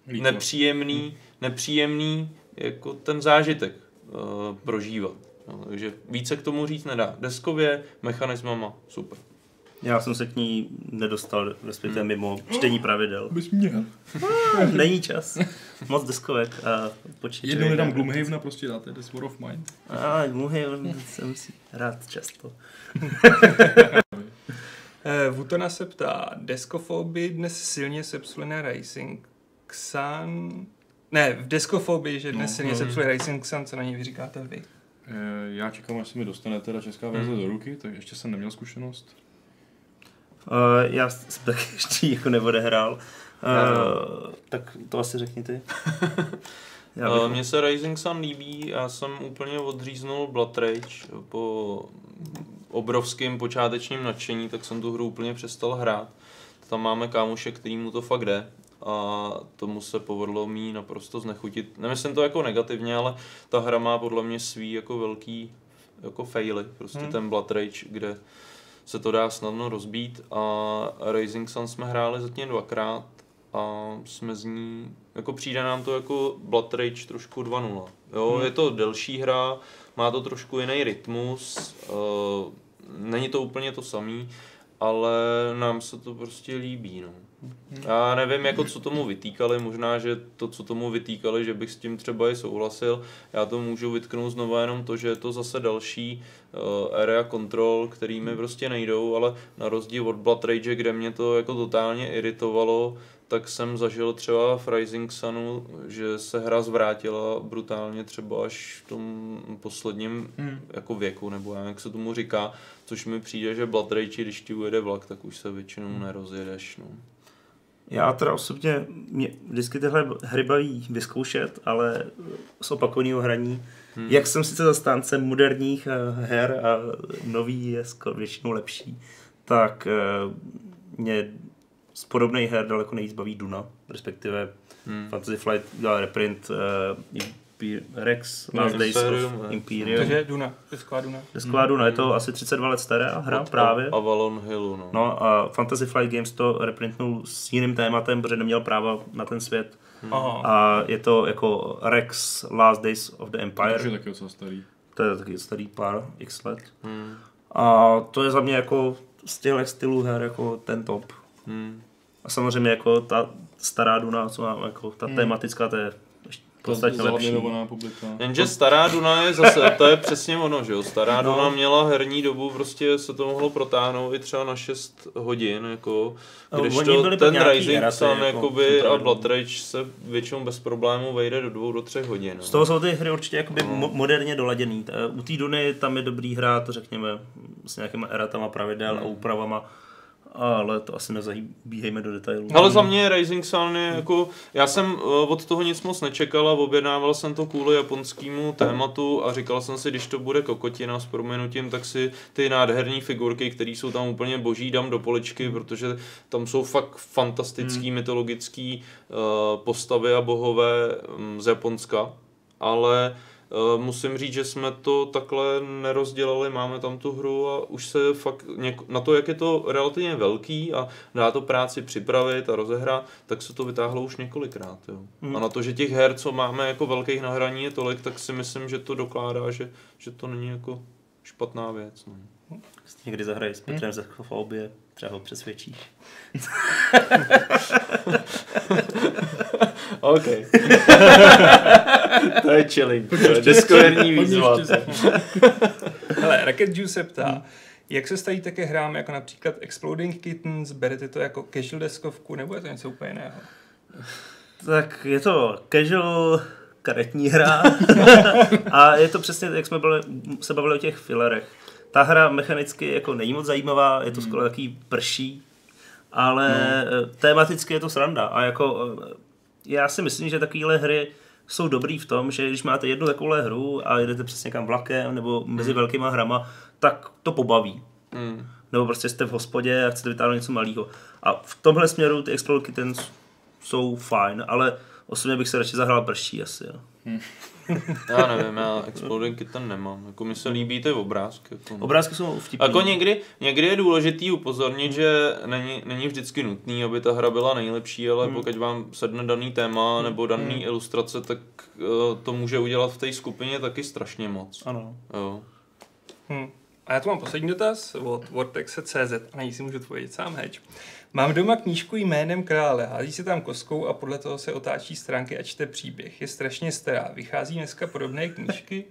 nepříjemný jako ten zážitek prožívat. No, takže více k tomu říct nedá. Deskově, mechanismama, super. Já jsem se k ní nedostal, respektive mimo čtení pravidel. Bys měl. Není čas. Moc deskovek a počítač. Jednou nedám Gloomhavena, prostě dáte This War of Mine. Gloomhaven jsem si rád často. Vutona se ptá, deskofobii dnes silně sepsulené Rising Sun... Ne, v deskofobii, že dnes silně sepsulé Rising Sun, co na něj vy říkáte vy? Já čekám, až se mi dostane teda česká verze do ruky, tak ještě jsem neměl zkušenost. Já jsem tak ještě jako neodehrál. Tak to asi řekni ty. Mně se Rising Sun líbí, já jsem úplně odříznul Blood Rage po obrovským počátečním nadšení, tak jsem tu hru úplně přestal hrát. Tam máme kámoše, kterýmu to fakt jde a tomu se povedlo mý naprosto znechutit. Nemyslím to jako negativně, ale ta hra má podle mě svý jako velký jako faily, prostě ten Blood Rage, kde se to dá snadno rozbít a Rising Sun jsme hráli zatím 2krát a jsme z ní, jako přijde nám to jako Blood Rage trošku 2.0. Jo, je to delší hra, má to trošku jiný rytmus, není to úplně to samý, ale nám se to prostě líbí, no. Já nevím, jako co tomu vytýkali, možná, že to, co tomu vytýkali, že bych s tím třeba i souhlasil. Já to můžu vytknout znovu jenom to, že je to zase další area control, který mi prostě nejdou, ale na rozdíl od Blood Rage, kde mě to jako totálně iritovalo, tak jsem zažil třeba v Rising Sunu, že se hra zvrátila brutálně třeba až v tom posledním jako věku, nebo jak se tomu říká, což mi přijde, že Blood Rage, když ti ujede vlak, tak už se většinou nerozjedeš. No. Já teda osobně, mě vždycky tyhle hry baví vyzkoušet, ale z opakovaného hraní. Jak jsem sice zastánce moderních her a nový je skoro většinou lepší, tak mě z podobných her daleko nejvíc baví Duna, respektive Fantasy Flight dělal reprint Rex, Last Days of Imperium. Takže Duna, desková Duna, je to asi 32 let stará hra právě. Avalon Hillu, no. No a Fantasy Flight Games to reprintnul s jiným tématem, protože neměl práva na ten svět. A je to jako Rex Last Days of the Empire. To je taky docela starý. To je taky starý pár x let. A to je za mě jako z těchto stylů her jako ten top. A samozřejmě jako ta stará Duna, co má jako ta tematická, to je podstatně lepší. Jenže stará Duna je zase, to je přesně ono, že jo, stará Duna měla herní dobu, prostě se to mohlo protáhnout i třeba na 6 hodin, jako, když to ten Rising Sun jakoby, a Blood Rage se většinou bez problémů vejde do 2 do 3 hodin. Z toho jsou ty hry určitě jakoby moderně doladěný. U té Duny tam je dobrý hrát, řekněme, s nějakýma eratama pravidel a úpravama, ale to asi nezabíhejme do detailů. Ale za mě Rising Sun je jako, já jsem od toho nic moc nečekal a objednával jsem to kvůli japonskému tématu a říkal jsem si, když to bude kokotina s prominutím, tak si ty nádherné figurky, které jsou tam úplně boží, dám do poličky, protože tam jsou fakt fantastický mytologický postavy a bohové z Japonska, ale musím říct, že jsme to takhle nerozdělali, máme tam tu hru a už se fakt na to, jak je to relativně velký a dá to práci připravit a rozehrát, tak se to vytáhlo už několikrát. Jo. A na to, že těch her, co máme jako velkých na hraní je tolik, tak si myslím, že to dokládá, že to není jako špatná věc. No. Někdy zahraješ s Petrem ze Fobie, třeba ho přesvědčíš. OK. To je chilling. Diskoherní výzva. Hele, Rocket Juice se ptá, jak se staví také hrám jako například Exploding Kittens, berete to jako casual deskovku, nebo je to něco úplně jiného? Tak je to casual karetní hra a je to přesně, jak jsme se bavili o těch fillerech. Ta hra mechanicky jako není moc zajímavá, je to skoro takový prší, ale tematicky je to sranda a jako já si myslím, že takovéhle hry jsou dobrý v tom, že když máte jednu takovouhle hru a jedete přesně kam vlakem nebo mezi velkýma hrama, tak to pobaví. Nebo prostě jste v hospodě a chcete vytáhnout něco malého. A v tomhle směru ty Explode Kittens jsou fajn, ale osobně bych se radši zahrál prší asi. Jo. Já nevím, já Exploding Kitten nemám. Jako mi se líbí ty obrázky. Jako. Obrázky jsou vtipný. Jako někdy je důležitý upozornit, že není vždycky nutný, aby ta hra byla nejlepší, ale pokud vám sedne daný téma nebo daný ilustrace, tak to může udělat v té skupině taky strašně moc. Ano. Jo. A já tu mám poslední dotaz od Vortexe.cz a na ní si můžu odpovědět sám, heč. Mám doma knížku jménem Krále, hází se tam kostkou a podle toho se otáčí stránky a čte příběh. Je strašně stará. Vychází dneska podobné knížky.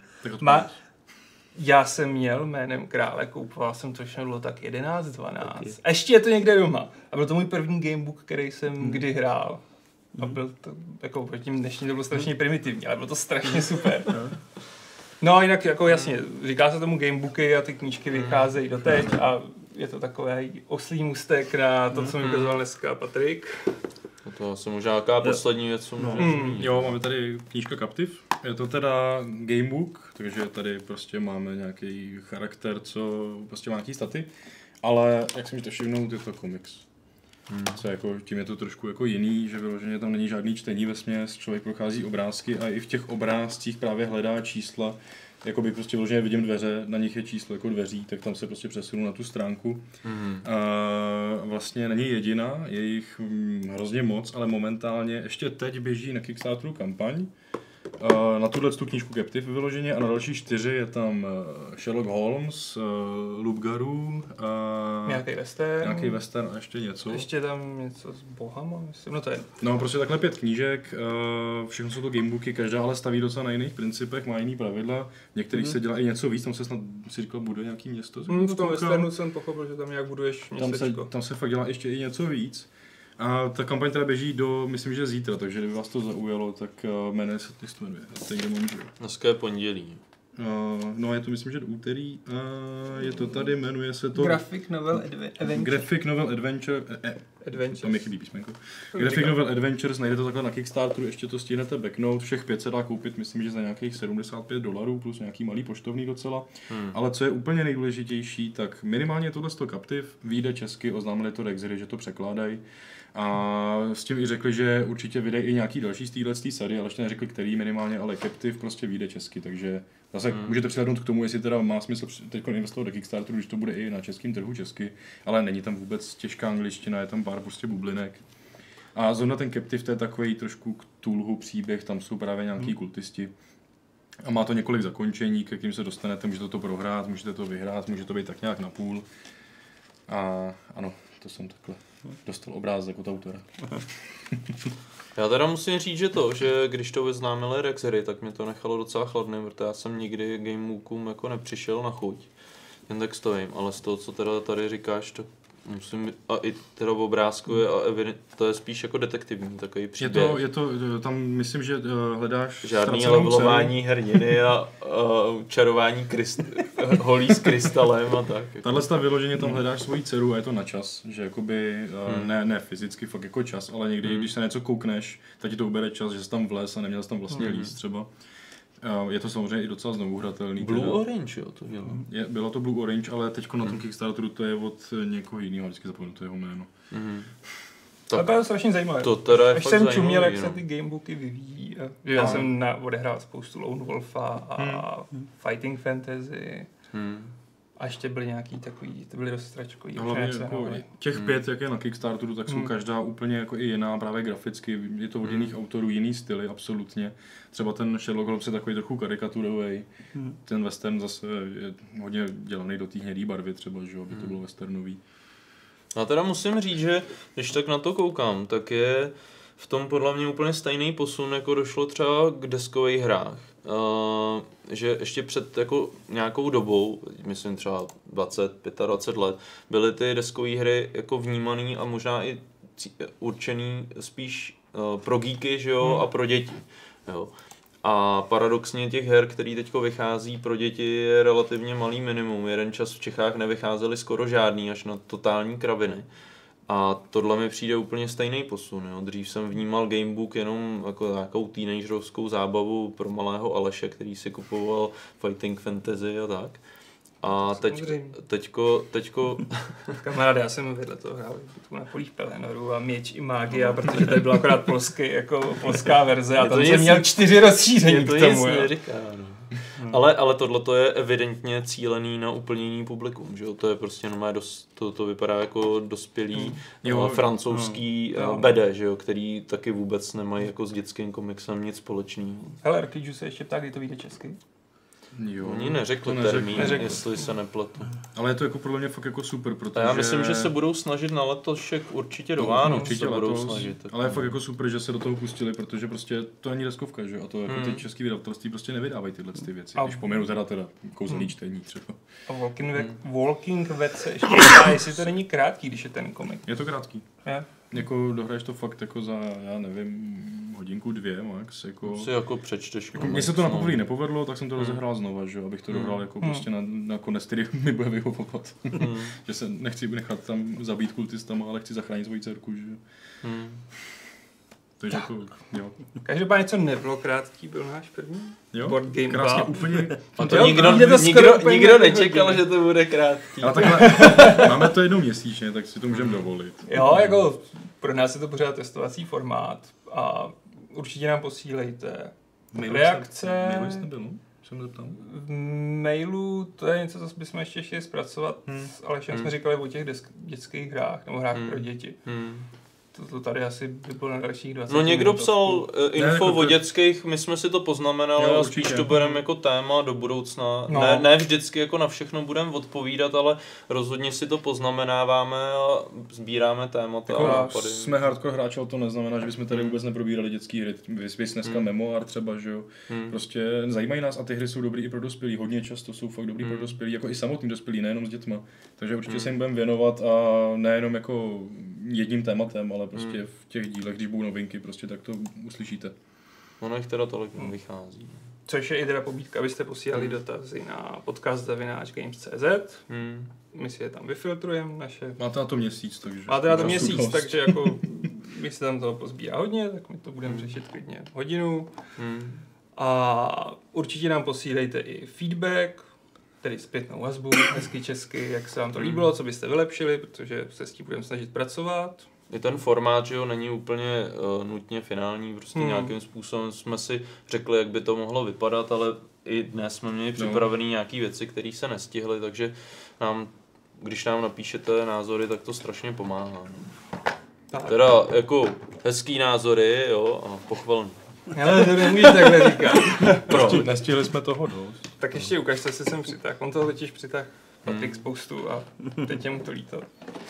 Já jsem měl jménem Krále, koupoval jsem to, bylo tak 11, 12. Okay. A ještě je to někde doma. A byl to můj první gamebook, který jsem kdy hrál. A byl to, jako proti dnešní to bylo strašně primitivní, ale bylo to strašně super. No a jinak jako jasně, říká se tomu gamebooky a ty knížky vycházejí doteď a je to takový oslý můstek na to, co mi ukazoval dneska Patrik. To asi možná nějaká poslední věc, co Jo, máme tady knížka Captive. Je to teda gamebook, takže tady prostě máme nějaký charakter, co prostě má nějaký staty. Ale jak si můžete všimnout, je to komiks. Co jako, tím je to trošku jako jiný, že vyloženě tam není žádný čtení vesměs, člověk prochází obrázky a i v těch obrázcích právě hledá čísla. Jakoby prostě vyloženě vidím dveře, na nich je číslo jako dveří, tak tam se prostě přesunu na tu stránku. A vlastně není jediná, je jich hrozně moc, ale momentálně ještě teď běží na Kickstarteru kampaň, Na tu knížku Captive vyloženě a na další 4 je tam Sherlock Holmes, Lubgaru, nějaký western a ještě něco. Ještě tam něco s bohama, myslím, no to je. No prostě takhle 5 knížek, všechno jsou to gamebooky, každá ale staví docela na jiných principech, má jiný pravidla, v některých se dělá i něco víc, tam se snad si říkal, bude nějaký město. V tom westernu jsem pochopil, že tam nějak buduješ městečko. Tam se fakt dělá ještě i něco víc. A ta kampaň teda běží do, myslím, že zítra, takže kdyby vás to zaujalo, tak jmenuje se, jak se to jmenuje, teď můžu. Dneska je pondělí. No je to, myslím, že úterý a je to tady, jmenuje se to... Graphic Novel Adventure. Graphic Novel Adventure, tam je chybí písmenko. Graphic Novel Adventures, najde to takhle na Kickstarteru, ještě to stihnete backnout, všech 5 se dá koupit, myslím, že za nějakých $75 plus nějaký malý poštovný docela. Ale co je úplně nejdůležitější, tak minimálně tohle Captive vyjde česky, oznámili to Rexery, že to překládají. A s tím i řekli, že určitě vydají i nějaký další z této série, ale ještě neřekli který minimálně, ale Captive prostě vyjde česky, takže zase můžete přihlédnout k tomu, jestli teda má smysl teď investovat do Kickstarteru, když to bude i na českém trhu česky, ale není tam vůbec těžká angličtina, je tam pár prostě bublinek. A zrovna ten Captive, to je takový trošku Cthulhu příběh, tam jsou právě nějaký kultisti. A má to několik zakončení, k jakým se dostanete, můžete to prohrát, můžete to vyhrát, může to být tak nějak na půl. A ano, to jsem takhle dostal obrázek od autora. Já teda musím říct, že když to vyznámili Rexery, tak mě to nechalo docela chladným, protože já jsem nikdy gamehookům jako nepřišel na chuť, jen textovým, ale z toho, co teda tady říkáš, to musím, a i teda v obrázku je, to je spíš jako detektivní takový příběh. Je to tam myslím, že hledáš žádný levelování hrdiny a čarování holí s krystalem a tak. Tahle stav vyloženě tam hledáš svoji dceru a je to na čas, že jakoby ne fyzicky, fakt jako čas, ale někdy, když se něco koukneš, tak ti to ubere čas, že jsi tam vlez a neměl jsi tam vlastně líst třeba. Je to samozřejmě i docela znovu hratelný. Blue Orange, jo, to dělá. Bylo to Blue Orange, ale teď na tom Kickstarteru to je od někoho jiného, vždycky zapomenu to jeho jméno. Tak to je strašně zajímavé. To teda je až jsem čuměl, jak se ty gamebooky vyvíjí. Já jsem odehrál spoustu Lone Wolfa a Fighting Fantasy. A ještě byly nějaký takový, to byly dost stračkový. Jako těch 5, jak je na Kickstarteru, tak jsou každá úplně jako i jiná, právě graficky. Je to od jiných autorů, jiný styly, absolutně. Třeba ten Sherlock Holmes je takový trochu karikaturový. Ten western zase je hodně dělaný do té hnědé barvy třeba, že aby to bylo westernový. A teda musím říct, že když tak na to koukám, tak je v tom podle mě úplně stejný posun, jako došlo třeba k deskových hrách. Že ještě před jako nějakou dobou, myslím třeba 20-25 let, byly ty deskové hry jako vnímaný a možná i určený spíš pro geeky, že jo, a pro děti. Jo. A paradoxně těch her, který teďko vychází pro děti, je relativně malý minimum. Jeden čas v Čechách nevycházely skoro žádný, až na totální kraviny. A tohle mi přijde úplně stejný posun. Jo. Dřív jsem vnímal gamebook jenom jako nějakou teenagerovskou zábavu pro malého Aleše, který si kupoval Fighting Fantasy a tak. A teďko... Kamaráde, já jsem vedle toho hrál na polích Pelenoru a Měč i Mágia, protože tady byla akorát polská verze a tam jsem měl 4 rozšíření k tomu. Neříká, no. Ale tohle je evidentně cílený na úplně jiný publikum, že jo? To je prostě normálně to vypadá jako dospělý francouzský bede, že jo? Který taky vůbec nemají jako s dětským komiksem nic společného. Hele, Arklíču se ještě ptá, kdy to vyjde česky? Jo, oni neřekli termín, jestli se nepletu. Ale je to jako podle mě fakt jako super, protože... A já myslím, že se budou snažit na letošek určitě do Vánoc se budou snažit. Ale je fakt jako super, že se do toho pustili, protože prostě to není deskovka, že? A to jako ty český vydavatelství prostě nevydávají tyhle ty věci. Když pomenu teda kouzelný čtení třeba. A Walking Wet se ještě dá, jestli to není krátký, když je ten komik. Je to krátký. Jako dohraješ to fakt jako za, já nevím, hodinku, 2 max. Jako... Si jako přečteš. Jako, mně se to na poprvé nepovedlo, tak jsem to rozehrál znova, že? Abych to dohrál jako prostě na konec, který mi bude vyhovovat. Že se nechci nechat tam zabít kultistama, ale chci zachránit svoji dcerku, že? Takže jako, jo. Každopádně, co nebylo krátký, byl náš první board game. Krásně úplně. A to nikdo nečekal, že to bude krátký. Ale takhle, máme to jednou měsíčně, tak si to můžeme dovolit. Jo, jako pro nás je to pořád testovací formát a určitě nám posílejte reakce. Mailu jste byl? V mailu to je něco, co bychom ještě chtěli zpracovat, ale jsme říkali o těch dětských hrách nebo hrách pro děti. to tady asi by bylo na dalších 20 No někdo minut. psal info o dětských, my jsme si to poznamenali Jo, a spíš určitě. to bereme jako téma do budoucna. No. Ne vždycky jako na všechno budeme odpovídat, ale rozhodně si to poznamenáváme a sbíráme témata a Jako nápady. jsme hardcore hráči, ale to neznamená, že bychom tady vůbec neprobírali dětské hry. Vys dneska memoir třeba, že jo. Prostě zajímají nás a ty hry jsou dobrý i pro dospělí. Hodně často jsou fakt dobrý pro dospělí, jako i samotný dospělí, nejenom s dětma. Takže určitě se jim budeme věnovat a nejenom jako jedním tématem, ale prostě v těch dílech, když budou novinky, prostě tak to uslyšíte. Ono jich teda tolik nevychází. Což je i teda pobídka, abyste posílali dotazy na podcast@games.cz. My si je tam vyfiltrujeme naše. Máte na to měsíc, takže... Máte na to měsíc, Dostupnost. takže jako my se tam toho pozbírá hodně, tak my to budeme řešit klidně hodinu. A určitě nám posílejte i feedback, tedy zpětnou vazbu, hezky česky, jak se vám to líbilo, co byste vylepšili, protože se s tím budeme snažit pracovat. I ten formát, že jo, není úplně nutně finální, prostě nějakým způsobem jsme si řekli, jak by to mohlo vypadat, ale i dnes jsme měli připravené nějaké věci, které se nestihly, takže když nám napíšete názory, tak to strašně pomáhá. Tak. Teda jako hezký názory, jo, a pochvalný. Ale to nemůžeš takhle říkat. Nestihli jsme toho dost. Tak ještě ukažte se sem přitáh. On to totiž přitáh Patrik spoustu a teď je mu to líto.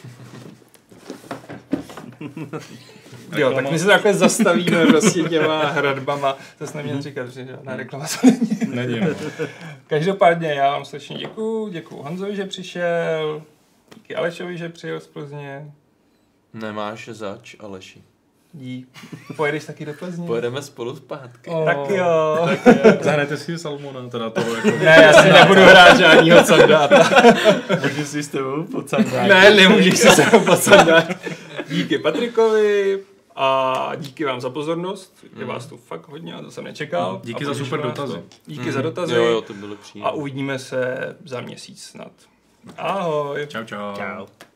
Jo, tak my se takhle zastavíme prostě těma hradbama. To jsem neměl říkat, že žádná reklama to není. Není. Každopádně já vám strašně děkuju Honzovi, že přišel, díky Alešovi, že přijel z Plzně. Nemáš zač, Aleši. Dík. Pojedeš taky do Plzně? Pojedeme spolu zpátky. Tak jo. Zahrajte si Salmona, teda toho jako... Ne, já si nebudu hrát žádnýho sandáta. Můžu si s tebou pocandat. Ne, nemůžeš si se posandat. Díky Patrikovi a díky vám za pozornost. Je vás tu fakt hodně, to jsem nečekal. Díky A za potěšilo super nás to. dotazy. Díky za dotazy. Jo, to bylo příjemné. A uvidíme se za měsíc snad. Ahoj. Čau, čau. Čau.